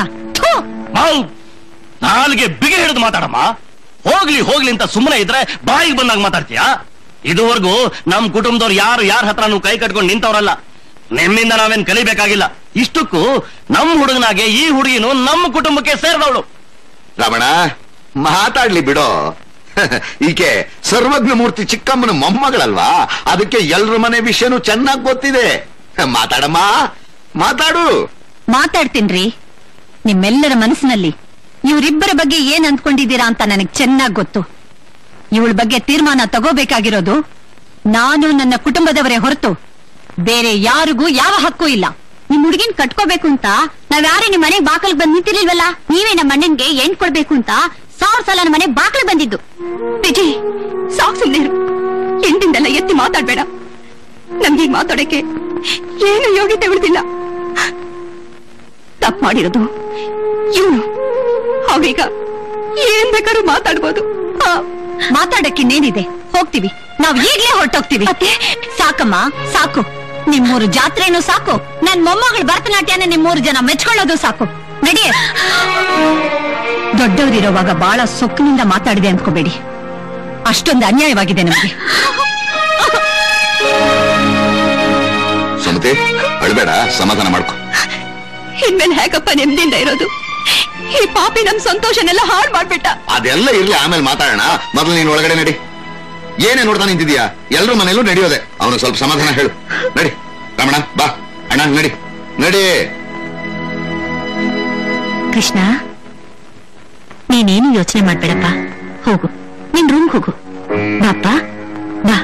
ನಾಲ್ಗೆ ಬಿಗಿ ಹಿಡಿದು ಮಾತಾಡಮ್ಮ. ಹೋಗ್ಲಿ ಹೋಗ್ಲಿ ಅಂತ ಸುಮ್ಮನೆ ಇದ್ರೆ ಬಾಯಿಗೆ ಬಂದಾಗ ಮಾತಾಡ್ತೀಯಾ? ಇದುವರೆಗೂ ನಮ್ ಕುಟುಂಬದವ್ರು ಯಾರು ಯಾರ ಹತ್ರನೂ ಕೈ ಕಟ್ಕೊಂಡು ನಿಂತವ್ರಲ್ಲ. ನಿಮ್ಮಿಂದ ನಾವೇನ್ ಕಲಿಬೇಕಾಗಿಲ್ಲ. ಇಷ್ಟಕ್ಕೂ ನಮ್ ಹುಡುಗನಾಗೆ ಈ ಹುಡುಗಿನು ನಮ್ಮ ಕುಟುಂಬಕ್ಕೆ ಸೇರಿದವಳು. ರಮಣ, ಮಾತಾಡ್ಲಿ ಬಿಡೋ. ಈಕೆ ಸರ್ವಜ್ಞ ಮೂರ್ತಿ ಚಿಕ್ಕಮ್ಮನ ಮೊಮ್ಮಗಳಲ್ವಾ? ಅದಕ್ಕೆ ಎಲ್ರ ಮನೆ ವಿಷಯನೂ ಚೆನ್ನಾಗಿ ಗೊತ್ತಿದೆ. ಮಾತಾಡಮ್ಮ, ಮಾತಾಡು. ಮಾತಾಡ್ತೀನ್ರಿ. ನಿಮ್ಮೆಲ್ಲರ ಮನಸ್ಸಿನಲ್ಲಿ ಇವರಿಬ್ಬರ ಬಗ್ಗೆ ಏನ್ ಅಂದ್ಕೊಂಡಿದ್ದೀರಾ ಅಂತ ನನಗ್ ಚೆನ್ನಾಗ್ ಗೊತ್ತು. ಇವಳ ಬಗ್ಗೆ ತೀರ್ಮಾನ ತಗೋಬೇಕಾಗಿರೋದು ನಾನು, ನನ್ನ ಕುಟುಂಬದವರೇ ಹೊರತು ಬೇರೆ ಯಾರಿಗೂ ಯಾವ ಹಕ್ಕು ಇಲ್ಲ. ನಿಮ್ ಹುಡುಗಿನ್ ಕಟ್ಕೋಬೇಕು ಅಂತ ನಾವ್ಯಾರೇ ನಿಮ್ ಮನೆಗ್ ಬಾಕಲ್ ಬಂದ್ ನಿಂತಿರ್ಲಿಲ್ವಲ್ಲ? ನೀವೇ ನಮ್ಮ ಅಣ್ಣನ್ಗೆ ಏನ್ ಕೊಡ್ಬೇಕು ಅಂತ ಸಾವಿರ ಸಲ ನಮ್ಮ ಮನೆ ಬಾಕಲ್ ಬಂದಿದ್ದು. ವಿಜಯ್, ಸಾಕ್ ಸುಮ್ನೆ ಇರು. ಎಂದಿಂದೆಲ್ಲ ಎತ್ತಿ ಮಾತಾಡ್ಬೇಡ. ನಮ್ಗೀಗ ಮಾತಾಡಕ್ಕೆ ಏನು ಯೋಗ್ಯತೆ ಉಳಿದಿಲ್ಲ. ತಪ್ಪು ಮಾಡಿರೋದು ಇವನು. ಅವೀಗ ಏನ್ ಬೇಕಾದ್ರೂ ಮಾತಾಡ್ಬೋದು. ಮಾತಾಡಕ್ಕಿನ್ನೇನಿದೆ? ಹೋಗ್ತೀವಿ, ನಾವ್ ಈಗ್ಲೇ ಹೊರಟೋಗ್ತೀವಿ. ಸಾಕಮ್ಮ, ಸಾಕು. ನಿಮ್ಮೂರು ಜಾತ್ರೆನೂ ಸಾಕು, ನನ್ ಮೊಮ್ಮಗಳ ಭರತನಾಟ್ಯನ ನಿಮ್ಮೂರು ಜನ ಮೆಚ್ಕೊಳ್ಳೋದು ಸಾಕು. ನಡಿಯೇ. ದೊಡ್ಡವರಿರೋವಾಗ ಬಹಳ ಸೊಕ್ಕಿನಿಂದ ಮಾತಾಡಿದೆ ಅಂದ್ಕೋಬೇಡಿ. ಅಷ್ಟೊಂದು ಅನ್ಯಾಯವಾಗಿದೆ ನಮಗೆ. ಸುಮತಿ, ಅಳ್ಬೇಡ, ಸಮಾಧಾನ ಮಾಡ್ಕೊ. ಇನ್ಮೇಲೆ ಹೇಗಪ್ಪ ನೆಮ್ಮದಿಯಿಂದ ಇರೋದು? ಈ ಪಾಪಿ ನಮ್ ಸಂತೋಷನೆಲ್ಲ ಹಾಳು ಮಾಡ್ಬಿಟ್ಟ. ಅದೆಲ್ಲ ಇರ್ಲಿ, ಆಮೇಲೆ ಮಾತಾಡೋಣ. ಮೊದಲು ನೀನ್ ಒಳಗಡೆ ನಡಿ. ಏನೇ ನೋಡ್ತಾ ನಿಂತಿದ್ಯಾ? ಎಲ್ರ ಮನೇಲೂ ನಡೆಯೋದೆ. ಅವನು ಸ್ವಲ್ಪ ಸಮಾಧಾನ ಹೇಳು. ನಡಿ ರಮಣ, ಬಾ. ಅಣ್ಣ ನಡಿ ನಡಿ. ಕೃಷ್ಣ, ನೀನೇನು ಯೋಚನೆ ಮಾಡ್ಬೇಡಪ್ಪ. ಹೋಗು, ನಿನ್ ರೂಮ್ ಹೋಗು. ಬಾಪ್ಪ, ಬಾ.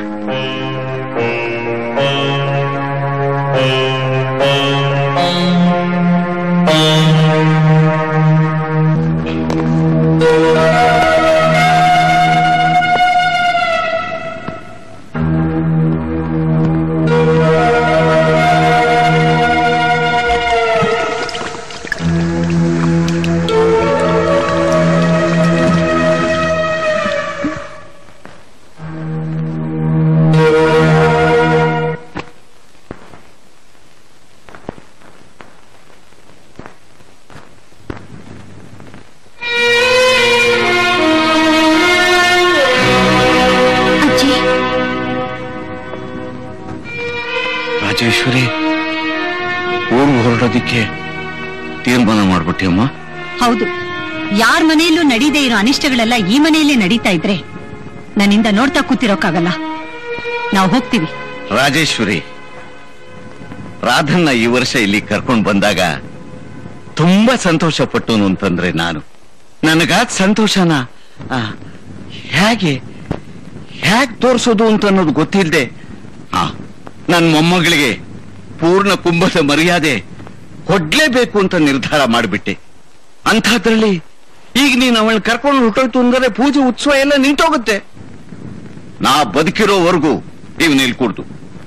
ರಾಜೇಶ್ವರಿ, ಊರು ಹೊರಡೋದಿಕ್ಕೆ ತೀರ್ಮಾನ ಮಾಡ್ಬಿಟ್ಟಿ ಅಮ್ಮ? ಹೌದು. ಯಾರ ಮನೆಯಲ್ಲೂ ನಡೀದೇ ಇರೋ ಅನಿಷ್ಟಗಳೆಲ್ಲ ಈ ಮನೆಯಲ್ಲೇ ನಡೀತಾ ಇದ್ರೆ ನನ್ನಿಂದ ನೋಡ್ತಾ ಕೂತಿರೋಕ್ಕಾಗಲ್ಲ. ನಾವು ಹೋಗ್ತೀವಿ. ರಾಜೇಶ್ವರಿ, ರಾಧನ್ನ ಈ ವರ್ಷ ಇಲ್ಲಿ ಕರ್ಕೊಂಡು ಬಂದಾಗ ತುಂಬಾ ಸಂತೋಷ ಪಟ್ಟನು ಅಂತಂದ್ರೆ ನಾನು. ನನಗಾದ ಸಂತೋಷನ ಹೇಗೆ ಹೇಗೆ ತೋರಿಸೋದು ಅಂತ ಅನ್ನೋದು ಗೊತ್ತಿಲ್ಲದೆ ಆ ನನ್ನ ಮೊಮ್ಮಗಳಿಗೆ ಪೂರ್ಣ ಕುಂಭದ ಮರ್ಯಾದೆ ಕೊಡ್ಲೇಬೇಕು ಅಂತ ನಿರ್ಧಾರ ಮಾಡಿಬಿಟ್ಟೆ. ಅಂಥದ್ರಲ್ಲಿ ಈಗ ನೀನು ಅವಳನ್ನ ಕರ್ಕೊಂಡು ಹೊರಟೋಯ್ತು ಅಂದ್ರೆ ಪೂಜೆ ಉತ್ಸವ ಎಲ್ಲ ನಿಂತೋಗುತ್ತೆ. ನಾ ಬದುಕಿರೋವರೆಗೂ ನೀವು ನಿಲ್ಕೂಡ್ದು.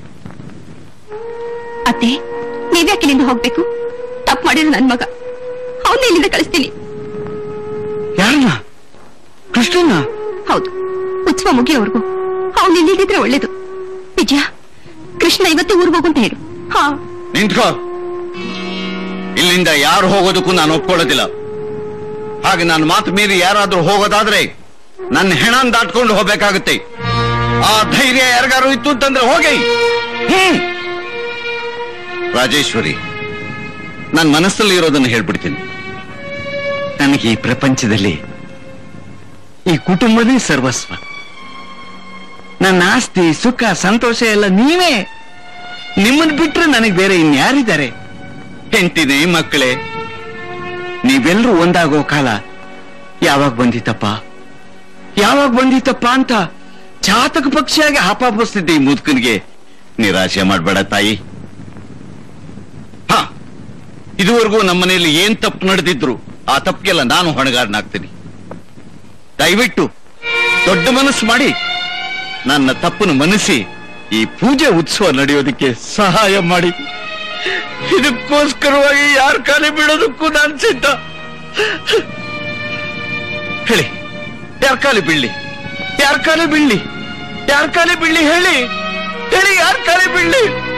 ಅತ್ತೆ, ನೀವ್ಯಾಕೆ ಇಲ್ಲಿಂದ ಹೋಗ್ಬೇಕು? ತಪ್ಪು ಮಾಡಿರೋ ನನ್ ಮಗ, ಅವನ್ನ ಇಲ್ಲಿಂದ ಕಳಿಸ್ತೀನಿ. ಯಾರನ್ನ? ಕೃಷ್ಣನ? ಹೌದು. ಉತ್ಸವ ಮುಗಿಯೋವರೆಗೂ ಅವನು ಇಲ್ಲಿದ್ರೆ ಒಳ್ಳೇದು. ವಿಜಯ, ಕೃಷ್ಣ ಇವತ್ತು ಊರಿಗೆ ಹೋಗು ಅಂತ ಹೇಳು. ಹಾ, ನಿಂತ್ಕೋ. ಇಲ್ಲಿಂದ ಯಾರು ಹೋಗೋದಕ್ಕೂ ನಾನು ಒಪ್ಕೊಳ್ಳೋದಿಲ್ಲ. ಹಾಗೆ ನನ್ನ ಮಾತು ಮೀರಿ ಯಾರಾದ್ರೂ ಹೋಗೋದಾದ್ರೆ ನನ್ನ ಹೆಣನ್ ದಾಟ್ಕೊಂಡು ಹೋಗ್ಬೇಕಾಗುತ್ತೆ. ಆ ಧೈರ್ಯ ಯಾರಿಗಾರು ಇತ್ತು ಅಂತಂದ್ರೆ ಹೋಗಿ. ಹ್ಮ್ ರಾಜೇಶ್ವರಿ, ನನ್ನ ಮನಸ್ಸಲ್ಲಿ ಇರೋದನ್ನು ಹೇಳ್ಬಿಡ್ತೀನಿ. ನನಗೆ ಈ ಪ್ರಪಂಚದಲ್ಲಿ ಈ ಕುಟುಂಬನೇ ಸರ್ವಸ್ವ. ನನ್ನ ಆಸ್ತಿ, ಸುಖ, ಸಂತೋಷ ಎಲ್ಲ ನೀವೇ. ನಿಮ್ಮನ್ನು ಬಿಟ್ರೆ ನನಗೆ ಬೇರೆ ಇನ್ಯಾರಿದ್ದಾರೆ? ಹೆಂಡತಿನೇ, ಮಕ್ಕಳೇ. ನೀವೆಲ್ಲರೂ ಒಂದಾಗೋ ಕಾಲ ಯಾವಾಗ ಬಂದಿತ್ತಪ್ಪ? ಯಾವಾಗ ಬಂದಿತ್ತಪ್ಪ ಅಂತ ಜಾತಕ ಪಕ್ಷಿಯಾಗಿ ಹಾಪಾಪಿಸ್ತಿದ್ದೆ ಈ ಮುದುಕನಿಗೆ. ನಿರಾಶೆ ಮಾಡ್ಬೇಡ ತಾಯಿ. ಹಾ, ಇದುವರೆಗೂ ನಮ್ಮನೆಯಲ್ಲಿ ಏನ್ ತಪ್ಪು ನಡೆದಿದ್ರು ಆ ತಪ್ಪಿಗೆಲ್ಲ ನಾನು ಹೊಣೆಗಾರನಾಗ್ತೀನಿ. ದಯವಿಟ್ಟು ದೊಡ್ಡ ಮನಸ್ಸು ಮಾಡಿ ನನ್ನ ತಪ್ಪನ್ನು ಮನಸ್ಸಿ ಈ ಪೂಜೆ ಉತ್ಸವ ನಡೆಯೋದಕ್ಕೆ ಸಹಾಯ ಮಾಡಿ. ಇದಕ್ಕೋಸ್ಕರವಾಗಿ ಯಾರ ಕಾಲೇ ಬಿಡೋದಕ್ಕೂ ನಾನು ಸಿದ್ಧ. ಹೇಳಿ, ಯಾರ ಕಾಲೇ ಬೀಳ್ಲಿ? ಯಾರ ಕಾಲೇ ಬೀಳ್ಲಿ? ಯಾರ ಕಾಲೇ ಬೀಳ್ಲಿ? ಹೇಳಿ ಹೇಳಿ, ಯಾರ ಕಾಲೇ ಬೀಳ್ಲಿ?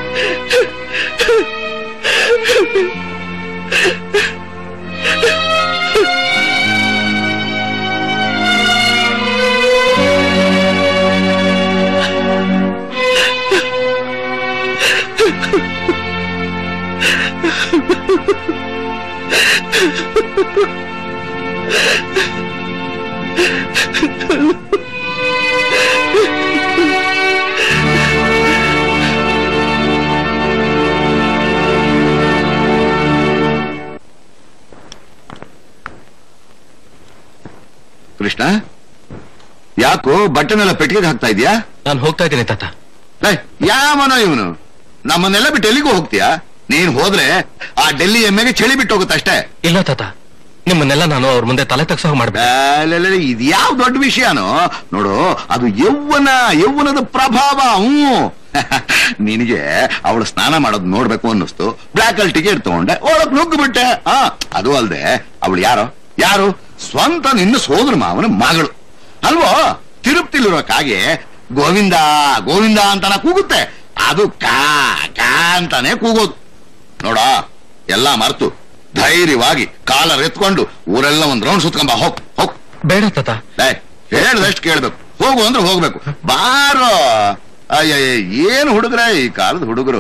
ಕೃಷ್ಣ, ಯಾಕೋ ಬಟ್ಟೆನೆಲ್ಲ ಪೆಟ್ಟಿಗೆ ಹಾಕ್ತಾ ಇದೀಯಾ? ನಾನು ಹೋಗ್ತಾ ಇದ್ದೀನಿ ತಾತ. ಯಾವನೋ ಇವನು, ನಮ್ಮನ್ನೆಲ್ಲ ಬಿಟ್ಟು ಎಲ್ಲಿಗೂ ಹೋಗ್ತೀಯಾ? ನೀನ್ ಹೋದ್ರೆ ಆ ಡೆಲ್ಲಿ ಎಮ್ಮೆಗೆ ಚಳಿ ಬಿಟ್ಟು ಹೋಗುತ್ತಷ್ಟೇ. ಇಲ್ಲ ತಾತ, ನಿಮ್ಮನ್ನೆಲ್ಲ ನಾನು ಅವ್ರ ಮುಂದೆ ತಲೆ ತಗ್ಸೋ ಮಾಡ್ಬೇಕು. ಇದು ಯಾವ ದೊಡ್ಡ ವಿಷಯನೋ ನೋಡು, ಅದು ಯೌವನ, ಯೌವನದ ಪ್ರಭಾವ. ಹ್ಞೂ, ನಿನಗೆ ಅವಳು ಸ್ನಾನ ಮಾಡೋದು ನೋಡ್ಬೇಕು ಅನ್ನಿಸ್ತು, ಬ್ಲಾಕ್ ಅಲ್ಲಿ ಟಿಕೆಟ್ ತಗೊಂಡೆ, ಒಳಗ್ ನುಗ್ಗು ಬಿಟ್ಟೆ. ಹಾ, ಅದು ಅಲ್ದೆ ಅವಳು ಯಾರೋ ಯಾರು ಸ್ವಂತ ನಿನ್ನ ಸೋದರ ಮಾವನ ಮಗಳು ಅಲ್ವೋ? ತಿರುಪ್ತಿಲಿರೋ ಕಾಗೆ ಗೋವಿಂದ ಗೋವಿಂದ ಅಂತಾನ ಕೂಗುತ್ತೆ, ಅದು ಕಾ ಕಾ ಅಂತಾನೆ ಕೂಗೋದು. ನೋಡ, ಎಲ್ಲಾ ಮರ್ತು ಧೈರ್ಯವಾಗಿ ಕಾಲರ್ ಎತ್ಕೊಂಡು ಊರೆಲ್ಲ ಒಂದ್ ರೌಂಡ್ ಸುತ್ಕೊಂಬ. ಹೋಗ್ ಹೋಗ್. ಬೇಡ ತಾತ, ಹೇಳ್ದಷ್ಟು ಕೇಳ್ಬೇಕು. ಹೋಗು ಅಂದ್ರೆ ಹೋಗ್ಬೇಕು. ಬಾರೋ. ಅಯ್ಯ, ಏನು ಹುಡುಗ್ರ ಈ ಕಾಲದ ಹುಡುಗರು.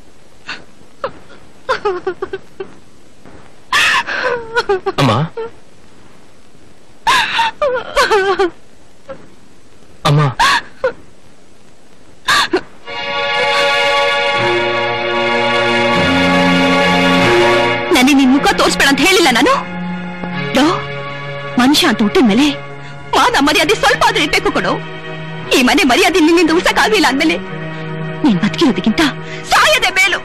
ಅಮ್ಮ ಅಮ್ಮ ನನಗೆ ನಿನ್ ಮುಖ ತೋರಿಸ್ಬೇಡ ಅಂತ ಹೇಳಿಲ್ಲ ನಾನು? ಮನುಷ್ಯ ಅಂತ ಹುಟ್ಟಿದ ಮೇಲೆ ಮಾನ ಮರ್ಯಾದೆ ಸ್ವಲ್ಪ ಆದ್ರೆ ಇರ್ಬೇಕು ಕೊಡು. ಈ ಮನೆ ಮರ್ಯಾದೆ ನಿನ್ನಿಂದ ಉಳ್ಸಕ್ಕಾಗ್ಲಿಲ್ಲ ಅಂದ್ಮೇಲೆ ನೀನ್ ಬದುಕಿರೋದಕ್ಕಿಂತ ಸಾಯದೆ ಮೇಲು.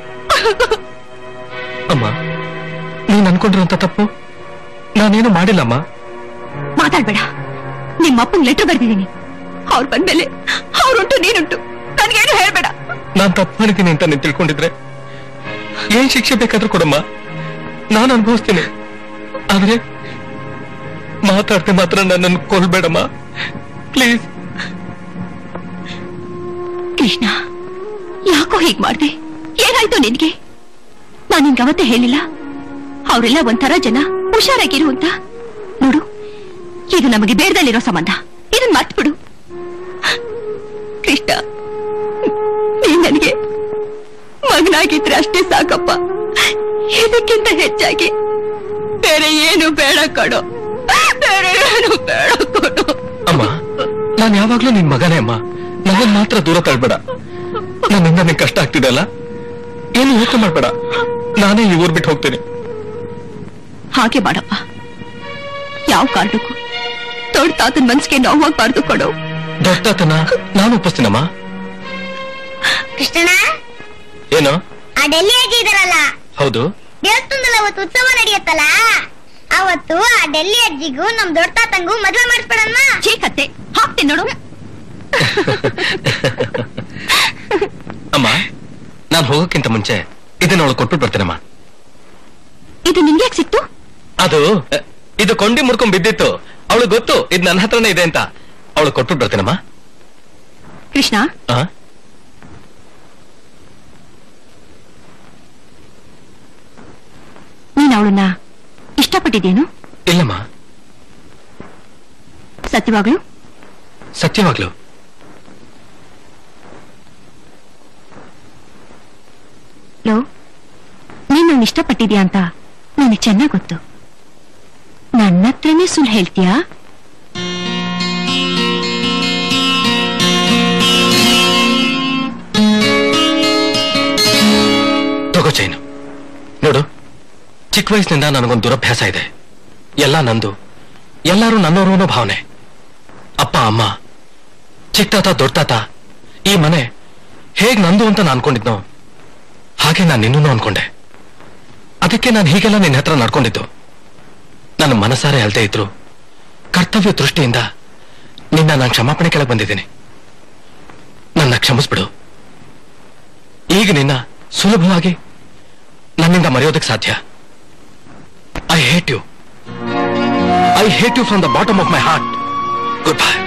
ಅಮ್ಮ, ನೀನ್ ಅನ್ಕೊಂಡಿರೋಂತ ತಪ್ಪು ನಾನೇನು ಮಾಡಿಲ್ಲಮ್ಮ. ಮಾತಾಡ್ಬೇಡ. ನಿಮ್ಮ ಅಪ್ಪಂಗ್ ಲೆಟರ್ ಬರ್ದಿದ್ದೀನಿ. ಅವ್ರು ಬಂದ್ಮೇಲೆ ಅವ್ರುಂಟು ನೀನುಂಟು, ನನ್ಗೇನು ಹೇಳ್ಬೇಡ. ನಾನ್ ತಪ್ಪು ಮಾಡಿದ್ದೀನಿ ಅಂತ ನೀನ್ ತಿಳ್ಕೊಂಡಿದ್ರೆ ಏನ್ ಶಿಕ್ಷೆ ಬೇಕಾದ್ರೂ ಕೊಡಮ್ಮ, ನಾನು ಅನುಭವಿಸ್ತೀನಿ. ಆದ್ರೆ ಮಾತಾಡ್ತೆ ಮಾತ್ರ ನನ್ನನ್ನು ಕೊಲ್ಬೇಡಮ್ಮ ಪ್ಲೀಸ್. ಕೃಷ್ಣ, ಯಾಕೋ ಹೀಗ್ ಮಾಡ್ದೆ? ಏನಾಯ್ತು ನಿನ್ಗೆ? ನಾನ್ ನಿನ್ಗೆ ಅವತ್ತೇ ಹೇಳಿಲ್ಲ ಅವರೆಲ್ಲ ಒಂಥರ ಜನ, ಹುಷಾರಾಗಿರು ಅಂತ? ನೋಡು, ಇದು ನಮಗೆ ಬೇಡದಲ್ಲಿರೋ ಸಂಬಂಧ, ಇದನ್ ಮರ್ತ್ಬಿಡು. ಕೃಷ್ಣ, ನೀನ್ ನನಗೆ ಮಗನಾಗಿದ್ರೆ ಅಷ್ಟೇ ಸಾಕಪ್ಪ. ಇದಕ್ಕಿಂತ ಹೆಚ್ಚಾಗಿ ಬೇರೆ ಏನು ಬೇಡ ಕಣೋ, ಬೇರೆ ಏನು ಬೇಡ ಕಣೋ. ಅಮ್ಮ, ನಾನ್ ಯಾವಾಗ್ಲೂ ನಿನ್ ಮಗನೇ ಅಮ್ಮ, ನನ್ನನ್ ಮಾತ್ರ ದೂರ ತಳ್ಬೇಡ. ನನ್ನಿಂದ ನಿನ್ ಕಷ್ಟ ಆಗ್ತಿದೆ ಅಲ್ಲ, ಏನು ಯೋಚನೆ ಮಾಡ್ಬೇಡ, ನಾನೇ ಈ ಊರ್ ಬಿಟ್ಟು ಹೋಗ್ತೇನೆ. ಹಾಗೆ ಮಾಡಪ್ಪ. ಯಾವ ಕಾರಣಕ್ಕೂ ದೊಡ್ಡ ತಾತನ ಮನ್ಸಿಗೆ ನೋವಾಗಬಾರ್ದು ಕೊಡು. ದೊಡ್ಡ ತಾತನ ನಾನು ಒಪ್ಪಿಸ್ತೀನಮ್ಮ. ಕೃಷ್ಣಣ್ಣ, ಏನು ಆ ಡೆಲ್ಲಿ ಅಜ್ಜಿ ಇದಾರಲ್ಲ, ಹೌದು, ದೇವಸ್ಥಾನದಲ್ಲಿ ಅವತ್ತು ಉತ್ಸವ ನಡೆಯುತ್ತಲ್ಲ, ಅವತ್ತು ಆ ಡೆಲ್ಲಿ ಅಜ್ಜಿಗೂ ನಮ್ ದೊಡ್ಡ ತಾತಂಗೂ ಮದ್ವೆ ಮಾಡಿಸ್ಬಿಡಮ್ಮ. ಚೀಕತ್ತೆ ಹಾಕ್ತೀನಿ ನೋಡು. ಅಮ್ಮ, ನಾನ್ ಹೋಗೋಕ್ಕಿಂತ ಮುಂಚೆ ಇದನ್ನ ಅವಳು ಕೊಟ್ಬಿಟ್ಟು ಬರ್ತೇನಮ್ಮ. ಇದು ನಿನ್ಗೆ ಯಾಕೆ ಸಿಕ್ತು? ಅದು ಇದು ಕೊಂಡಿ ಮುಡ್ಕೊಂಡ್ ಬಿದ್ದಿತ್ತು, ಅವಳು ಗೊತ್ತು ಇದು ನನ್ನ ಹತ್ರನೇ ಇದೆ ಅಂತ. ಅವಳು ಕೊಟ್ಬಿಟ್ಟು ಬರ್ತೇನಮ್ಮ. ಕೃಷ್ಣ, ನೀನ್ ಅವಳನ್ನ ಇಷ್ಟಪಟ್ಟಿದ್ದೇನು? ಇಲ್ಲಮ್ಮ. ಸತ್ಯವಾಗ್ಲು? ಸತ್ಯವಾಗ್ಲು. ಲೋ, ನೀನ್ ನನ್ನ ಇಷ್ಟಪಟ್ಟಿದ್ಯಾ ಅಂತ ನನಗೆ ಚೆನ್ನಾಗ್ ಗೊತ್ತು. ನನ್ನ ಹತ್ರನೇ ಸುಳ್ಳು ಹೇಳ್ತೀಯಾ? ತಗೋ ಚೈನು. ನೋಡು, ಚಿಕ್ಕ ವಯಸ್ಸಿನಿಂದ ನನಗೊಂದು ದುರಭ್ಯಾಸ ಇದೆ. ಎಲ್ಲ ನಂದು, ಎಲ್ಲರೂ ನನ್ನವರು ಅನ್ನೋ ಭಾವನೆ. ಅಪ್ಪ ಅಮ್ಮ, ಚಿಕ್ಕತಾತ ದೊಡ್ಡತಾತ, ಈ ಮನೆ ಹೇಗ್ ನಂದು ಅಂತ ನಾನು ಅನ್ಕೊಂಡಿದ್ನೋ ಹಾಗೆ ನಾನು ನಿನ್ನೂ ಅನ್ಕೊಂಡೆ. ಅದಕ್ಕೆ ನಾನು ಹೀಗೆಲ್ಲ ನಿನ್ನ ಹತ್ರ ನಡ್ಕೊಂಡಿದ್ದು. ನನ್ನ ಮನಸಾರೆ ಅಲ್ದೇ ಇದ್ರು ಕರ್ತವ್ಯ ದೃಷ್ಟಿಯಿಂದ ನಿನ್ನ ನಾನು ಕ್ಷಮಾಪಣೆ ಕೆಳಗೆ ಬಂದಿದ್ದೀನಿ. ನನ್ನ ಕ್ಷಮಿಸ್ಬಿಡು. ಈಗ ನಿನ್ನ ಸುಲಭವಾಗಿ ನನ್ನಿಂದ ಮರೆಯೋದಕ್ಕೆ ಸಾಧ್ಯ. I hate you. I hate you from the bottom of my heart. Good bye.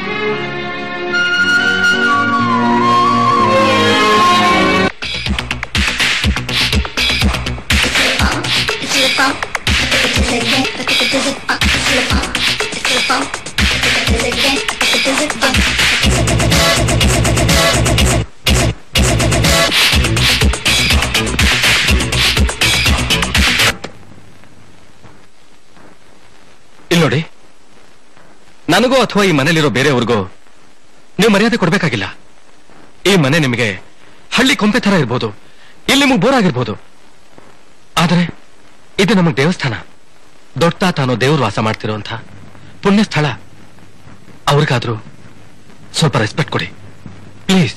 ಇಲ್ಲಿ ನೋಡಿ, ನನಗೋ ಅಥವಾ ಈ ಮನೇಲಿರೋ ಬೇರೆಯವ್ರಿಗೋ ನೀವು ಮರ್ಯಾದೆ ಕೊಡ್ಬೇಕಾಗಿಲ್ಲ. ಈ ಮನೆ ನಿಮಗೆ ಹಳ್ಳಿ ಕೊಂಪೆ ತರ ಇರ್ಬೋದು, ಇಲ್ಲಿ ನಿಮಗೆ ಬೋರ್ ಆಗಿರ್ಬೋದು, ಆದರೆ ಇದು ನಮಗ್ ದೇವಸ್ಥಾನ. ದೊಡ್ಡ ತಾನೋ ದೇವ್ರು ವಾಸ ಮಾಡ್ತಿರೋಂಥ ಪುಣ್ಯ ಸ್ಥಳ. ಅವ್ರಿಗಾದ್ರೂ ಸ್ವಲ್ಪ ರೆಸ್ಪೆಕ್ಟ್ ಕೊಡಿ ಪ್ಲೀಸ್.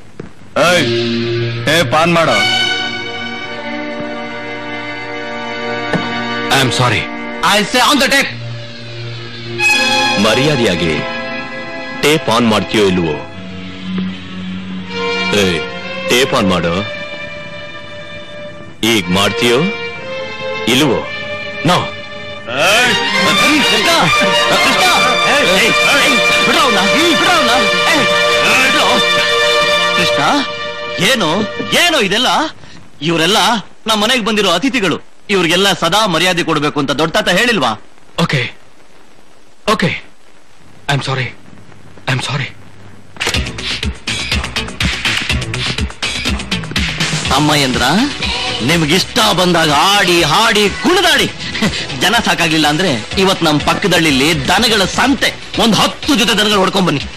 ಏ ಪಾನ್ ಮಾಡೋ. I am sorry. I say on the tape. ಮರ್ಯಾದೆಯಾಗಿ ಟೇಪ್ ಆನ್ ಮಾಡ್ತೀಯೋ ಇಲ್ವೋ? ಟೇಪ್ ಆನ್ ಮಾಡೋ. ಈಗ ಮಾಡ್ತೀಯೋ ಇಲ್ವೋ? ನೋ. ಕೃಷ್ಣ, ಏನು ಏನು ಇದೆಲ್ಲ? ಇವರೆಲ್ಲ ನಮ್ಮ ಮನೆಗೆ ಬಂದಿರೋ ಅತಿಥಿಗಳು. ಇವ್ರಿಗೆಲ್ಲ ಸದಾ ಮರ್ಯಾದೆ ಕೊಡ್ಬೇಕು ಅಂತ ದೊಡ್ಡ ತಾತ ಹೇಳಿಲ್ವಾ? Okay okay, I am sorry. I am sorry. ಅಮ್ಮಯ್ಯಂದ್ರ, ನಿಮ್ಗಿಷ್ಟ ಬಂದಾಗ ಆಡಿ ಹಾಡಿ ಕುಣಿದಾಡಿ ಜನ ಸಾಕಾಗ್ಲಿಲ್ಲ ಅಂದ್ರೆ ಇವತ್ ನಮ್ ಪಕ್ಕದಳ್ಳಿಲಿ ದನಗಳ ಸಂತೆ, ಒಂದ್ ಹತ್ತು ಜೊತೆ ದನಗಳು ಹೊಡ್ಕೊಂಡ್ ಬನ್ನಿ.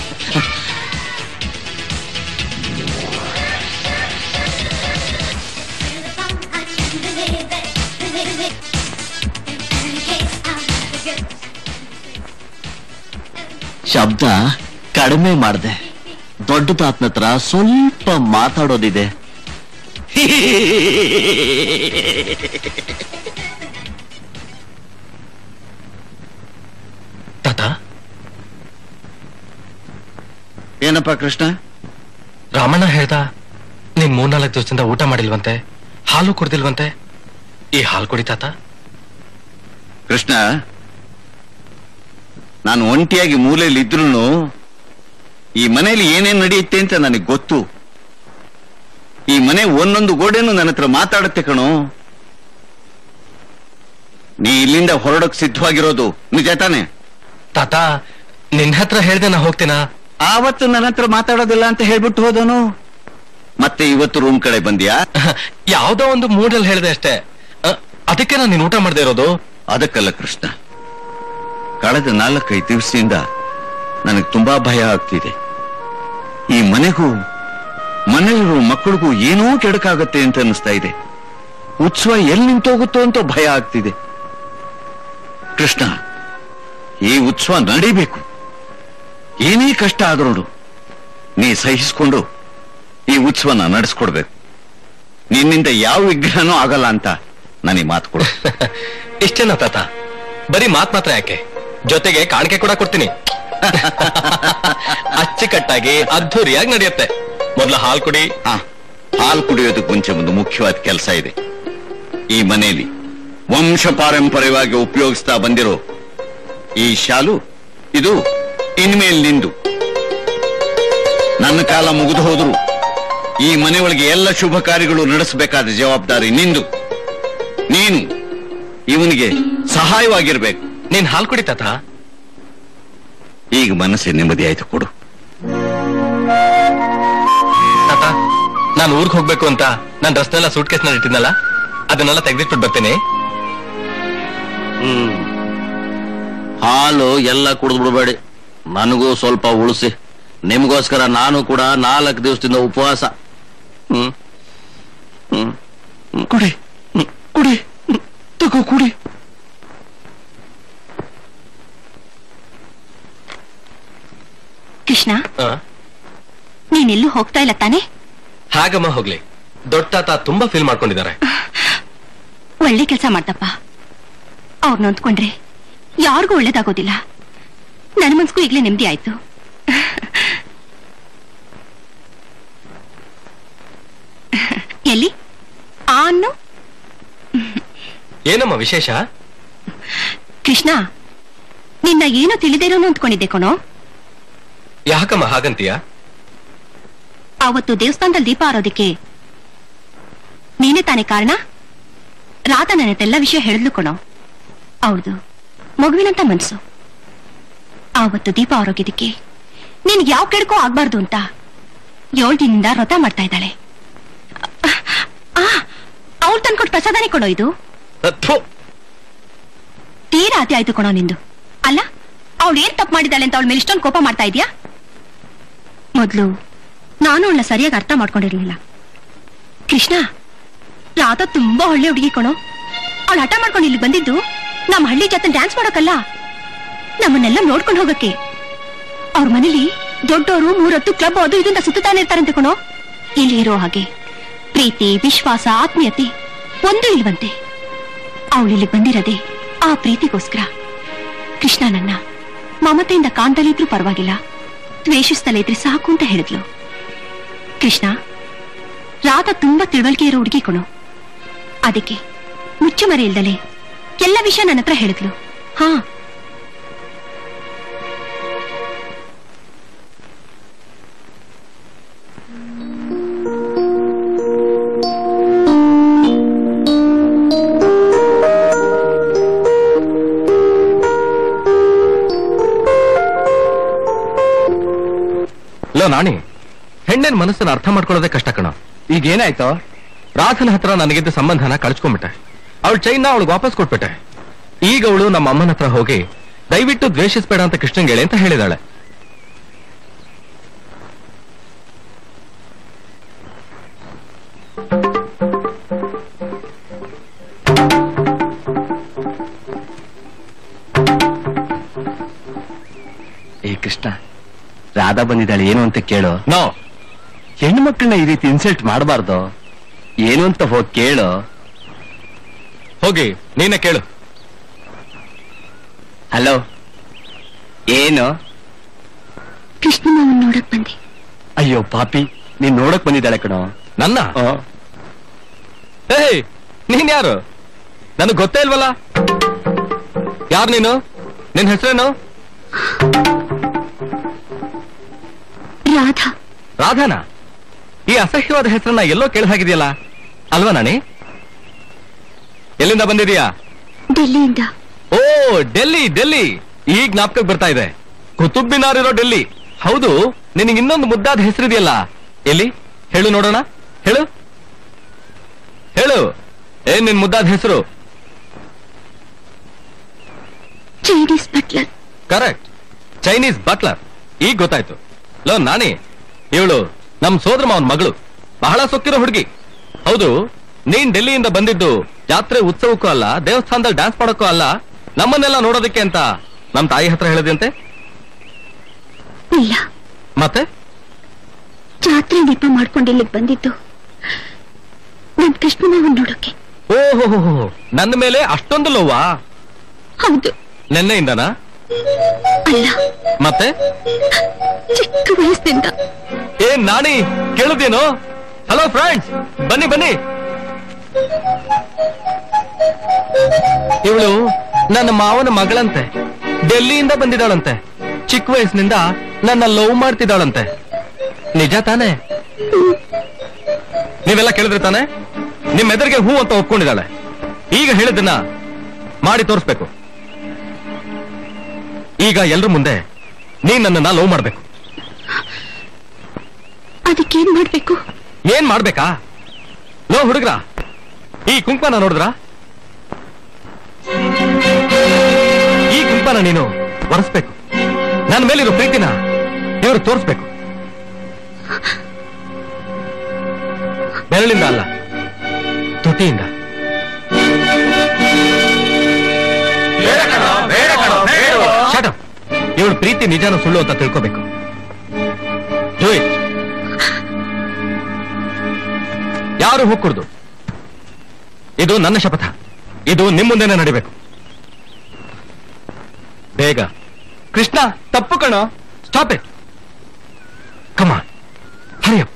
ಶಬ್ದ ಕಡಿಮೆ ಮಾಡ್ದೆ. ದೊಡ್ಡ ತಾತನ ಹತ್ರ ಸ್ವಲ್ಪ ಮಾತಾಡೋದಿದೆ. ತಾತ, ಏನಪ್ಪ ಕೃಷ್ಣ? ರಾಮಣ್ಣ ಹೇಳ್ದ ನೀನ್ ಮೂರ್ನಾಲ್ಕು ದಿವಸದಿಂದ ಊಟ ಮಾಡಿಲ್ವಂತೆ, ಹಾಲು ಕುಡ್ದಿಲ್ವಂತೆ. ಈ ಹಾಲು ಕುಡಿ ತಾತ. ಕೃಷ್ಣ, ನಾನು ಒಂಟಿಯಾಗಿ ಮೂಲೆಯಲ್ಲಿ ಇದ್ರೂ ಈ ಮನೆಯಲ್ಲಿ ಏನೇನ್ ನಡೆಯುತ್ತೆ ಅಂತ ನನಗೆ ಗೊತ್ತು. ಈ ಮನೆ ಒಂದೊಂದು ಗೋಡೆನೂ ನನ್ನ ಹತ್ರ ಮಾತಾಡುತ್ತೆ ಕಣೋ. ನೀ ಇಲ್ಲಿಂದ ಹೊರಡೋಕ್ ಸಿದ್ಧವಾಗಿರೋದು ನಿಜ ತಾನೆ? ತಾತ, ನಿನ್ನ ಹತ್ರ ಹೇಳ್ದೆ ನಾ ಹೋಗ್ತೀನ. ಆವತ್ತು ನನ್ನ ಹತ್ರ ಮಾತಾಡೋದಿಲ್ಲ ಅಂತ ಹೇಳ್ಬಿಟ್ಟು ಹೋದನು. ಮತ್ತೆ ಇವತ್ತು ರೂಮ್ ಕಡೆ ಬಂದ್ಯಾ? ಯಾವ್ದೋ ಒಂದು ಮೂಡಲ್ಲಿ ಹೇಳ್ದೆ ಅಷ್ಟೇ. ಅ, ಅದಕ್ಕೆ ನಾನು ನೀನ್ ಊಟ ಮಾಡದೆ ಇರೋದು. ಅದಕ್ಕಲ್ಲ ಕೃಷ್ಣ, ಕಳೆದ ನಾಲ್ಕೈದು ದಿವಸದಿಂದ ನನಗೆ ತುಂಬಾ ಭಯ ಆಗ್ತಿದೆ. ಈ ಮನೆಗೂ ಮನೆಯಲ್ಲಿರೋ ಮಕ್ಕಳಿಗೂ ಏನೋ ಕೆಡಕಾಗತ್ತೆ ಅಂತ ಅನಿಸ್ತಾ ಇದೆ. ಉತ್ಸವ ಎಲ್ಲಿ ನಿಂತೋಗುತ್ತೋ ಅಂತ ಭಯ ಆಗ್ತಿದೆ. ಕೃಷ್ಣ, ಈ ಉತ್ಸವ ನಡೀಬೇಕು. ಏನೇ ಕಷ್ಟ ಆದ್ರೂ ನೀ ಸಹಿಸಿಕೊಂಡು ಈ ಉತ್ಸವನ ನಡೆಸ್ಕೊಡ್ಬೇಕು. ನಿನ್ನಿಂದ ಯಾವ ವಿಗ್ರಹನೂ ಆಗಲ್ಲ ಅಂತ ನನಗೆ ಮಾತು ಕೊಡು. ಇಷ್ಟೇನಾ ತಾತ? ಬರೀ ಮಾತ್ ಮಾತ್ರ ಯಾಕೆ, ಜೊತೆಗೆ ಕಾಣಿಕೆ ಕೂಡ ಕೊಡ್ತೀನಿ. ಅಚ್ಚುಕಟ್ಟಾಗಿ ಅದ್ಧೂರಿಯಾಗಿ ನಡೆಯುತ್ತೆ. ಮೊದಲ ಹಾಲು ಕುಡಿ. ಹಾ, ಹಾಲು ಕುಡಿಯೋದಕ್ಕೆ ಮುಂಚೆ ಒಂದು ಮುಖ್ಯವಾದ ಕೆಲಸ ಇದೆ. ಈ ಮನೆಯಲ್ಲಿ ವಂಶ ಪಾರಂಪರ್ಯವಾಗಿ ಉಪಯೋಗಿಸ್ತಾ ಬಂದಿರೋ ಈ ಶಾಲು, ಇದು ಇನ್ಮೇಲ್ ನಿಂದು. ನನ್ನ ಕಾಲ ಮುಗಿದು ಹೋದ್ರು ಈ ಮನೆಯೊಳಗೆ ಎಲ್ಲ ಶುಭ ಕಾರ್ಯಗಳು ನಡೆಸಬೇಕಾದ ಜವಾಬ್ದಾರಿ ನಿಂದು. ನೀನು ಇವನಿಗೆ ಸಹಾಯವಾಗಿರ್ಬೇಕು. ನೀನ್ ಹಾಲು ಕುಡಿ ತಾತ. ಈಗ ಮನಸ್ಸು ನೆಮ್ಮದಿ ಆಯ್ತು, ಕೊಡು. ತಾತ, ನಾನು ಊರ್ಗ್ ಹೋಗ್ಬೇಕು ಅಂತ ನಾನು ರಸ್ತೆಲ್ಲ ಸೂಟ್ ಕೇಸ್ನಲ್ಲಿ ಇಟ್ಟಿದ್ನಲ್ಲ, ಅದನ್ನೆಲ್ಲ ತೆಗೆದಿಟ್ಬಿಟ್ಟು ಬರ್ತೀನಿ. ಹ್ಮ್, ಹಾಲು ಎಲ್ಲ ಕುಡಿದು ಬಿಡಬೇಡಿ. ನನಗೂ ಸ್ವಲ್ಪ ಉಳಿಸಿ. ನಿಮ್ಗೋಸ್ಕರ ನಾನು ಕೂಡ ನಾಲ್ಕು ದಿವಸದಿಂದ ಉಪವಾಸ. ಹ್ಮ್ ಹ್ಮ್ ಕುಡಿ ಕುಡಿ ತಗೋ ಕುಡಿ. ಕೃಷ್ಣ, ನೀನೆಲ್ಲೂ ಹೋಗ್ತಾ ಇಲ್ಲ ತಾನೆ? ಹಾಗಮ್ಮ ಹೋಗ್ಲಿ, ದೊಡ್ಡ ತಾತ ತುಂಬಾ ಫೀಲ್ ಮಾಡ್ಕೊಂಡಿದ್ದಾರೆ. ಒಳ್ಳೆ ಕೆಲಸ ಮಾಡ್ದಪ್ಪ. ಅವ್ರು ನೊಂದ್ಕೊಂಡ್ರೆ ಯಾರಿಗೂ ಒಳ್ಳೇದಾಗೋದಿಲ್ಲ. ನನ್ನ ಮನ್ಸ್ಗೂ ಈಗ್ಲೇ ನೆಮ್ಮದಿ ಆಯ್ತು. ಎಲ್ಲಿ ಆ ಅನ್ನು? ಏನಮ್ಮ ವಿಶೇಷ? ಕೃಷ್ಣ, ನಿನ್ನ ಏನೋ ತಿಳಿದೇರೋನು ಅಂದ್ಕೊಂಡಿದ್ದೆ ಕಣೋ. ಯಾಕಮ್ಮ ಹಾಗಂತೀಯ? ಅವತ್ತು ದೇವಸ್ಥಾನದಲ್ಲಿ ದೀಪ ಆರೋದಕ್ಕೆ ನೀನೇ ತಾನೇ ಕಾರಣ? ರಾಧಾ ನನ್ನೆಲ್ಲ ವಿಷಯ ಹೇಳಿದ್ಲು ಕಣೋ. ಅವಳದು ಮಗುವಿನಂತ ಮನ್ಸು. ಆವತ್ತು ದೀಪ ಆರೋಗ್ಯದಕ್ಕೆ ನಿನ್ಗೆ ಯಾವ ಕೆಡಕೋ ಆಗ್ಬಾರ್ದು ಅಂತ ಏಳು ದಿನದಿಂದ ವ್ರತ ಮಾಡ್ತಾ ಇದ್ದಾಳೆ. ಅವಳು ತಂದ್ಕೊಟ್ಟು ಪ್ರಸಾದನೇ ಕೊಡೋ ಇದು. ತೀರಾ ಅತಿ ಆಯ್ತು ಕೊಡೋ ನಿಂದು. ಅಲ್ಲ, ಅವಳು ಏನ್ ತಪ್ಪು ಮಾಡಿದ್ದಾಳೆ ಅಂತ ಅವಳ ಮೇಲೆ ಇಷ್ಟೊಂದು ಕೋಪ ಮಾಡ್ತಾ ಇದೀಯಾ? ಮೊದ್ಲು ನಾನು ಅವಳನ್ನ ಸರಿಯಾಗಿ ಅರ್ಥ ಮಾಡ್ಕೊಂಡಿರ್ಲಿಲ್ಲ. ಕೃಷ್ಣ, ರಾಧಾ ತುಂಬಾ ಒಳ್ಳೆ ಹುಡುಗಿ ಕಣೋ. ಅವಳು ಹಠ ಮಾಡ್ಕೊಂಡು ಇಲ್ಲಿ ಬಂದಿದ್ದು ನಮ್ಮ ಹಳ್ಳಿ ಜೊತೆ ಡ್ಯಾನ್ಸ್ ಮಾಡೋಕಲ್ಲ, ನಮ್ಮನ್ನೆಲ್ಲ ನೋಡ್ಕೊಂಡು ಹೋಗಕ್ಕೆ. ಅವ್ರ ಮನೇಲಿ ದೊಡ್ಡವರು ಮೂರೊತ್ತು ಕ್ಲಬ್ ಅದು ಇದನ್ನ ಸುತ್ತಾನೆ ಇರ್ತಾರಂತೆ ಕಣೋ. ಇಲ್ಲಿ ಇರೋ ಹಾಗೆ ಪ್ರೀತಿ, ವಿಶ್ವಾಸ, ಆತ್ಮೀಯತೆ ಒಂದು ಇಲ್ವಂತೆ. ಅವಳು ಇಲ್ಲಿ ಬಂದಿರದೆ ಆ ಪ್ರೀತಿಗೋಸ್ಕರ. ಕೃಷ್ಣ ನನ್ನ ಮಮತೆಯಿಂದ ಕಾಣ್ತಲಿದ್ರು ಪರವಾಗಿಲ್ಲ, ದ್ವೇಷಿಸ್ತಲೇ ಇದ್ರೆ ಸಾಕು ಅಂತ ಹೇಳಿದ್ಲು. ಕೃಷ್ಣ, ರಾಧಾ ತುಂಬಾ ತಿಳುವಳಿಕೆ ಇರೋ ಹುಡುಗಿ ಕಣೋ. ಅದಕ್ಕೆ ಮುಚ್ಚುಮರೆ ಇಲ್ದಲೆ ಎಲ್ಲ ವಿಷಯ ನನ್ನ ಹತ್ರ ಹೇಳಿದ್ಲು. ಹಾ, ನಾಣಿ, ಹೆಣ್ಣಿನ ಮನಸ್ಸನ್ನು ಅರ್ಥ ಮಾಡ್ಕೊಳ್ಳೋದೇ ಕಷ್ಟ ಕಣ. ಈಗ ಏನಾಯ್ತು? ರಾಧನ ಹತ್ರ ನನಗಿದ್ದ ಸಂಬಂಧನ ಕಳ್ಸ್ಕೊಂಡ್ಬಿಟ್ಟೆ. ಅವಳು ಚೈನ್ನ ಅವಳಿಗೆ ವಾಪಸ್ ಕೊಟ್ಬಿಟ್ಟೆ. ಈಗ ಅವಳು ನಮ್ಮ ಅಮ್ಮನ ಹತ್ರ ಹೋಗಿ ದಯವಿಟ್ಟು ದ್ವೇಷಿಸಬೇಡ ಅಂತ ಕೃಷ್ಣಂಗೇಳಿ ಅಂತ ಹೇಳಿದಾಳೆ. ಏ ಕೃಷ್ಣ, ರಾಧಾ ಬಂದಿದ್ದಾಳೆ, ಏನು ಅಂತ ಕೇಳು. ನೋ, ಹೆಣ್ಣು ಮಕ್ಕಳನ್ನ ಈ ರೀತಿ ಇನ್ಸಲ್ಟ್ ಮಾಡಬಾರ್ದು. ಏನು ಅಂತ ಹೋಗಿ ಕೇಳು. ಹೋಗಿ ನೀನೇ ಕೇಳು. ಹಲೋ, ಏನು? ಕೃಷ್ಣ ಮಾವನ್ ನೋಡಕ್ ಬಂದೆ. ಅಯ್ಯೋ ಪಾಪಿ, ನೀನ್ ನೋಡಕ್ ಬಂದಿದ್ದಾಳೆ ಕಣೋ. ನನ್ನ? ಏಯ್, ನೀನ್ ಯಾರು? ನನಗ್ ಗೊತ್ತೇ ಇಲ್ವಲ್ಲ. ಯಾರು ನೀನು? ನಿನ್ ಹೆಸರೇನು? ರಾಧಾ. ರಾಧಾನ? ಈ ಅಸಹ್ಯವಾದ ಹೆಸರನ್ನ ಎಲ್ಲೋ ಕೇಳ ಹಾಗಿದೆಯಲ್ಲ, ಅಲ್ವಾ ನಾಣಿ? ಎಲ್ಲಿಂದ ಬಂದಿದೀಯಾ? ಡೆಲ್ಲಿಯಿಂದ. ಓ, ಡೆಲ್ಲಿ ಡೆಲ್ಲಿ ಈಗ ಜ್ಞಾಪಕಕ್ಕೆ ಬರ್ತಾ ಇದೆ. ಕುತುಬ್ ಮಿನಾರ್ ಇರೋ ಡೆಲ್ಲಿ. ಹೌದು, ನಿನಗೆ ಇನ್ನೊಂದು ಮುದ್ದಾದ ಹೆಸರಿದೆಯಲ್ಲ, ಎಲ್ಲಿ ಹೇಳು ನೋಡೋಣ. ಹೇಳು ಹೇಳು, ಏನ್ ನಿನ್ ಮುದ್ದಾದ ಹೆಸರು? Chinese butler. Correct, Chinese butler. ಈಗ ಗೊತ್ತಾಯ್ತು. ಲೋ ನಾಣಿ, ಇವಳು ನಮ್ ಸೋದರ ಮಾವನ್ ಮಗಳು, ಬಹಳ ಸೊಕ್ಕಿರೋ ಹುಡುಗಿ. ಹೌದು, ನೀನ್ ಡೆಲ್ಲಿಯಿಂದ ಬಂದಿದ್ದು ಜಾತ್ರೆ ಉತ್ಸವಕ್ಕೂ ಅಲ್ಲ, ದೇವಸ್ಥಾನದಲ್ಲಿ ಡ್ಯಾನ್ಸ್ ಮಾಡೋಕ್ಕೂ ಅಲ್ಲ, ನಮ್ಮನ್ನೆಲ್ಲ ನೋಡೋದಕ್ಕೆ ಅಂತ ನಮ್ ತಾಯಿ ಹತ್ರ ಹೇಳಿದಂತೆ. ಇಲ್ಲ, ಮತ್ತೆ ಜಾತ್ರೆ ನೆಪ ಮಾಡ್ಕೊಂಡು ಇಲ್ಲಿಗೆ ಬಂದಿದ್ದು ನನ್ ಕೃಷ್ಣ ಮಾವನ್ ನೋಡೋಕೆ. ಓಹೋ, ನನ್ನ ಮೇಲೆ ಅಷ್ಟೊಂದು ಲೋವಾ? ಹೌದು. ನೆನ್ನೆಯಿಂದನಾ? ಅಲ್ಲ, ಮತ್ತೆ ಚಿಕ್ಕ ವಯಸ್ಸಿನಿಂದ. ಏನ್ ನಾಣಿ, ಕೇಳುದೇನು? ಹಲೋ ಫ್ರೆಂಡ್ಸ್, ಬನ್ನಿ ಬನ್ನಿ. ಇವಳು ನನ್ನ ಮಾವನ ಮಗಳಂತೆ, ಡೆಲ್ಲಿಯಿಂದ ಬಂದಿದ್ದಾಳಂತೆ. ಚಿಕ್ಕ ವಯಸ್ಸಿನಿಂದ ನನ್ನ ಲವ್ ಮಾಡ್ತಿದ್ದಾಳಂತೆ. ನಿಜ ತಾನೆ? ನೀವೆಲ್ಲ ಕೇಳಿದ್ರೆ ತಾನೆ? ನಿಮ್ ಎದುರಿಗೆ ಹೂ ಅಂತ ಒಪ್ಕೊಂಡಿದ್ದಾಳೆ. ಈಗ ಹೇಳಿದ್ದನ್ನ ಮಾಡಿ ತೋರಿಸ್ಬೇಕು. ಈಗ ಎಲ್ರ ಮುಂದೆ ನೀನ್ ನನ್ನನ್ನ ಲವ್ ಮಾಡ್ಬೇಕು. ಅದಕ್ಕೇನ್ ಮಾಡ್ಬೇಕು? ಏನ್ ಮಾಡ್ಬೇಕಾ? ಲೋ ಹುಡುಗ್ರ, ಈ ಕುಂಕುಮನ ನೋಡಿದ್ರ? ಈ ಕುಂಕುಮನ ನೀನು ಒರೆಸ್ಬೇಕು. ನನ್ನ ಮೇಲಿರೋ ಪ್ರೀತಿನ ಇವರು ತೋರಿಸ್ಬೇಕು. ಬೆರಳಿಂದ ಅಲ್ಲ, ತುಟಿಯಿಂದ. ಇವಳು ಪ್ರೀತಿ ನಿಜಾನ ಸುಳ್ಳು ಅಂತ ತಿಳ್ಕೋಬೇಕು. ಯಾರು ಹೋಗ್ಕೂಡ್ದು. ಇದು ನನ್ನ ಶಪಥ. ಇದು ನಿಮ್ಮ ಮುಂದೆನೆ ನಡಿಬೇಕು. ಬೇಗ. ಕೃಷ್ಣ, ತಪ್ಪು ಕಣೋ. Stop it. Come on, hurry up.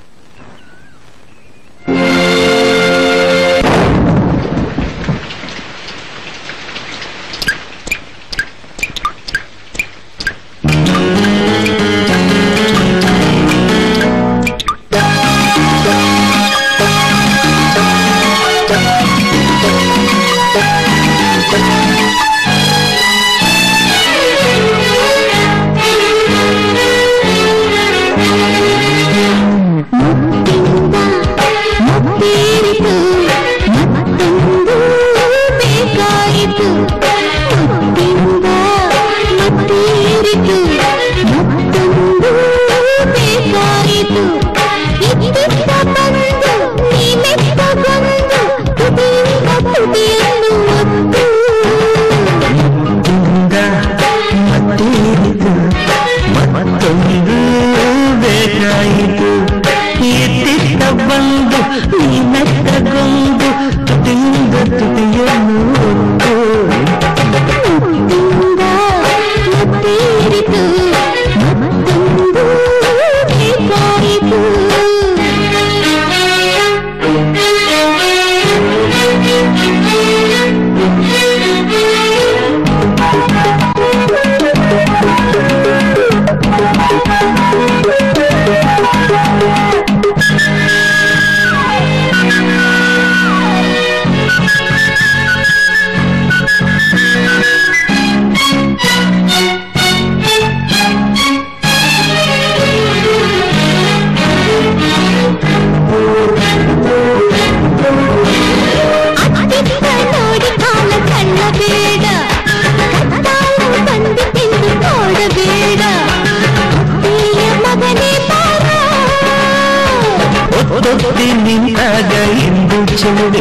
ನಿಂತಾಗ ಇಂದು ಚೆಲುವೆ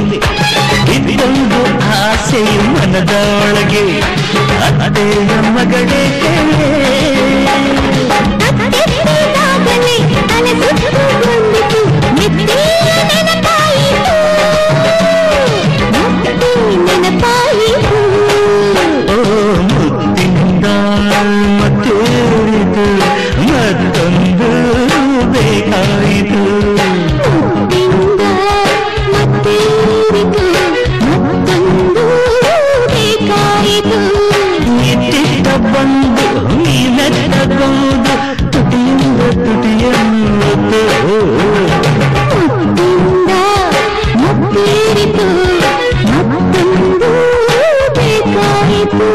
ಇದೊಂದು ಆಸೆಯು ಮನದೊಳಗೆ ಅತ್ತೆಯ ಮಗಳೇ ನೆನಪಾಯಿತು ಓ ಮುತ್ತಿಂದ ಮತ್ತೇರಿತು ಮತ್ತೊಂದು ಬೇಕಾಯಿತು ಬಂದು ನೀನೆತ್ತಗೊಂಡು ತುಟಿಯಿಂದ ತುಟಿಯನ್ನು ಮುತ್ತೇರಿತು ಮತ್ತೊಂದು ಬೇಕಾಯಿತು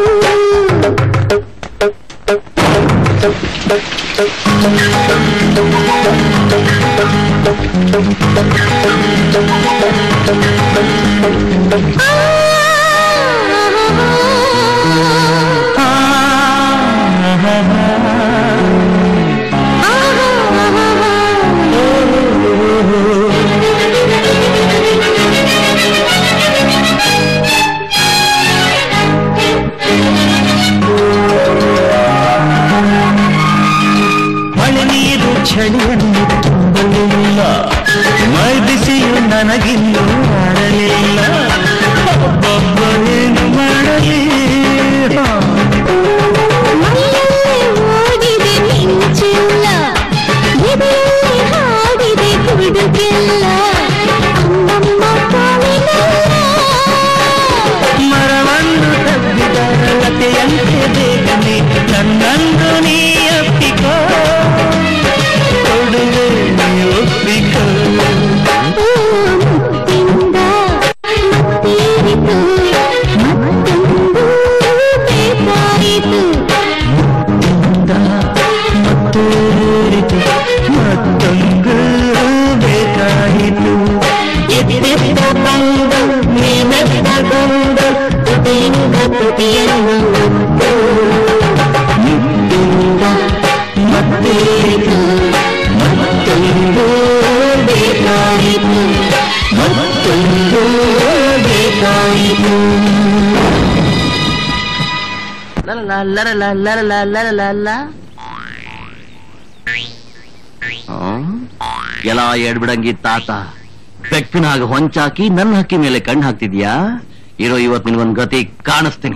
ಮಳೆ ನೀರು ಚಳಿಯನ್ನು ತುಂಬಲಿಲ್ಲ, ಮೈ ಬಿಸಿಯು ನನಗಿನ್ನೂ ಆಡಲಿಲ್ಲ. ಒಬ್ಬೊಬ್ಬ ಏನು ಮಾಡಲಿ ಓಡಿದೆ ಮಿಂಚಿಲ್ಲ, ಎದೆಯಲ್ಲಿ ಹಾಡಿದೆ ಗುಡುಗೆಲ್ಲ. ಮರವನ್ನು ತಬ್ಬಿದ ಲತೆಯಂತೆ ಬೇಗನೆ ನನ್ನನ್ನು ನೀ ಒಪ್ಪಿಕೋ, ಕೊಡುವೆ ನೀ ಒಪ್ಪಿಕೋ. ಮುತ್ತಿಂದ ಮತ್ತೇರಿತು ಮತ್ತೊಂದು ಬೇಕಾಯಿತು, ಮುತ್ತಿಂದ ಮತ್ತೇರಿತು ಮತ್ತೊಂದು ಬೇಕಾಯಿತು. ಎತ್ತೆತ್ತ ಬಂದು ನೀನೆತ್ತಗೊಂಡು ತುಟಿಯಿಂದ ತುಟಿಯನ್ನು ಒತ್ತು, ಮುತ್ತಿಂದ ಮತ್ತೇರಿತು ಮತ್ತೊಂದು ಬೇಕಾಯಿತು, ಮತ್ತೊಂದು ಬೇಕಾಯಿತು. ಎಲ್ಲ ಏಡ್ಬಿಡಂಗಿ ತಾತ ಬೆಕ್ಕಿನ ಹಾಗೆ ಹೊಂಚಾಕಿ ನನ್ನ ಹಕ್ಕಿ ಮೇಲೆ ಕಣ್ಣು ಹಾಕ್ತಿದ್ಯಾ? ಇರೋ ಇವತ್ತು ನಿನ್ಗೊಂದ್ ಗತಿ ಕಾಣಿಸ್ತೀನಿ.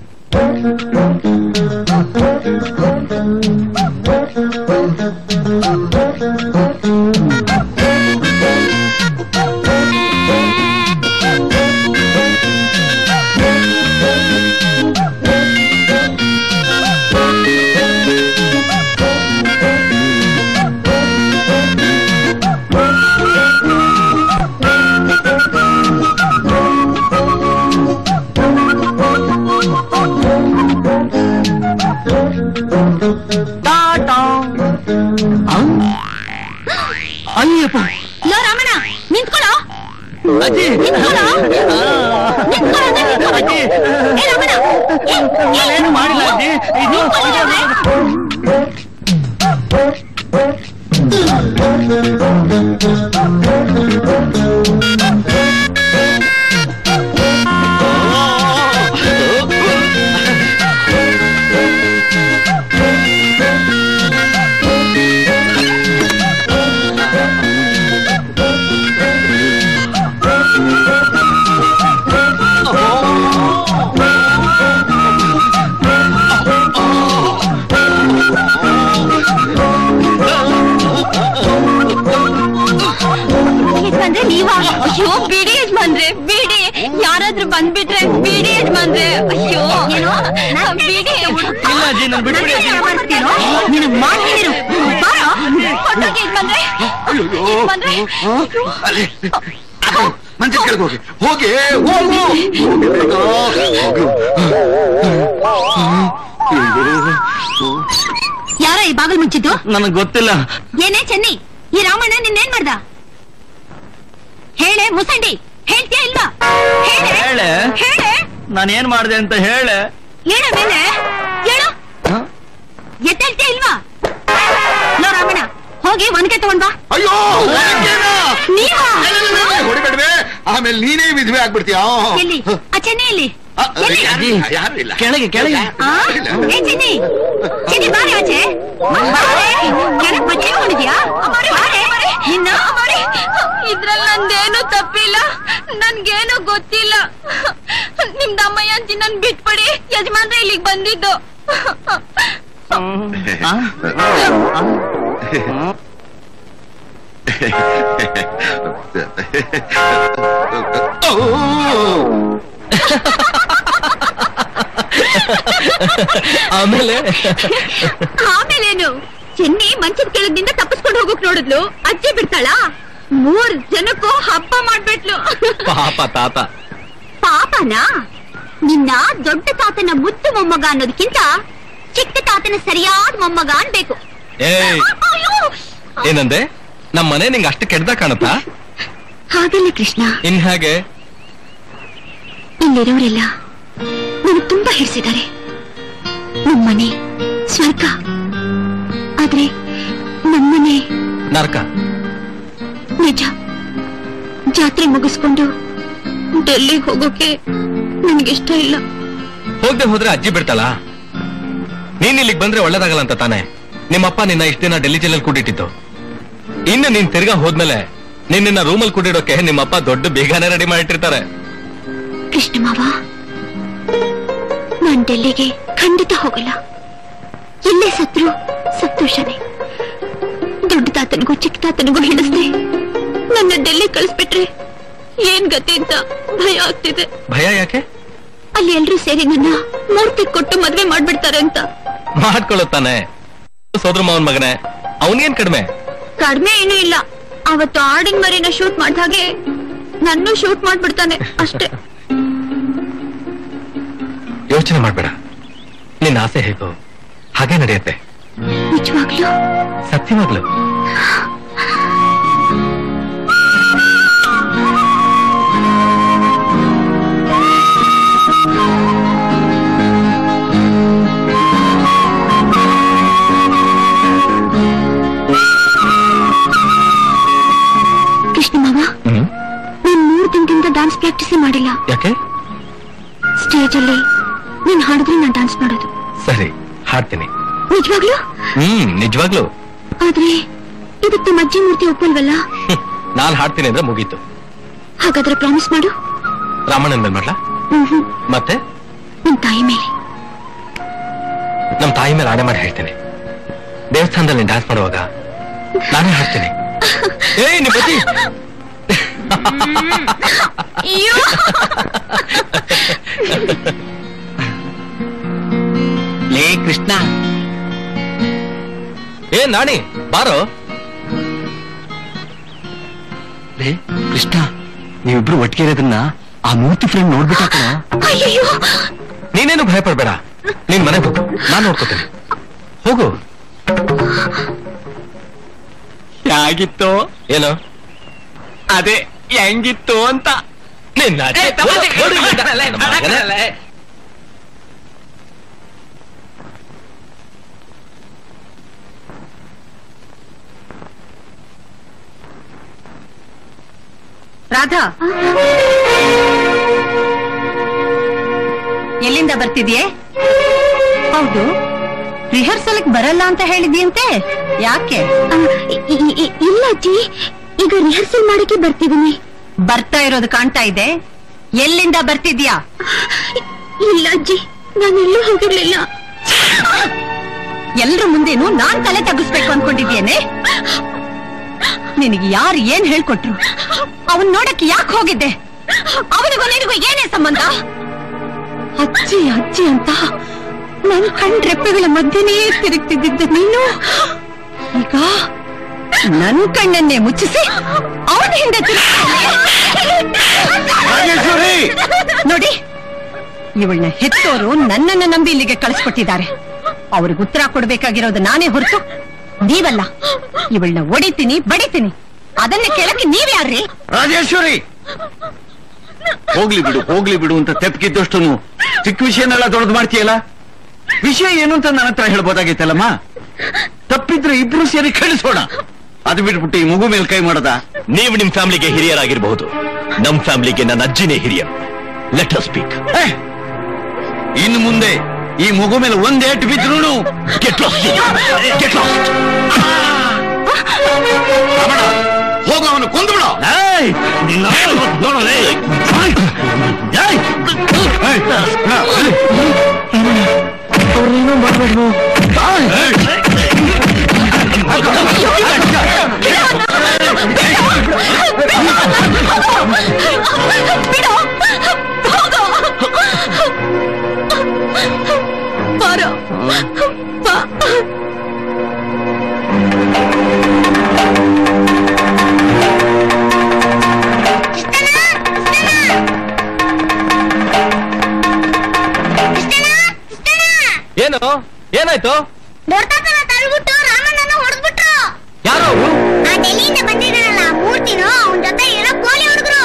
ಅಯ್ಯಪ್ಪ, ಲೋ ರಾಮಣ್ಣ ನಿಂತ್ಕೊಳ್ಳೋ. ಅಜ್ಜಿ, ನಿಂತ್ಕೊಳ್ಳೋ. ನಿಂತ್ಕೊಳ್ಳೋ ಅಂದ್ರೆ ನಿಂತ್ಕೊಳ್ಳೋ. ಅಜ್ಜಿ, ಏ ರಾಮಣ್ಣ, ಏ, ಏ, ನಾನೇನು ಮಾಡಿಲ್ಲ ಅಜ್ಜಿ. ಇದು ನಿಂತ್ಕೊಳ್ಳೋ ಅಂದ್ರೆ. ಯಜಮಾನ್ರೆ ನೀವಾ? ಅಯ್ಯೋ ಬಿಡಿ ಯಜಮಾನ್ರೆ, ಬಿಡಿ. ಯಾರಾದ್ರೂ ಬಂದ್ಬಿಟ್ರೆ ಬಿಡಿ ಯಜಮಾನ್ರೆ. ಅಯ್ಯೋ ಏನು ಬಿಡಿ. ಇಲ್ಲ ಅಜ್ಜಿ, ನಾನು ಬಿಟ್ಬಿಡಿ ಅಜ್ಜಿ. ನೀನು ಮಾಡ್ತೀರು ಬಾರೋ. ಹೊಟ್ಟೋಗಿ ಯಜಮಾನ್ರೆ. ಯಜಮಾನ್ರೆ ಮಂಚದ ಕೆಳಗೆ ಹೋಗಿ ಹೋಗಿ ಹೋಗು. ಯಾರ ಈ ಬಾಗಿಲು ಮುಚ್ಚಿದ್ದು? ನನಗ್ ಗೊತ್ತಿಲ್ಲ. ಏನೇ ಚೆನ್ನಿ, ಈ ರಾಮಣ್ಣ ನಿನ್ನೇನ್ ಮಾಡ್ದ? ಹೇಳೆ ಮುಸಂಡಿ, ಹೇಳ್ತೀಯಾ ಇಲ್ವಾ? ಹೇಳೆ ಹೇಳೆ ಹೇಳೆ. ನಾನೇನ್ ಮಾಡ್ದೆ ಅಂತ ಹೇಳೆ. ಹೇಳ ಮೇಲೆ ಹೇಳು. ಎದ್ದೇಳ್ತೀಯಾ ಇಲ್ವಾ? ಲೋ ರಾಮಣ್ಣ, ಹೋಗಿ ಒನಕೆ ತಗೊಂಡ್ ಬಾ. ಅಯ್ಯೋ ನೀವಾ? ಹೊಡಿಬೇಡ್ವೆ, ಆಮೇಲೆ ನೀನೇ ವಿಧವೆ ಆಗ್ಬಿಡ್ತೀಯ. ಎಲ್ಲಿ ಆ ಚೆನ್ನಿ ಎಲ್ಲಿ? ಎಲ್ಲಿ? ಯಾರು ಇಲ್ಲ. ಕೆಳಗೆ ಕೆಳಗೆ ಆ? ಏ ಚಿನ್ನಿ, ಚಿನ್ನಿ ಬಾರೆ ಆಚೆ. ಬಾರೆ. ಕೆಳಗೆ ಬಚ್ಚಿಟ್ಕೊಂಡಿದ್ಯಾ? ಬಾರೆ. ನಿನ್ನ ಇದ್ರಲ್ಲಿ ನಂದೇನು ತಪ್ಪಿಲ್ಲ, ನನ್ಗೇನು ಗೊತ್ತಿಲ್ಲ. ನಿಮ್ದ ಅಮ್ಮಯ್ಯ ಅಂತಿ ನನ್ ಬಿಟ್ಬಿಡಿ. ಯಜಮಾನ್ರೆ ಇಲ್ಲಿಗೆ ಬಂದಿದ್ದು. ಆಮೇಲೆ ಆಮೇಲೇನು? ಚೆನ್ನಿ ಮಂಚದ ಕೆಳಗಿನಿಂದ ತಪ್ಪಿಸ್ಕೊಂಡು ಹೋಗಕ್ ನೋಡಿದ್ಲು, ಅಜ್ಜಿ ಬಿಡ್ತಾಳ? ಮೂರ್ ಜನಕ್ಕೂ ಹಬ್ಬ ಮಾಡ್ಬಿಟ್ಲು. ಪಾಪ ತಾತ. ಪಾಪನಾ? ನಿನ್ನ ದೊಡ್ಡ ತಾತನ ಮುದ್ದು ಮೊಮ್ಮಗ ಅನ್ನೋದಕ್ಕಿಂತ ಚಿಕ್ಕ ತಾತನ ಸರಿಯಾದ ಮೊಮ್ಮಗ ಅನ್ಬೇಕು. ಏಯ್, ಏನಂದೆ? ನಮ್ ಮನೆ ನಿಂಗೆ ಅಷ್ಟು ಕೆಡ್ದ ಕಾಣುತ್ತಾ? ಹಾಗಲ್ಲ ಕೃಷ್ಣ, ಇನ್ ಹಾಗೆ ಇಲ್ಲಿರೋರೆಲ್ಲ ನನಗೆ ತುಂಬಾ ಹಿಡಿಸಿದ್ದಾರೆ. ನಮ್ಮನೆ ಸ್ವರ್ಗ, ಆದ್ರೆ ನಮ್ಮನೆ ನರ್ಕ. ನಿಜ. ಜಾತ್ರೆ ಮುಗಿಸ್ಕೊಂಡು ಡೆಲ್ಲಿಗೆ ಹೋಗೋಕೆ ನನಗಿಷ್ಟ ಇಲ್ಲ. ಹೋಗದೆ ಹೋದ್ರೆ ಅಜ್ಜಿ ಬಿಡ್ತಾಳ? ನೀನ್ ಇಲ್ಲಿಗೆ ಬಂದ್ರೆ ಒಳ್ಳೇದಾಗಲ್ಲ ಅಂತ ತಾನೆ ನಿಮ್ಮಪ್ಪ ನಿನ್ನ ಇಷ್ಟ ದಿನ ಡೆಲ್ಲಿ ಜೈಲಲ್ಲಿ ಕೂಡಿಟ್ಟಿತ್ತು. ಇನ್ನು ನೀನ್ ತಿರ್ಗಾ ಹೋದ್ಮೇಲೆ ನಿನ್ನ ರೂಮಲ್ಲಿ ಕೂಡಿಡೋಕೆ ನಿಮ್ಮಪ್ಪ ದೊಡ್ಡ ಬೇಗನೆ ರೆಡಿ ಮಾಡಿಟ್ಟಿರ್ತಾರೆ. ಕೃಷ್ಣ ಮಾವ, ನಾನ್ ಡೆಲ್ಲಿಗೆ ಖಂಡಿತ ಹೋಗಲ್ಲ. ಎಲ್ಲೇ ಸತ್ರು ಸಂತೋಷನೇ. ದೊಡ್ಡ ತಾತನಿಗೂ ಚಿಕ್ಕ ತಾತನಿಗೂ ಹಿಡಿಸ್ದೆ ನನ್ನ ಡೆಲ್ಲಿ ಕಳಿಸ್ಬಿಟ್ರೆ ಏನ್ ಗತಿ ಅಂತ ಭಯ ಆಗ್ತಿದೆ. ಭಯ ಯಾಕೆ? ಅಲ್ಲಿ ಎಲ್ರೂ ಸೇರಿ ನನ್ನ ಮೂರ್ತಿ ಕೊಟ್ಟು ಮದ್ವೆ ಮಾಡ್ಬಿಡ್ತಾರೆ ಅಂತ. ಮಾಡ್ಕೊಳ್ಳುತ್ತಾನೆ ಸೋದರ ಮಾವನ್ ಮಗನೇ, ಅವನೇನ್ ಕಡಿಮೆ? ಕಡಿಮೆ ಏನೂ ಇಲ್ಲ. ಅವತ್ತು ಆಡಿನ ಮರಿನ ಶೂಟ್ ಮಾಡಿದ ಹಾಗೆ ನನ್ನೂ ಶೂಟ್ ಮಾಡ್ಬಿಡ್ತಾನೆ ಅಷ್ಟೇ. ಯೋಚನೆ ಮಾಡ್ಬೇಡ, ನಿನ್ನ ಆಸೆ ಹೇಗೋ ಹಾಗೆ ನಡೆಯುತ್ತೆ. ನಿಜವಾಗ್ಲೂ? ಸತ್ಯವಾಗ್ಲು. ಕೃಷ್ಣ ಮಾವ, ನೀನ್ ಮೂರು ದಿನದಿಂದ ಡಾನ್ಸ್ ಪ್ರಾಕ್ಟೀಸ್ ಮಾಡಿಲ್ಲ. ಯಾಕೆ? ಸ್ಟೇಜ್ ಅಲ್ಲಿ ನೀನ್ ಹಾಡಿದ್ರೆ ನಾನ್ ಡಾನ್ಸ್ ಮಾಡೋದು. ಸರಿ, ಹಾಡ್ತೀನಿ. ನಿಜವಾಗ್ಲೂ? ಹ್ಮ್ ನಿಜವಾಗ್ಲು. ಆದ್ರೆ ಇದಕ್ಕೆ ಮಜ್ಜಿ ಮೂರ್ತಿ ಒಪ್ಪಲ್ವಲ್ಲ? ನಾನ್ ಹಾಡ್ತೀನಿ ಅಂದ್ರೆ ಮುಗೀತು. ಹಾಗಾದ್ರೆ ಪ್ರಾಮಿಸ್ ಮಾಡು. ರಾಮಣ್ಣನ ಮೇಲೆ ಮಾಡ್ಲಾ? ಮತ್ತೆ ನಿಮ್ ತಾಯಿ ಮೇಲೆ. ನಮ್ ತಾಯಿ ಮೇಲೆ ಆಣೆ ಮಾಡಿ ಹೇಳ್ತೇನೆ. ದೇವಸ್ಥಾನದಲ್ಲಿ ಡ್ಯಾನ್ಸ್ ಮಾಡುವಾಗ ನಾನೇ ಹಾಡ್ತೇನೆ. ಏಯ್ ನಿಪತಿ ಲೇ ಕೃಷ್ಣ, ಏ ನಾಣಿ ಬಾರೋ. ಲೇ ಕೃಷ್ಣ, ನೀವಿಬ್ರು ಒಟ್ಟಿಗೆ ಇರೋದನ್ನ ಆ ಮೂರ್ತಿ ಫ್ರೆಂಡ್ ನೋಡ್ಬಿಟ್ಟ. ನೀನೇನು ಭಯ ಪಡ್ಬೇಡ, ನೀನ್ ಮನೆಗೆ ಹೋಗು, ನಾನ್ ನೋಡ್ಕೋತೇನೆ. ಹೋಗು. ಹೇಗಿತ್ತು? ಏನು ಅದೇ ಹೆಂಗಿತ್ತು ಅಂತ. ನಿನ್ನ ರಾಧಾ, ಎಲ್ಲಿಂದ ಬರ್ತಿದ್ಯೆ? ಹೌದು, ರಿಹರ್ಸಲ್ಗೆ ಬರಲ್ಲ ಅಂತ ಹೇಳಿದ್ಯಂತೆ, ಯಾಕೆ? ಇಲ್ಲ ಅಜ್ಜಿ, ಈಗ ರಿಹರ್ಸಲ್ ಮಾಡಕ್ಕೆ ಬರ್ತಿದ್ದೀನಿ. ಬರ್ತಾ ಇರೋದು ಕಾಣ್ತಾ ಇದೆ. ಎಲ್ಲಿಂದ ಬರ್ತಿದ್ಯಾ? ಇಲ್ಲ ಅಜ್ಜಿ, ನಾನೆಲ್ಲೂ ಹೋಗಿರ್ಲಿಲ್ಲ. ಎಲ್ರ ಮುಂದೇನು ನಾನ್ ತಲೆ ತಗ್ಗಿಸ್ಬೇಕು ಅನ್ಕೊಂಡಿದ್ಯೇನೆ? ನಿನಗೆ ಯಾರು ಏನ್ ಹೇಳ್ಕೊಟ್ರು? ಅವನ್ ನೋಡಕ್ಕೆ ಯಾಕೆ ಹೋಗಿದ್ದೆ? ಅವನಿಗೂ ನಿನಗೂ ಏನೇ ಸಂಬಂಧ? ಅಜ್ಜಿ ಅಜ್ಜಿ ಅಂತ ನನ್ ಕಣ್ ರೆಪ್ಪೆಗಳ ಮಧ್ಯೆನೇ ತಿರುಗ್ತಿದ್ದ ನೀನು ಈಗ ನನ್ ಕಣ್ಣನ್ನೇ ಮುಚ್ಚಿಸಿ ಅವನ ಹಿಂದೆ ನೋಡಿ. ಇವಳನ್ನ ಹೆತ್ತೋರು ನನ್ನನ್ನ ನಂಬಿ ಇಲ್ಲಿಗೆ ಕಳಿಸ್ಕೊಟ್ಟಿದ್ದಾರೆ. ಅವ್ರಿಗೆ ಉತ್ತರ ಕೊಡ್ಬೇಕಾಗಿರೋದು ನಾನೇ ಹೊರತು ನೀವಲ್ಲ. ಇವಳನ್ನ ಒಡಿತೀನಿ, ಬಡಿತೀನಿ. ಅದನ್ನ ಕೇಳಕ್ಕೆ ನೀವ್ಯಾರ್ರಿ? ರಾಜೇಶ್ವರಿ, ಹೋಗ್ಲಿ ಬಿಡು ಹೋಗ್ಲಿ ಬಿಡು ಅಂತ ತೆಪ್ಕಿದ್ದಷ್ಟು ಚಿಕ್ಕ ವಿಷಯನೆಲ್ಲ ದೊಡ್ಡದು ಮಾಡ್ತೀಯಲ್ಲ. ವಿಷಯ ಏನು ಅಂತ ನನ್ನ ಹತ್ರ ಹೇಳ್ಬೋದಾಗಿತ್ತಲ್ಲಮ್ಮ. ತಪ್ಪಿದ್ರೆ ಇಬ್ರು ಸೇರಿ ಕಳಿಸೋಣ. ಅದು ಬಿಟ್ಬಿಟ್ಟು ಈ ಮಗು ಮೇಲೆ ಕೈ ಮಾಡದ? ನೀವು ನಿಮ್ ಫ್ಯಾಮಿಲಿಗೆ ಹಿರಿಯರಾಗಿರಬಹುದು, ನಮ್ ಫ್ಯಾಮಿಲಿಗೆ ನನ್ನ ಅಜ್ಜಿನೇ ಹಿರಿಯ. Let us speak. ಇನ್ನು ಮುಂದೆ ಈ ಮಗು ಮೇಲೆ ಒಂದೇಟು ಬಿದ್ರು ಗೆಟ್ ಲಾಸ್ಟ್, ಗೆಟ್ ಲಾಸ್ಟ್. ಹೋಗ, ಅವನು ಕೊಂದ್ಬಿಡ. ಅವ್ರನ್ನೇನೋ ಮಾಡ್ಬೇಕು. ಬಾರೋ ಬಾ. ಏನು ಏನಾಯ್ತು? ದೊಡ್ಡತನ ತಳ್ಬಿಟ್ಟು ರಾಮಣ್ಣನ ಹೊಡೆದ್ಬಿಟ್ರು. ಯಾರು? ಆ ಡೆಲ್ಲಿಯಿಂದ ಬಂದಿದ್ದಾರಲ್ಲ ಮೂರ್ತಿನೋ, ಅವನ ಜೊತೆ ಇರೋ ಕೋಲಿ ಹುಡುಗರು.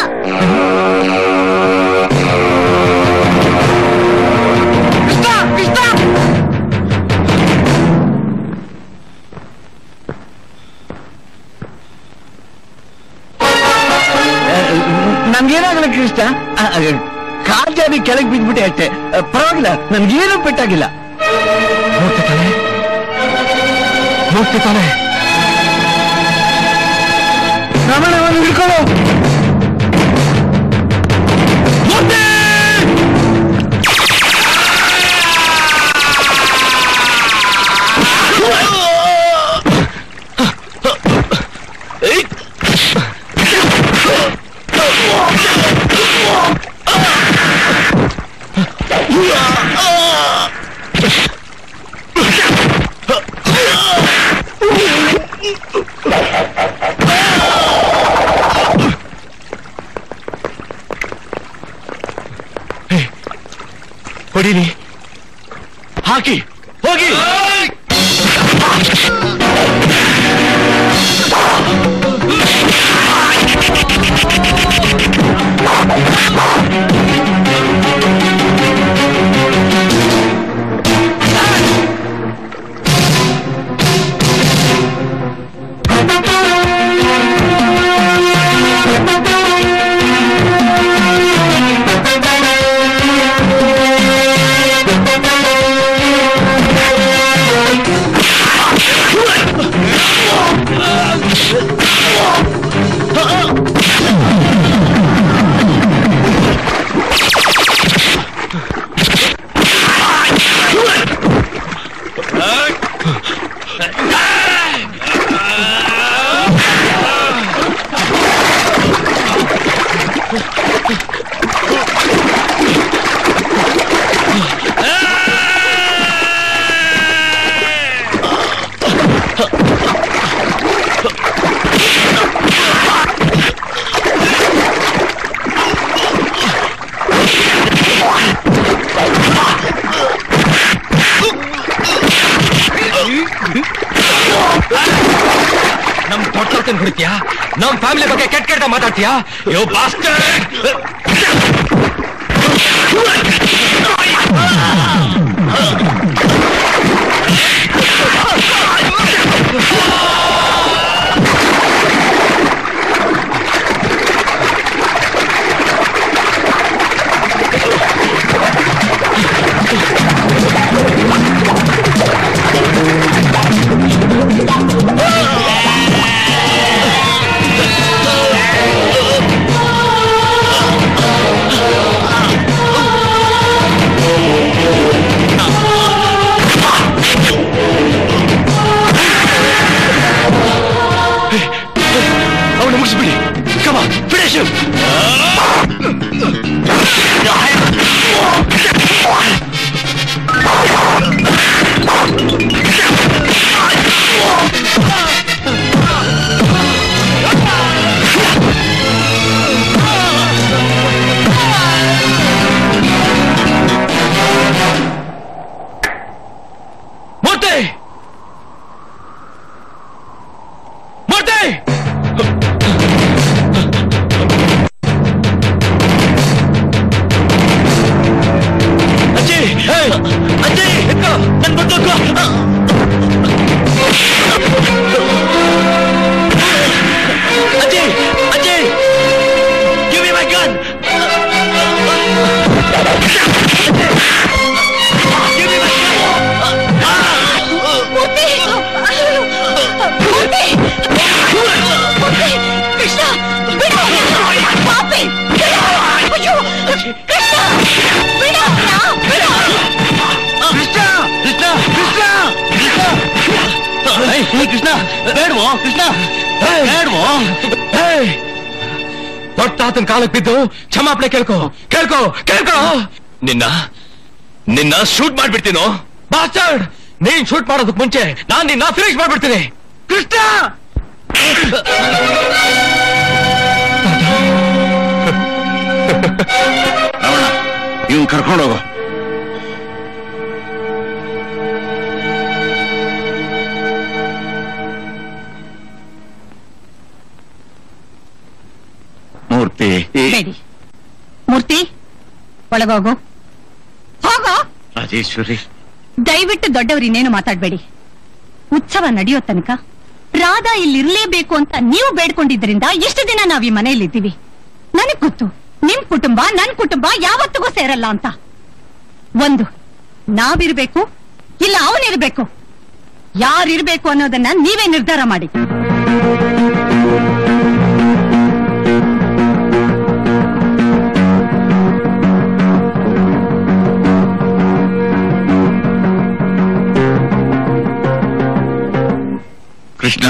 ನಮ್ಗೇನಾಗಲ್ಲ ಕೃಷ್ಣ, ಕಾಲ್ ಜಾರಿ ಕೆಳಗೆ ಬಿದ್ಬಿಟ್ಟೆ ಅಷ್ಟೇ, ಪರವಾಗಿಲ್ಲ, ನನ್ಗೇನು ಪೆಟ್ಟಾಗಿಲ್ಲ. ನೋಡ್ತಿದ್ದಾನೆ ನೋಡ್ತಿದ್ದಾನೆ ರಮಣ, ಅವನು ಹಿಡ್ಕೊಳ್ಳೋ. ನಮ್ ದೊಡ್ಡ ಹೊಡಿತೀಯಾ? ನಮ್ ಫ್ಯಾಮಿಲಿ ಬಗ್ಗೆ ಕೆಟ್ಟ ಕೆಟ್ಟ ಮಾತಾಡ್ತೀಯಾ? ಯೋ ಬಾಸ್ಟರ್! ಅವನು ಮುಗಿಸ್ಬಿಡಿ. ಕಮ ಫಿನಿಶ್ ಹಿಮ್. ಮೂರ್ತಿ ಮೂರ್ತಿ ಅಜ್ಜಿ ಅಜ್ಜಿ ಎತ್ಕೋ ನನ್ ಬಿಟ್ಟು ಅಜ್ಜಿ ಅಜ್ಜಿ give me my gun. Krishna ಪಾಪಿ ಅಯ್ಯೋ ಕೃಷ್ಣ ಬಿಡ ಬಿಡ ಕೃಷ್ಣ ಕೃಷ್ಣ ಕೃಷ್ಣ ಕೃಷ್ಣ ಕೃಷ್ಣ ಬೇಡವೋ ಕೃಷ್ಣ ಬೇಡವೋ. ದೊಡ್ಡ ತಾತನ ಕಾಲಕ್ಕೆ ಬಿದ್ದು ಕ್ಷಮಾಪಣೆ ಕೇಳ್ಕೊ ಕೇಳ್ಕೊ ಕೇಳ್ಕೊ. ನಿನ್ನ ನಿನ್ನ ಶೂಟ್ ಮಾಡ್ಬಿಡ್ತೀನೋ ಬಾಸ್ಟರ್ಡ್. ನೀನ್ ಶೂಟ್ ಮಾಡೋದಕ್ ಮುಂಚೆ ನಾನ್ ನಿನ್ನ ಫಿನಿಶ್ ಮಾಡ್ಬಿಡ್ತೀನಿ. ಕೃಷ್ಣ ರಮಣ ಇವ್ನು ಕರ್ಕೊಂಡೋಗೋ. ಮೂರ್ತಿ ಬೇಡಿ ಮೂರ್ತಿ ಒಳಗೋಗು ಹೋಗೋ. ರಾಜೇಶ್ವರಿ ದಯವಿಟ್ಟು ದೊಡ್ಡವರು ಇನ್ನೇನು ಮಾತಾಡ್ಬೇಡಿ. ಉತ್ಸವ ನಡೆಯೋ ತನಕ ರಾಧಾ ಇಲ್ಲಿರ್ಲೇಬೇಕು ಅಂತ ನೀವು ಬೇಡ್ಕೊಂಡಿದ್ರಿಂದ ಎಷ್ಟು ದಿನ ನಾವ್ ಈ ಮನೆಯಲ್ಲಿದ್ದೀವಿ. ನನಗ್ ಗೊತ್ತು ನಿಮ್ ಕುಟುಂಬ ನನ್ ಕುಟುಂಬ ಯಾವತ್ತಿಗೂ ಸೇರಲ್ಲ ಅಂತ. ಒಂದು ನಾವಿರ್ಬೇಕು ಇಲ್ಲ ಅವನಿರ್ಬೇಕು. ಯಾರಿರ್ಬೇಕು ಅನ್ನೋದನ್ನ ನೀವೇ ನಿರ್ಧಾರ ಮಾಡಿ. ಕೃಷ್ಣ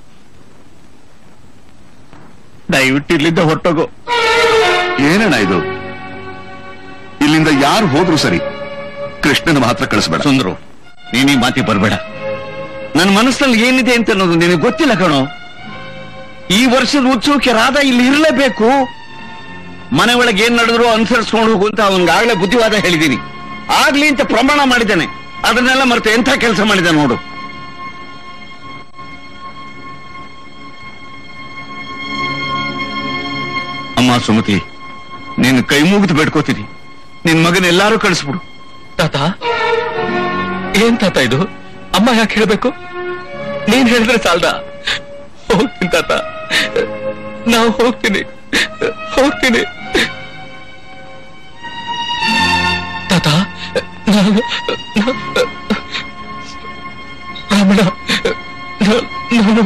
ದಯವಿಟ್ಟು ಇಲ್ಲಿಂದ ಹೊರಟೋಗೋ. ಏನಣ್ಣ ಇದು? ಇಲ್ಲಿಂದ ಯಾರು ಹೋದ್ರು ಸರಿ, ಕೃಷ್ಣನ ಮಾತ್ರ ಕಳಿಸ್ಬೇಡ. ಸುಂದ್ರು ನೀನೀ ಮಾತಿ ಬರ್ಬೇಡ. ನನ್ನ ಮನಸ್ಸಲ್ಲಿ ಏನಿದೆ ಅಂತ ಅನ್ನೋದು ನಿನಗೆ ಗೊತ್ತಿಲ್ಲ ಕಣೋ. ಈ ವರ್ಷದ ಉತ್ಸವಕ್ಕೆ ರಾಧಾ ಇಲ್ಲಿ ಇರಲೇಬೇಕು. ಮನೆ ಒಳಗೆ ಏನ್ ನಡೆದ್ರು ಅನುಸರಿಸ್ಕೊಂಡು ಹೋಗು ಅಂತ ಅವನ್ಗಾಗ್ಲೇ ಬುದ್ಧಿವಾದ ಹೇಳಿದೀನಿ. ಆಗ್ಲಿ ಅಂತ ಪ್ರಮಾಣ ಮಾಡಿದ್ದಾನೆ. ಅದನ್ನೆಲ್ಲ ಮರೆತು ಎಂಥ ಕೆಲಸ ಮಾಡಿದ ನೋಡು. ಅಮ್ಮ ಸುಮತಿ, ನೀನು ಕೈ ಮುಗಿದು ಬೇಡ್ಕೋತೀನಿ, ನಿನ್ ಮಗನ ಎಲ್ಲಾರು ಕಳಿಸ್ಬಿಡು. ತಾತ ಏನ್ ತಾತ ಇದು? ಅಮ್ಮ ಯಾಕೆ ಹೇಳ್ಬೇಕು? ನೀನ್ ಹೇಳಿದ್ರೆ ಸಾಲ್ದ? ಹೋಗ್ತೀನಿ ತಾತ, ನಾವು ಹೋಗ್ತೀನಿ ಹೋಗ್ತೀನಿ ತಾತ. ನಾನು ರಮಣ ನಾನು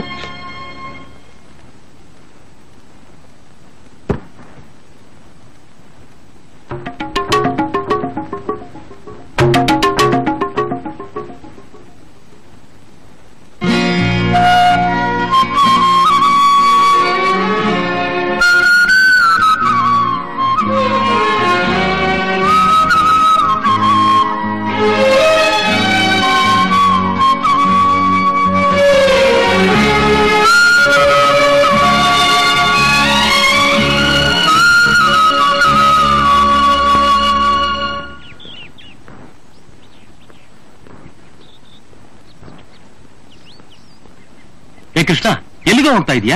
ಕೃಷ್ಣ, ಎಲ್ಲಿಗೆ ಹೋಗ್ತಾ ಇದೀಯಾ?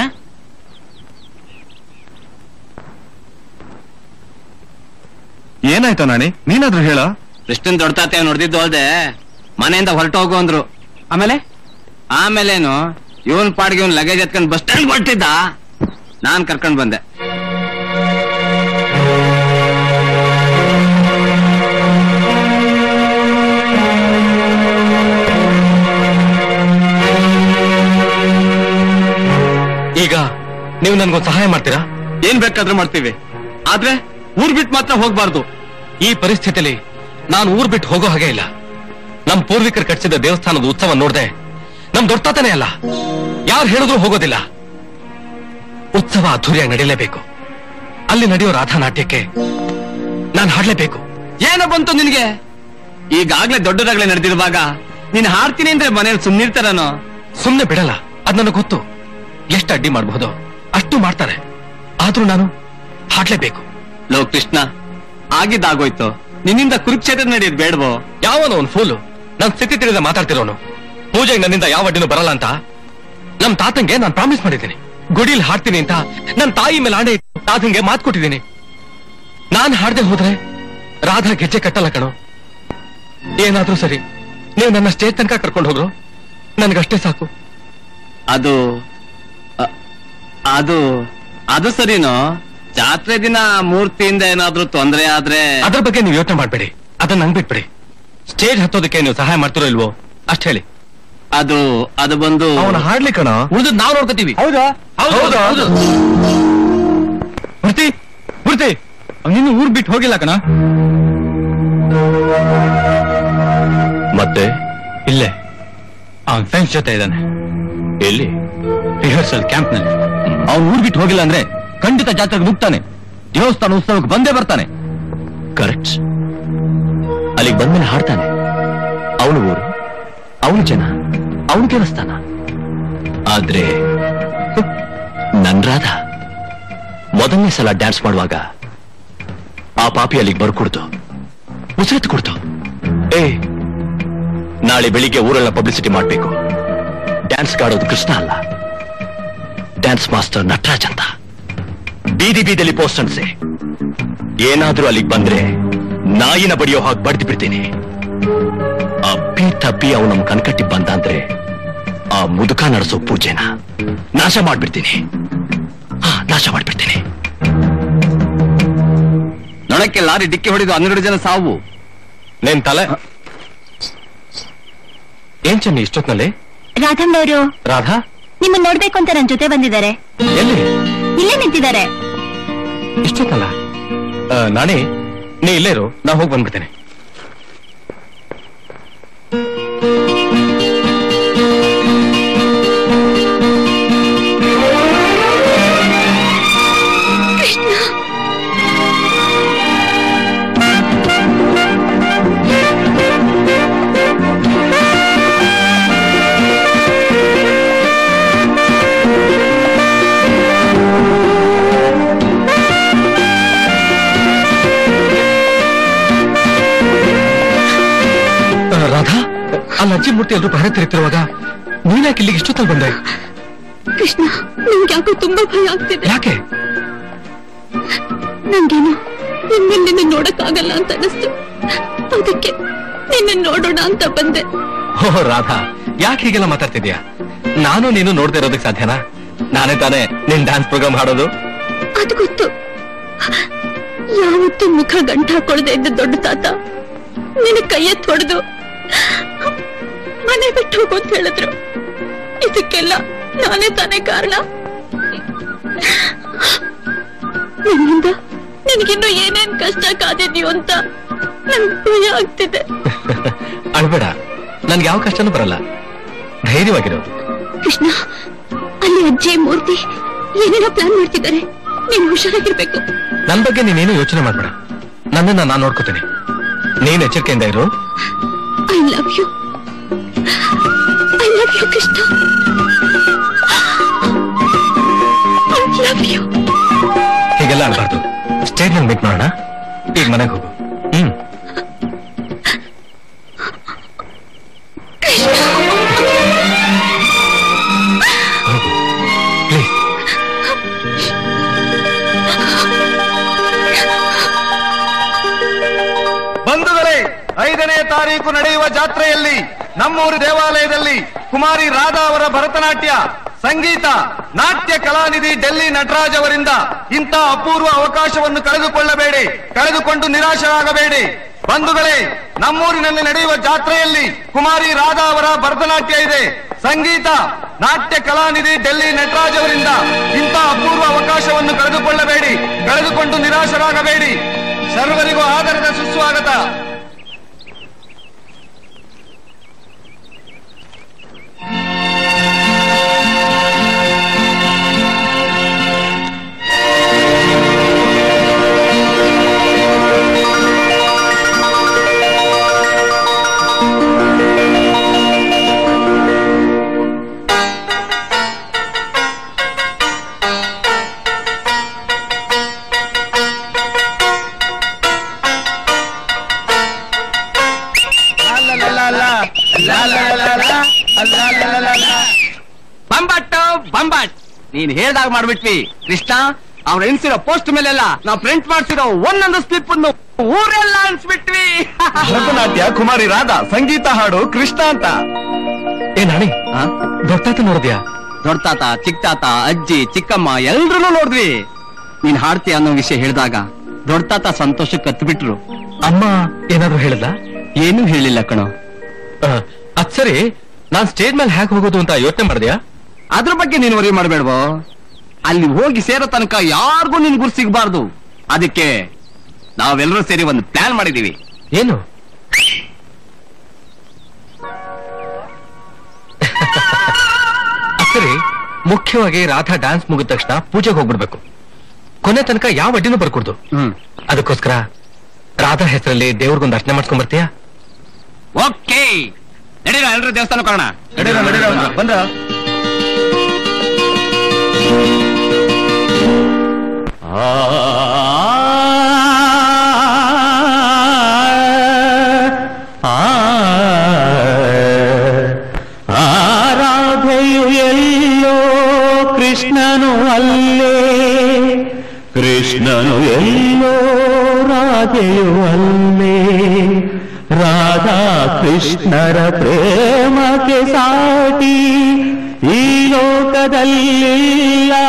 ಏನಾಯ್ತು ನಾಣಿ? ನೀನಾದ್ರೂ ಹೇಳ. ಕೃಷ್ಣನ್ ದೊಡ್ಡತಾತೆ ನೋಡ್ದಿದ್ದು ಅಲ್ದೆ ಮನೆಯಿಂದ ಹೊರಟು ಹೋಗು ಅಂದ್ರು. ಆಮೇಲೆ ಆಮೇಲೇನು ಇವನ್ ಪಾಡ್ಗೆ ಇವನ್ ಲಗೇಜ್ ಎತ್ಕೊಂಡ್ ಬಸ್ ಸ್ಟ್ಯಾಂಡ್ ಹೊರಟಿದ್ದ. ನಾನ್ ಕರ್ಕೊಂಡ್ ಬಂದೆ. ಈಗ ನೀವು ನನ್ಗೊಂದು ಸಹಾಯ ಮಾಡ್ತೀರಾ? ಏನ್ ಬೇಕಾದ್ರೂ ಮಾಡ್ತೀವಿ, ಆದ್ರೆ ಊರ್ ಬಿಟ್ಟು ಮಾತ್ರ ಹೋಗ್ಬಾರ್ದು. ಈ ಪರಿಸ್ಥಿತಿಯಲ್ಲಿ ನಾನು ಊರ್ ಬಿಟ್ಟು ಹೋಗೋ ಹಾಗೆ ಇಲ್ಲ. ನಮ್ ಪೂರ್ವಿಕರು ಕಟ್ಟಿಸಿದ ದೇವಸ್ಥಾನದ ಉತ್ಸವ ನೋಡ್ದೆ ನಮ್ ದೊಡ್ಡತಾತನೇ ಅಲ್ಲ, ಯಾರು ಹೇಳಿದ್ರು ಹೋಗೋದಿಲ್ಲ. ಉತ್ಸವ ಅದ್ದೂರಿಯಾಗಿ ನಡೀಲೇಬೇಕು. ಅಲ್ಲಿ ನಡೆಯೋ ರಾಧಾ ನಾಟ್ಯಕ್ಕೆ ನಾನು ಹಾಡ್ಲೇಬೇಕು. ಏನೋ ಬಂತು ನಿನ್ಗೆ? ಈಗಾಗ್ಲೇ ದೊಡ್ಡದಾಗ್ಲೇ ನಡೆದಿರುವಾಗ ನೀನ್ ಹಾಡ್ತೀನಿ ಅಂದ್ರೆ ಮನೇಲಿ ಸುಮ್ನಿರ್ತಾರನೋ? ಸುಮ್ನೆ ಬಿಡಲ್ಲ, ಅದ್ ನನಗೆ ಗೊತ್ತು. ಎಷ್ಟು ಅಡ್ಡಿ ಮಾಡಬಹುದು ಅಷ್ಟು ಮಾಡ್ತಾರೆ, ಆದ್ರೂ ನಾನು ಹಾಡ್ಲೇಬೇಕು. ಲೋ ಕೃಷ್ಣ, ಆಗಿದ್ದಾಗೋಯ್ತು. ನಿನ್ನಿಂದ ಕುರುಕ್ಷೇತ್ರ ನಡೆಯೋದು ಬೇಡವೋ? ಯಾವನೋ ಒಂದು ಫೂಲು ನನ್ ಸ್ಥಿತಿ ತಿಳಿದ ಮಾತಾಡ್ತಿರೋನು. ಪೂಜೆಗೆ ನನ್ನಿಂದ ಯಾವ ಅಡ್ಡಿನೂ ಬರಲ್ಲ ಅಂತ ನಮ್ ತಾತಂಗೆ ನಾನು ಪ್ರಾಮಿಸ್ ಮಾಡಿದ್ದೀನಿ. ಗುಡಿಲಿ ಹಾಡ್ತೀನಿ ಅಂತ ನನ್ ತಾಯಿ ಮೇಲೆ ಆಣೆ ಇಟ್ಟು ತಾತಂಗೆ ಮಾತು ಕೊಟ್ಟಿದ್ದೀನಿ. ನಾನ್ ಹಾಡ್ದೆ ಹೋದ್ರೆ ರಾಧಾ ಗೆಜ್ಜೆ ಕಟ್ಟಲ್ಲ ಕಣೋ. ಏನಾದ್ರೂ ಸರಿ, ನೀವು ನನ್ನ ಸ್ಟೇಜ್ ತನಕ ಕರ್ಕೊಂಡು ಹೋಗ್ರು, ನನ್ಗಷ್ಟೇ ಸಾಕು. ಅದು ಅದು ಅದು ಸರಿನೋ? ಜಾತ್ರೆ ದಿನ ಮೂರ್ತಿಯಿಂದ ಏನಾದ್ರೂ ತೊಂದರೆ ಆದ್ರೆ ಅದ್ರ ಬಗ್ಗೆ ನೀವು ಯೋಚನೆ ಮಾಡ್ಬೇಡಿ, ಅದನ್ನ ನಂಗ್ ಬಿಟ್ಬಿಡಿ. ಸ್ಟೇಜ್ ಹತ್ತೋದಕ್ಕೆ ನೀವು ಸಹಾಯ ಮಾಡ್ತಿರೋ ಇಲ್ವೋ ಅಷ್ಟ್ ಹೇಳಿ. ಅದು ಅದು ಬಂದು ಅವನ ಹಾಡ್ಲಿ ಕಣ, ಉಳಿದ್ ನಾವ್ ನೋಡ್ಕೋತೀವಿ. ಹೌದಾ? ಹೌದು ಹೌದು. ಮೂರ್ತಿ ಮೂರ್ತಿ ನೀನು ಊರ್ ಬಿಟ್ಟು ಹೋಗಿಲ್ಲ ಕಣ. ಮತ್ತೆ ಇಲ್ಲೇ ಅವನ್ ಫ್ರೆಂಡ್ಸ್ ಜೊತೆ ಇದ್ದಾನೆ. ಎಲ್ಲಿ? ರಿಹರ್ಸಲ್ ಕ್ಯಾಂಪ್ ನಲ್ಲಿ. ಅವ್ನು ಊರ್ ಬಿಟ್ಟು ಹೋಗಿಲ್ಲ ಅಂದ್ರೆ ಖಂಡಿತ ಜಾತ್ರೆಗೆ ನುಗ್ತಾನೆ, ದೇವಸ್ಥಾನ ಉತ್ಸವಕ್ಕೆ ಬಂದೇ ಬರ್ತಾನೆ. ಕರೆಕ್ಟ್. ಅಲ್ಲಿಗೆ ಬಂದ್ಮೇಲೆ ಹಾಡ್ತಾನೆ. ಅವನು ಊರು, ಅವನು ಜನ, ಅವನು ಕೆಲಸ್ತಾನ. ಆದ್ರೆ ನನ್ ರಾಧಾ ಮೊದಲನೇ ಸಲ ಡ್ಯಾನ್ಸ್ ಮಾಡುವಾಗ ಆ ಪಾಪಿ ಅಲ್ಲಿಗೆ ಬರ್ಕೊಡ್ತು, ಉಸಿರೆತ್ತು ಕೊಡ್ತು. ಏ, ನಾಳೆ ಬೆಳಿಗ್ಗೆ ಊರೆಲ್ಲ ಪಬ್ಲಿಸಿಟಿ ಮಾಡ್ಬೇಕು. ಡ್ಯಾನ್ಸ್ ಕಾಡೋದು ಕೃಷ್ಣ ಅಲ್ಲ, ಡ್ಯಾನ್ಸ್ ಮಾಸ್ಟರ್ ನಟರಾಜ್ ಅಂತ. ಬೀದಿ ಬೀದಿಯಲ್ಲಿ ಪೋಸ್ಟ್ ಅನ್ಸೆ. ಏನಾದ್ರೂ ಅಲ್ಲಿಗೆ ಬಂದ್ರೆ ನಾಯಿನ ಬಡಿಯೋ ಹಾಗೆ ಬಡ್ದು ಬಿಡ್ತೀನಿ. ಅಪ್ಪಿ ತಪ್ಪಿ ಅವನು ನಮ್ ಕನ್ಕಟ್ಟಿ ಬಂದ ಅಂದ್ರೆ ಆ ಮುದುಕ ನಡೆಸೋ ಪೂಜೆನ ನಾಶ ಮಾಡ್ಬಿಡ್ತೀನಿ. ಹಾ, ನಾಶ ಮಾಡ್ಬಿಡ್ತೀನಿ. ನೊಳಕ್ಕೆ ಲಾರಿ ಡಿಕ್ಕಿ ಹೊಡೆದು ಹನ್ನೆರಡು ಜನ ಸಾವು. ನೇನ್ ತಲೆ ಏನ್ ಚೆನ್ನಿ ಇಷ್ಟೊತ್ನಲ್ಲಿ? ರಾಧಮ್ಮನವರು ರಾಧಾ ನಿಮ್ಮನ್ನ ನೋಡ್ಬೇಕು ಅಂತ ನನ್ ಜೊತೆ ಬಂದಿದ್ದಾರೆ. ಎಲ್ಲಿ? ಇಲ್ಲೇ ನಿಂತಿದ್ದಾರೆ. ಇಷ್ಟೊತ್ತಲ್ಲ? ನಾನೇ ನೀ ಇಲ್ಲೇ ಇರು, ನಾ ಹೋಗಿ ಬಂದ್ಬಿಡ್ತೇನೆ. ರಾಧಾ, ಅಲ್ಲಿ ಅಜ್ಜಿ ಮೂರ್ತಿ ಎಲ್ರು ಬಾರೆ ತೆರೀತಿರುವಾಗ ನೀನ್ಯಾಕೆ ಇಲ್ಲಿಗೆ ಇಷ್ಟೊತ್ತಲ್ಲಿ ಬಂದೆ? ಕೃಷ್ಣ, ನನ್ಗೆ ಯಾಕೋ ತುಂಬಾ ಭಯ ಆಗ್ತಿದೆ. ಯಾಕೆ? ನಂಗೇನು ಇನ್ಮೇಲೆ ನಿನ್ನ ನೋಡಕ್ಕಾಗಲ್ಲ ಅಂತ ಅನಿಸ್ತು. ಅದಕ್ಕೆ ನಿನ್ನ ನೋಡೋಣ ಅಂತ ಬಂದೆ. ಓ ರಾಧಾ, ಯಾಕೆ ಹೀಗೆಲ್ಲ ಮಾತಾಡ್ತಿದ್ಯಾ? ನಾನು ನೀನು ನೋಡ್ತಾ ಇರೋದಕ್ಕೆ ಸಾಧ್ಯನಾ? ನಾನೇ ತಾನೇ ನಿನ್ ಡ್ಯಾನ್ಸ್ ಪ್ರೋಗ್ರಾಮ್ ಹಾಡೋದು. ಅದು ಗೊತ್ತು. ಯಾವತ್ತೂ ಮುಖ ಗಂಟ ಹಾಕೊಳ್ದೆ ಇದ್ದ ದೊಡ್ಡ ತಾತ ನಿನ್ನ ಕೈಯೆತ್ತು ಹೊಡೆದು ಮನೆ ಬಿಟ್ಟು ಹೋಗು ಅಂತ ಹೇಳಿದ್ರು. ಇದಕ್ಕೆಲ್ಲ ನಾನೇ ತಾನೇ ಕಾರಣ. ನನ್ನಿಂದ ನಿನಗಿನ್ನು ಏನೇನ್ ಕಷ್ಟ ಕಾದಿದ್ಯೋ ಅಂತ ನನ್ಗೆ ಭಯ ಆಗ್ತಿದೆ. ಅಳ್ಬೇಡ, ನನ್ಗೆ ಯಾವ ಕಷ್ಟನೂ ಬರಲ್ಲ, ಧೈರ್ಯವಾಗಿರೋ. ಕೃಷ್ಣ, ಅಲ್ಲಿ ಅಜ್ಜಿ ಮೂರ್ತಿ ಏನೇನೋ ಪ್ಲಾನ್ ಮಾಡ್ತಿದ್ದಾರೆ. ನೀನು ಹುಷಾರಾಗಿರ್ಬೇಕು. ನನ್ ಬಗ್ಗೆ ನೀನೇನು ಯೋಚನೆ ಮಾಡ್ಬೇಡ, ನನ್ನನ್ನ ನಾನ್ ನೋಡ್ಕೋತೀನಿ. ನೀನ್ ಎಚ್ಚರಿಕೆಯಿಂದ ಇರು. I love you. I love you Krishna. I love you. ಹೀಗೆಲ್ಲ ಅನ್ಬಾರ್ದು. ಸ್ಟೇಜ್ ನಲ್ಲಿ ಮೀಟ್ ಮಾಡೋಣ. ಈಗ ಮನೆಗೆ ಹೋಗು. ಹ್ಮ್ ಹೋಗು. ಜಾತ್ರೆಯಲ್ಲಿ ನಮ್ಮೂರು ದೇವಾಲಯದಲ್ಲಿ ಕುಮಾರಿ ರಾಧಾ ಅವರ ಭರತನಾಟ್ಯ, ಸಂಗೀತ, ನಾಟ್ಯ ಕಲಾನಿಧಿ ಡೆಲ್ಲಿ ನಟರಾಜ್ ಅವರಿಂದ ಇಂಥ ಅಪೂರ್ವ ಅವಕಾಶವನ್ನು ಕಳೆದುಕೊಳ್ಳಬೇಡಿ, ಕಳೆದುಕೊಂಡು ನಿರಾಶರಾಗಬೇಡಿ. ಬಂಧುಗಳೇ, ನಮ್ಮೂರಿನಲ್ಲಿ ನಡೆಯುವ ಜಾತ್ರೆಯಲ್ಲಿ ಕುಮಾರಿ ರಾಧಾ ಅವರ ಭರತನಾಟ್ಯ ಇದೆ. ಸಂಗೀತ, ನಾಟ್ಯ ಕಲಾನಿಧಿ ಡೆಲ್ಲಿ ನಟರಾಜ್ ಅವರಿಂದ ಇಂಥ ಅಪೂರ್ವ ಅವಕಾಶವನ್ನು ಕಳೆದುಕೊಳ್ಳಬೇಡಿ, ಕಳೆದುಕೊಂಡು ನಿರಾಶರಾಗಬೇಡಿ. ಸರ್ವರಿಗೂ ಆದರದ ಸುಸ್ವಾಗತ. ಬಂಬಟ್ ಬಂಬಟ್ ನೀನ್ ಹೇಳ್ದಾಗ ಮಾಡ್ಬಿಟ್ವಿ ಕೃಷ್ಣ. ಅವ್ರ ಎನ್ಸಿರೋ ಪೋಸ್ಟ್ ಮೇಲೆಲ್ಲ ನಾವು ಪ್ರಿಂಟ್ ಮಾಡ್ಸಿರೋ ಒಂದೊಂದು ಸ್ಲಿಪ್ ಅನ್ನು ಊರೆಲ್ಲ ಅನ್ಸ್ಬಿಟ್ವಿ. ಭರತನಾಟ್ಯ ಕುಮಾರಿ ರಾಧಾ, ಸಂಗೀತ ಹಾಡು ಕೃಷ್ಣ ಅಂತ. ಏ ನಾಣಿ, ದೊಡ್ಡಾತ ನೋಡಿದ್ಯಾ? ದೊಡ್ಡ ತಾತ, ಚಿಕ್ಕ ತಾತ, ಅಜ್ಜಿ, ಚಿಕ್ಕಮ್ಮ ಎಲ್ರೂ ನೋಡಿದ್ವಿ. ನೀನ್ ಹಾಡ್ತೀಯ ಅನ್ನೋ ವಿಷಯ ಹೇಳಿದಾಗ ದೊಡ್ಡ ತಾತ ಸಂತೋಷಕ್ಕೆ ಕತ್ತು ಬಿಟ್ರು. ಅಮ್ಮ ಏನಾದ್ರು ಹೇಳಿದ? ಏನೂ ಹೇಳಿಲ್ಲ ಕಣೋ. ಅದ್ ಸರಿ, ನಾನ್ ಸ್ಟೇಜ್ ಮೇಲೆ ಹ್ಯಾಕ್ ಹೋಗೋದು ಅಂತ ಯೋಚನೆ ಮಾಡಿದ್ಯಾ? ಅದ್ರ ಬಗ್ಗೆ ನೀನು ವರಿ ಮಾಡ್ಬೇಡ್ವೋ. ಅಲ್ಲಿ ಹೋಗಿ ಸೇರೋ ತನಕ ಯಾರಿಗೂ ನಿನ್ ಗುರು ಸಿಗಬಾರ್ದು. ಅದಕ್ಕೆ ನಾವೆಲ್ಲರೂ ಸೇರಿ ಒಂದು ಪ್ಲಾನ್ ಮಾಡಿದೀವಿ. ಏನು? ಸರಿ, ಮುಖ್ಯವಾಗಿ ರಾಧಾ ಡ್ಯಾನ್ಸ್ ಮುಗಿದ ತಕ್ಷಣ ಪೂಜೆಗೆ ಹೋಗ್ಬಿಡ್ಬೇಕು. ಕೊನೆ ತನಕ ಯಾವ ಅಡ್ಡಿನೂ ಬರ್ಕೊಡ್ದು. ಹ್ಮ್ ಅದಕ್ಕೋಸ್ಕರ ರಾಧಾ ಹೆಸರಲ್ಲಿ ದೇವ್ರಿಗೊಂದು ಅರ್ಚನೆ ಮಾಡ್ಸ್ಕೊಂಡ್ ಬರ್ತೀಯಾ? ಓಕೆ, ನಡೀರ ಎಲ್ಲರೂ ದೇವಸ್ಥಾನ ಕಾರಣ. ನಡೀರ ನಡೀರ ಬಂದ್ರ. ಆರಾಧೆಯು ಎಲ್ಲೋ ಕೃಷ್ಣನು ಅಲ್ಲೇ, ಕೃಷ್ಣನು ಎಲ್ಲೋ ರಾಧೆಯು ಅಲ್ಲೇ. ರಾಧಾ ಕೃಷ್ಣರ ಪ್ರೇಮಕ್ಕೆ ಸಾಟಿ ಈ ಲೋಕದಲ್ಲಿಲ್ಲ.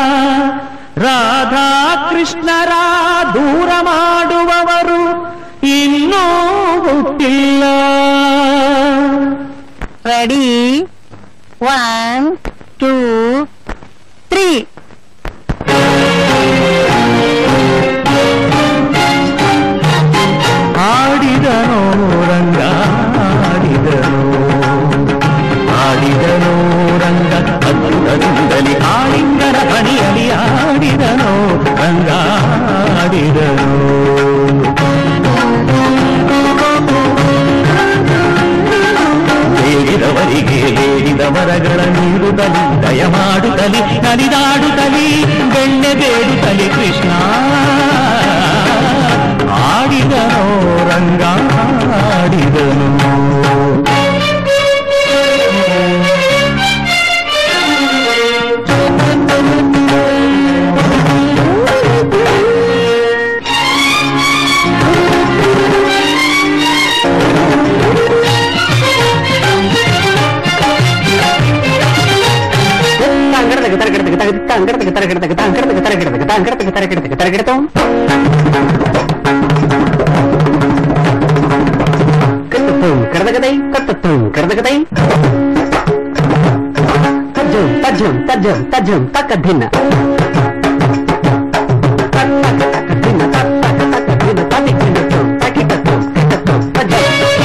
ರಾಧಾ ಕೃಷ್ಣರ ದೂರ ಮಾಡುವವರು ಇನ್ನೂ ಹುಟ್ಟಿಲ್ಲ. Ready, one two three. ಆಡಿದನೋ ರಂಗ ಆಡಿದನೋ, ಆಡಿದನೋ ರಂಗ ಅದ್ಭುತದಿಂದಲಿ ಆಳಿಂಗನ ಹಣಿಯಲಿ ಆಡಿದನೋ ರಂಗ ಆಡಿದನೋ. ಬೇಡಿದವರಿಗೆ ಬೇಡಿದ ವರಗಳ ನೀಡುತ್ತಲಿ, ದಯ ಮಾಡುತ್ತಲಿ, ನಲಿದಾಡುತ್ತಲಿ, ಬೆಣ್ಣೆ ಬೇಡುತ್ತಲಿ ಕೃಷ್ಣ. ಆಡಿದನೋ ರಂಗ ಆಡಿದನು. ಕಡದಗದೈ ಕತ್ತತ್ತು ಕಡದಗದೈ ತಜ್ಜಂ ತಜ್ಜಂ ತಜ್ಜಂ ತಜ್ಜಂ ತಕ್ಕ ಭಿನ್ನ ಭಿನ್ನ ತಕ್ಕ ಭಿನ್ನ ತಕ್ಕಿ ಕಿಂಡತ್ತು ತಕ್ಕಿಟತ್ತು ಕಿಟ್ಟತ್ತು ತಜ್ಜಂ.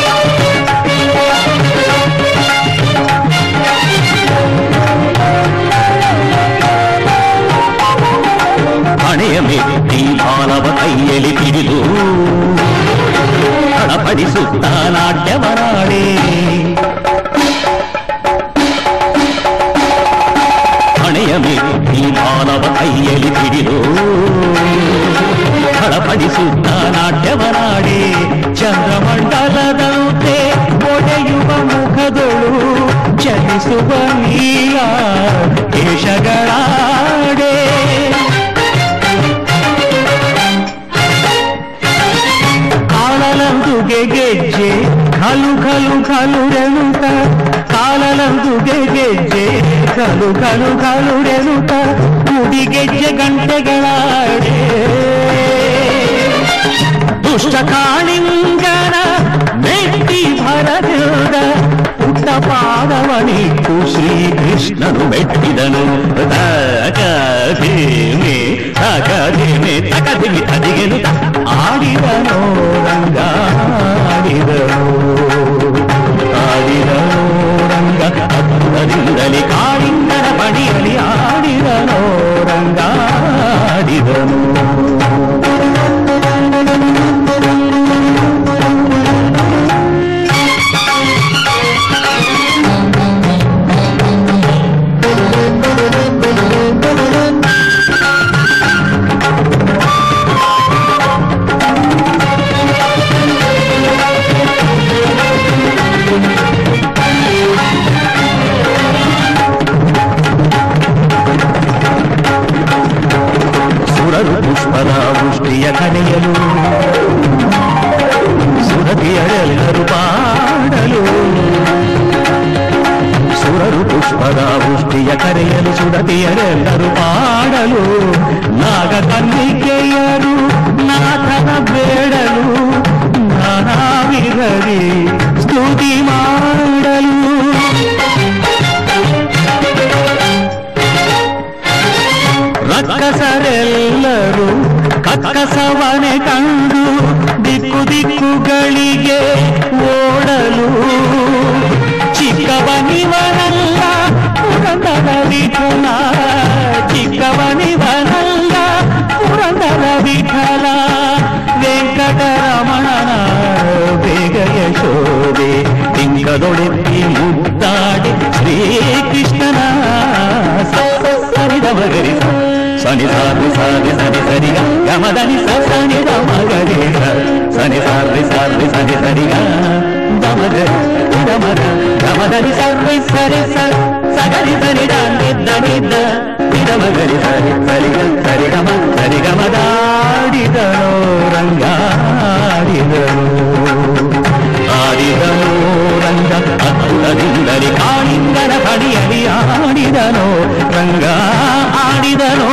ಹಣೆಯ ಮೇಲೆ ಈ ಬಾಲವ ಕೈಯಲ್ಲಿ ಹಿಡಿದು ಹಣಪಡಿಸುತ್ತ ನಾಟ್ಯವನಾಡೆ. ಹಣೆಯ ಮೇಲೆ ಈ ಬಾಲವ ಕೈಯಲ್ಲಿ ಹಿಡಿದು ಹಣಪಡಿಸುತ್ತ ನಾಟ್ಯವನಾಡೆ. ಚಂದ್ರಮಂಡಲದಂತೆ ಒಡೆಯುವ ಮುಖದೊಳು ಚಲಿಸುವ ನೀಲ ಕೇಶಗಳಾಡೆ. ಕಾಳಲಂದುಗೆ ಗೆಜ್ಜೆ ಘಲು ಘಲು ಗಲುಗೆ ಗೆಜ್ಜೆ ಗಲು ಗಲು ಗಲುಡೆನುತ ಗುಡಿಗೆಜ್ಜೆ ಗಂಟೆಗಳಾಡೆ ದುಷ್ಟ ಕಾಳಿಂಗನ ಮೆಟ್ಟಿ ಭರದಿಂದ ಪುಟ್ಟ ಪಾದವನಿಟ್ಟು ಶ್ರೀಕೃಷ್ಣನು ಮೆಟ್ಟಿದನು ತಕಧಿಮೆ ತಕಧಿಮೆ ತಕಧಿಮಿ ಅದಿಗೆನು ಆಡಿದನೋ ರಂಗ ಆಡಿದನು ಆಡಿದನೋ ರಂಗ ಅದ್ಭುತದಿಂದಲೇ ಕಾಳಿಂಗನ ಬಡಿಯಲ್ಲಿ ಆಡಿದನೋ ರಂಗ ಆಡಿದನು ಪುಷ್ಪದ ಮುಷ್ಟಿಯ ಕರೆಯಲು ಸುರತಿಯರೆಲ್ಲರೂ ಪಾಡಲು ಸುರರು ಪುಷ್ಪದ ಮುಷ್ಟಿಯ ಕರೆಯಲು ಸುರತಿಯರೆಲ್ಲರೂ ಪಾಡಲು ನಾಗ ಕನ್ನಿಕೆಯರು ನಾಥನ ಬೇಡಲು ನಾನಾ ವಿಧದಿ ಸ್ತುತಿ ಮಾಡಲು ರಕ್ಕಸರೆಲ್ಲರೂ ಕಕ್ಕಸವನೆ ಕಂಡು ದಿಕ್ಕು ದಿಕ್ಕುಗಳಿಗೆ ಓಡಲು ಚಿಕ್ಕವನಿವನಲ್ಲ ಪುರಂದರ ವಿಠಲ ಚಿಕ್ಕವನಿವನಲ್ಲ ಪುರಂದರ ವಿಠಲ ವೆಂಕಟರಮಣನ ಬೇಗ ಯಶೋದೆ ಲಿಂಗದೊಡೆತ್ತಿ ಮುದ್ದಾಡಿ ಶ್ರೀಕೃಷ್ಣನ ಸರಿದವಗರಿ ಸನಿ ಸಾರಿ ಸಾರಿ ಸನಿ ಸರಿ ಗಮದನಿ ಸನಿ ಗಮಗರಿ ಸನಿ ಸಾರಿ ಸಾರಿ ಸನಿ ಸರಿ ಗಮಗರಿ ಗಮಗ ಗಮದನಿ ಸರಿ ಸರಿ ಸಗರಿ ಸರಿ ನಿದ್ದ ನಿದ್ದ ನಿದಮಗರಿ ಸರಿ ಸರಿ ಸರಿ ಗಮ ಸರಿ ಗಮದಾಡಿದನೋ ರಂಗಾಡಿದನು ಆಡಿದನೋ ರಂಗ ಅದ್ಭುತದಿಂದಲೇ ಕಾಳಿಂಗನ ಬಡಿಯಲ್ಲಿ ಆಡಿದನೋ ರಂಗ ಆಡಿದನೋ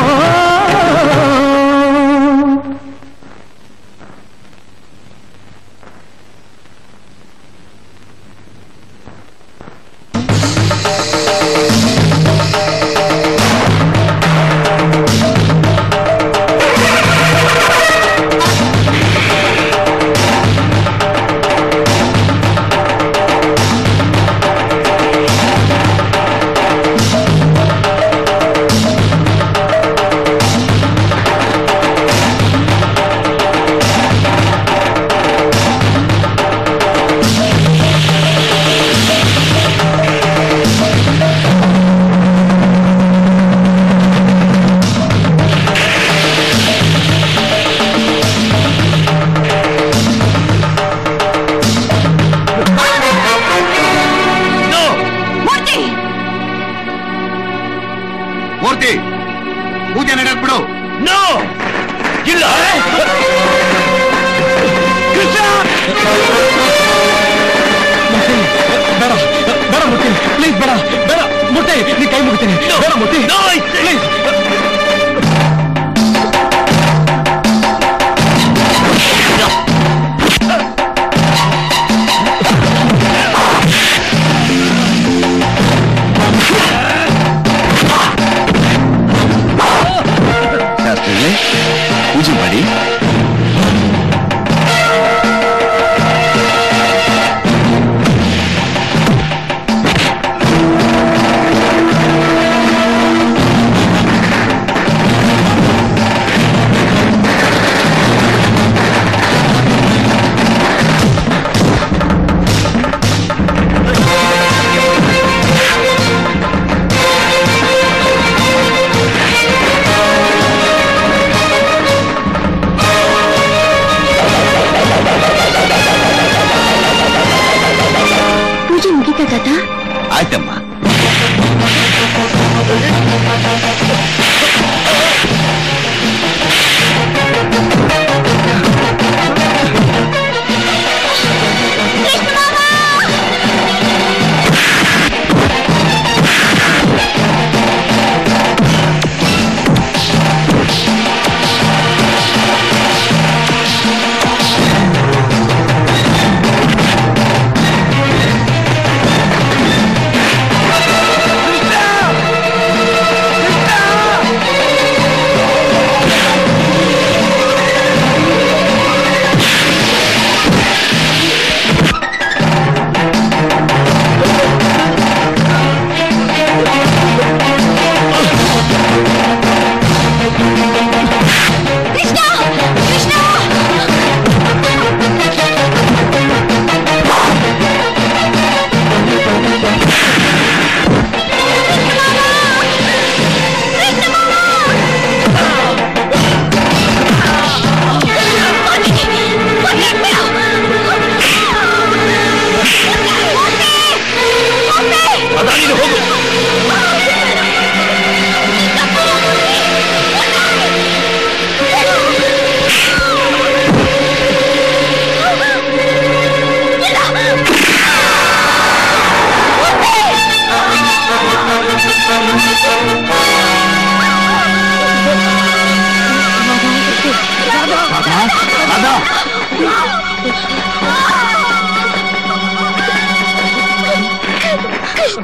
ಪೂಜೆ ಮಾಡಿ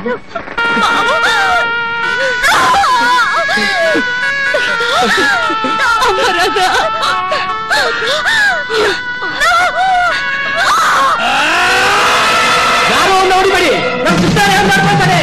ಅಮರದ ಯಾರೋ ಒಂದು ಹೊಡಿಬೇಡಿ, ನಮ್ಮ ಸುತ್ತಾರೆ ಅಂತ ಮಾಡ್ತಾರೆ.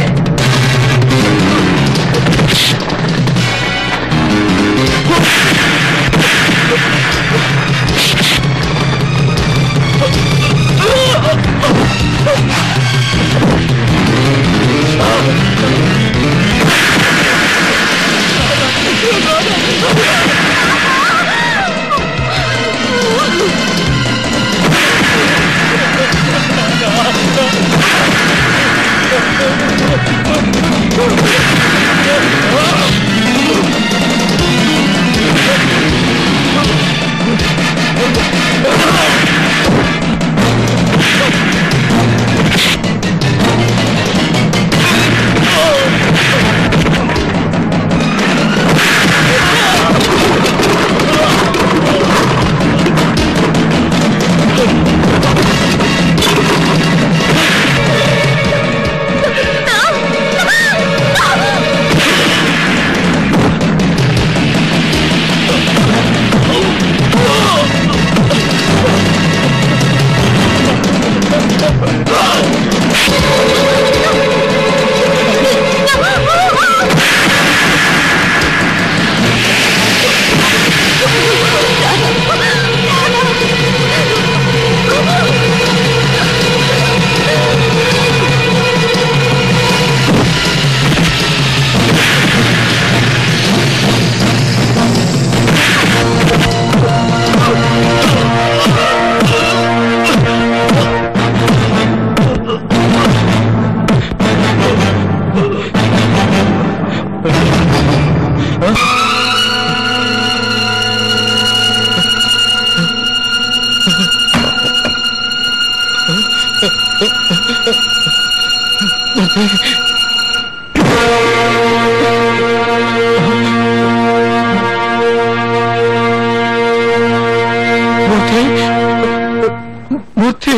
ಮೂರ್ತಿ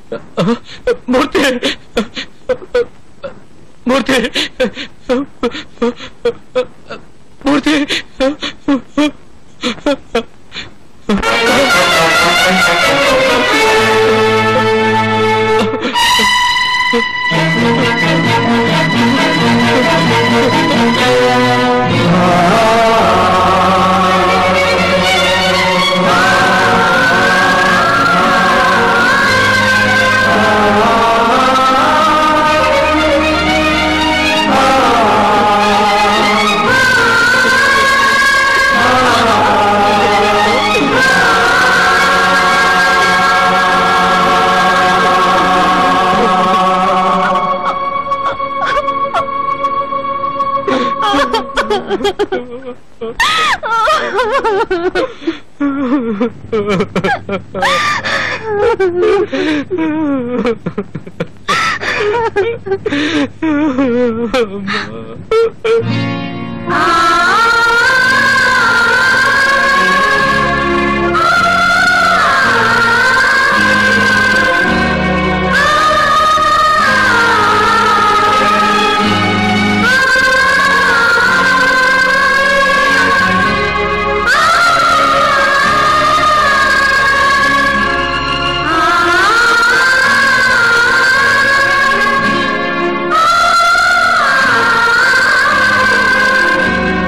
ಮೂರ್ತಿ ಮೂರ್ತಿ ಮೂರ್ತಿ ಆ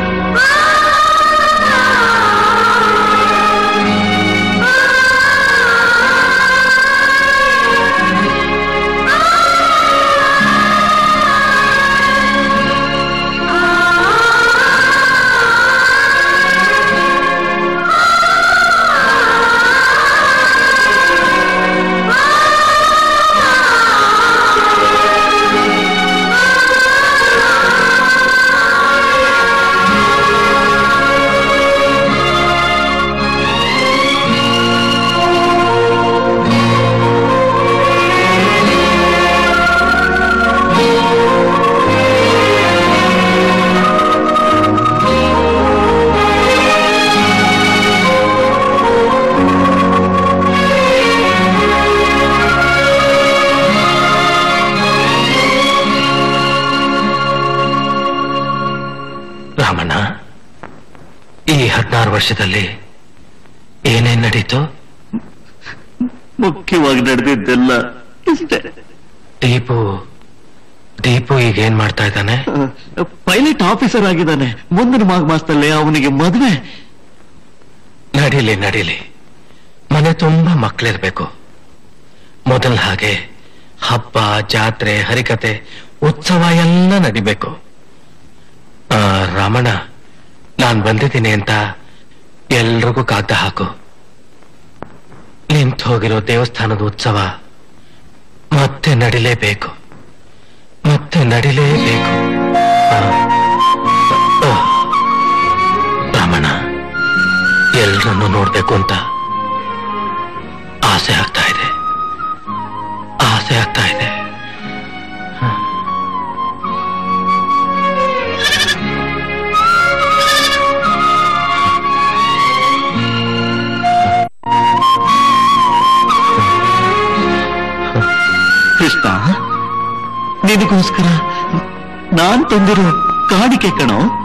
ರಾಮಣ್ಣ, ಈ ಹದಿನಾರು ವರ್ಷದಲ್ಲಿ ಏನೇನ್ ನಡೀತು? ಮುಖ್ಯವಾಗಿ ನಡೆದಿದ್ದೆಲ್ಲ ಇಷ್ಟೇ. ದೀಪು ದೀಪು ಈಗ ಏನ್ ಮಾಡ್ತಾ ಇದ್ದಾನೆ? ಪೈಲಟ್ ಆಫೀಸರ್ ಆಗಿದ್ದಾನೆ. ಮುಂದಿನ ಮಾಘ ಮಾಸದಲ್ಲೇ ಅವನಿಗೆ ಮದುವೆ. ನಡೀಲಿ ನಡೀಲಿ, ಮನೆ ತುಂಬಾ ಮಕ್ಕಳಿರ್ಬೇಕು. ಮೊದಲ ಹಾಗೆ ಹಬ್ಬ, ಜಾತ್ರೆ, ಹರಿಕತೆ, ಉತ್ಸವ ಎಲ್ಲ ನಡಿಬೇಕು. ಆ, ರಾಮಣ್ಣ, ನಾನ್ ಬಂದಿದ್ದೀನಿ ಅಂತ ಎಲ್ರಿಗೂ ಕಾಗ್ದ ಹಾಕು. ನಿಂತು ಹೋಗಿರೋ ದೇವಸ್ಥಾನದ ಉತ್ಸವ ಮತ್ತೆ ನಡಿಲೇಬೇಕು, ಮತ್ತೆ ನಡಿಲೇಬೇಕು. ಆ, ಆ, ರಾಮಣ್ಣ, ಎಲ್ರನ್ನೂ ನೋಡ್ಬೇಕು ಅಂತ ಆಸೆ ಆಗ್ತಾ ಇದೆ, ಆಸೆ ಆಗ್ತಾ ಇದೆ. ಕೃಷ್ಣ, ನಿನಗೋಸ್ಕರ ನಾನ್ ತಂದಿರೋ ಕಾಣಿಕೆ ಕಣೋ.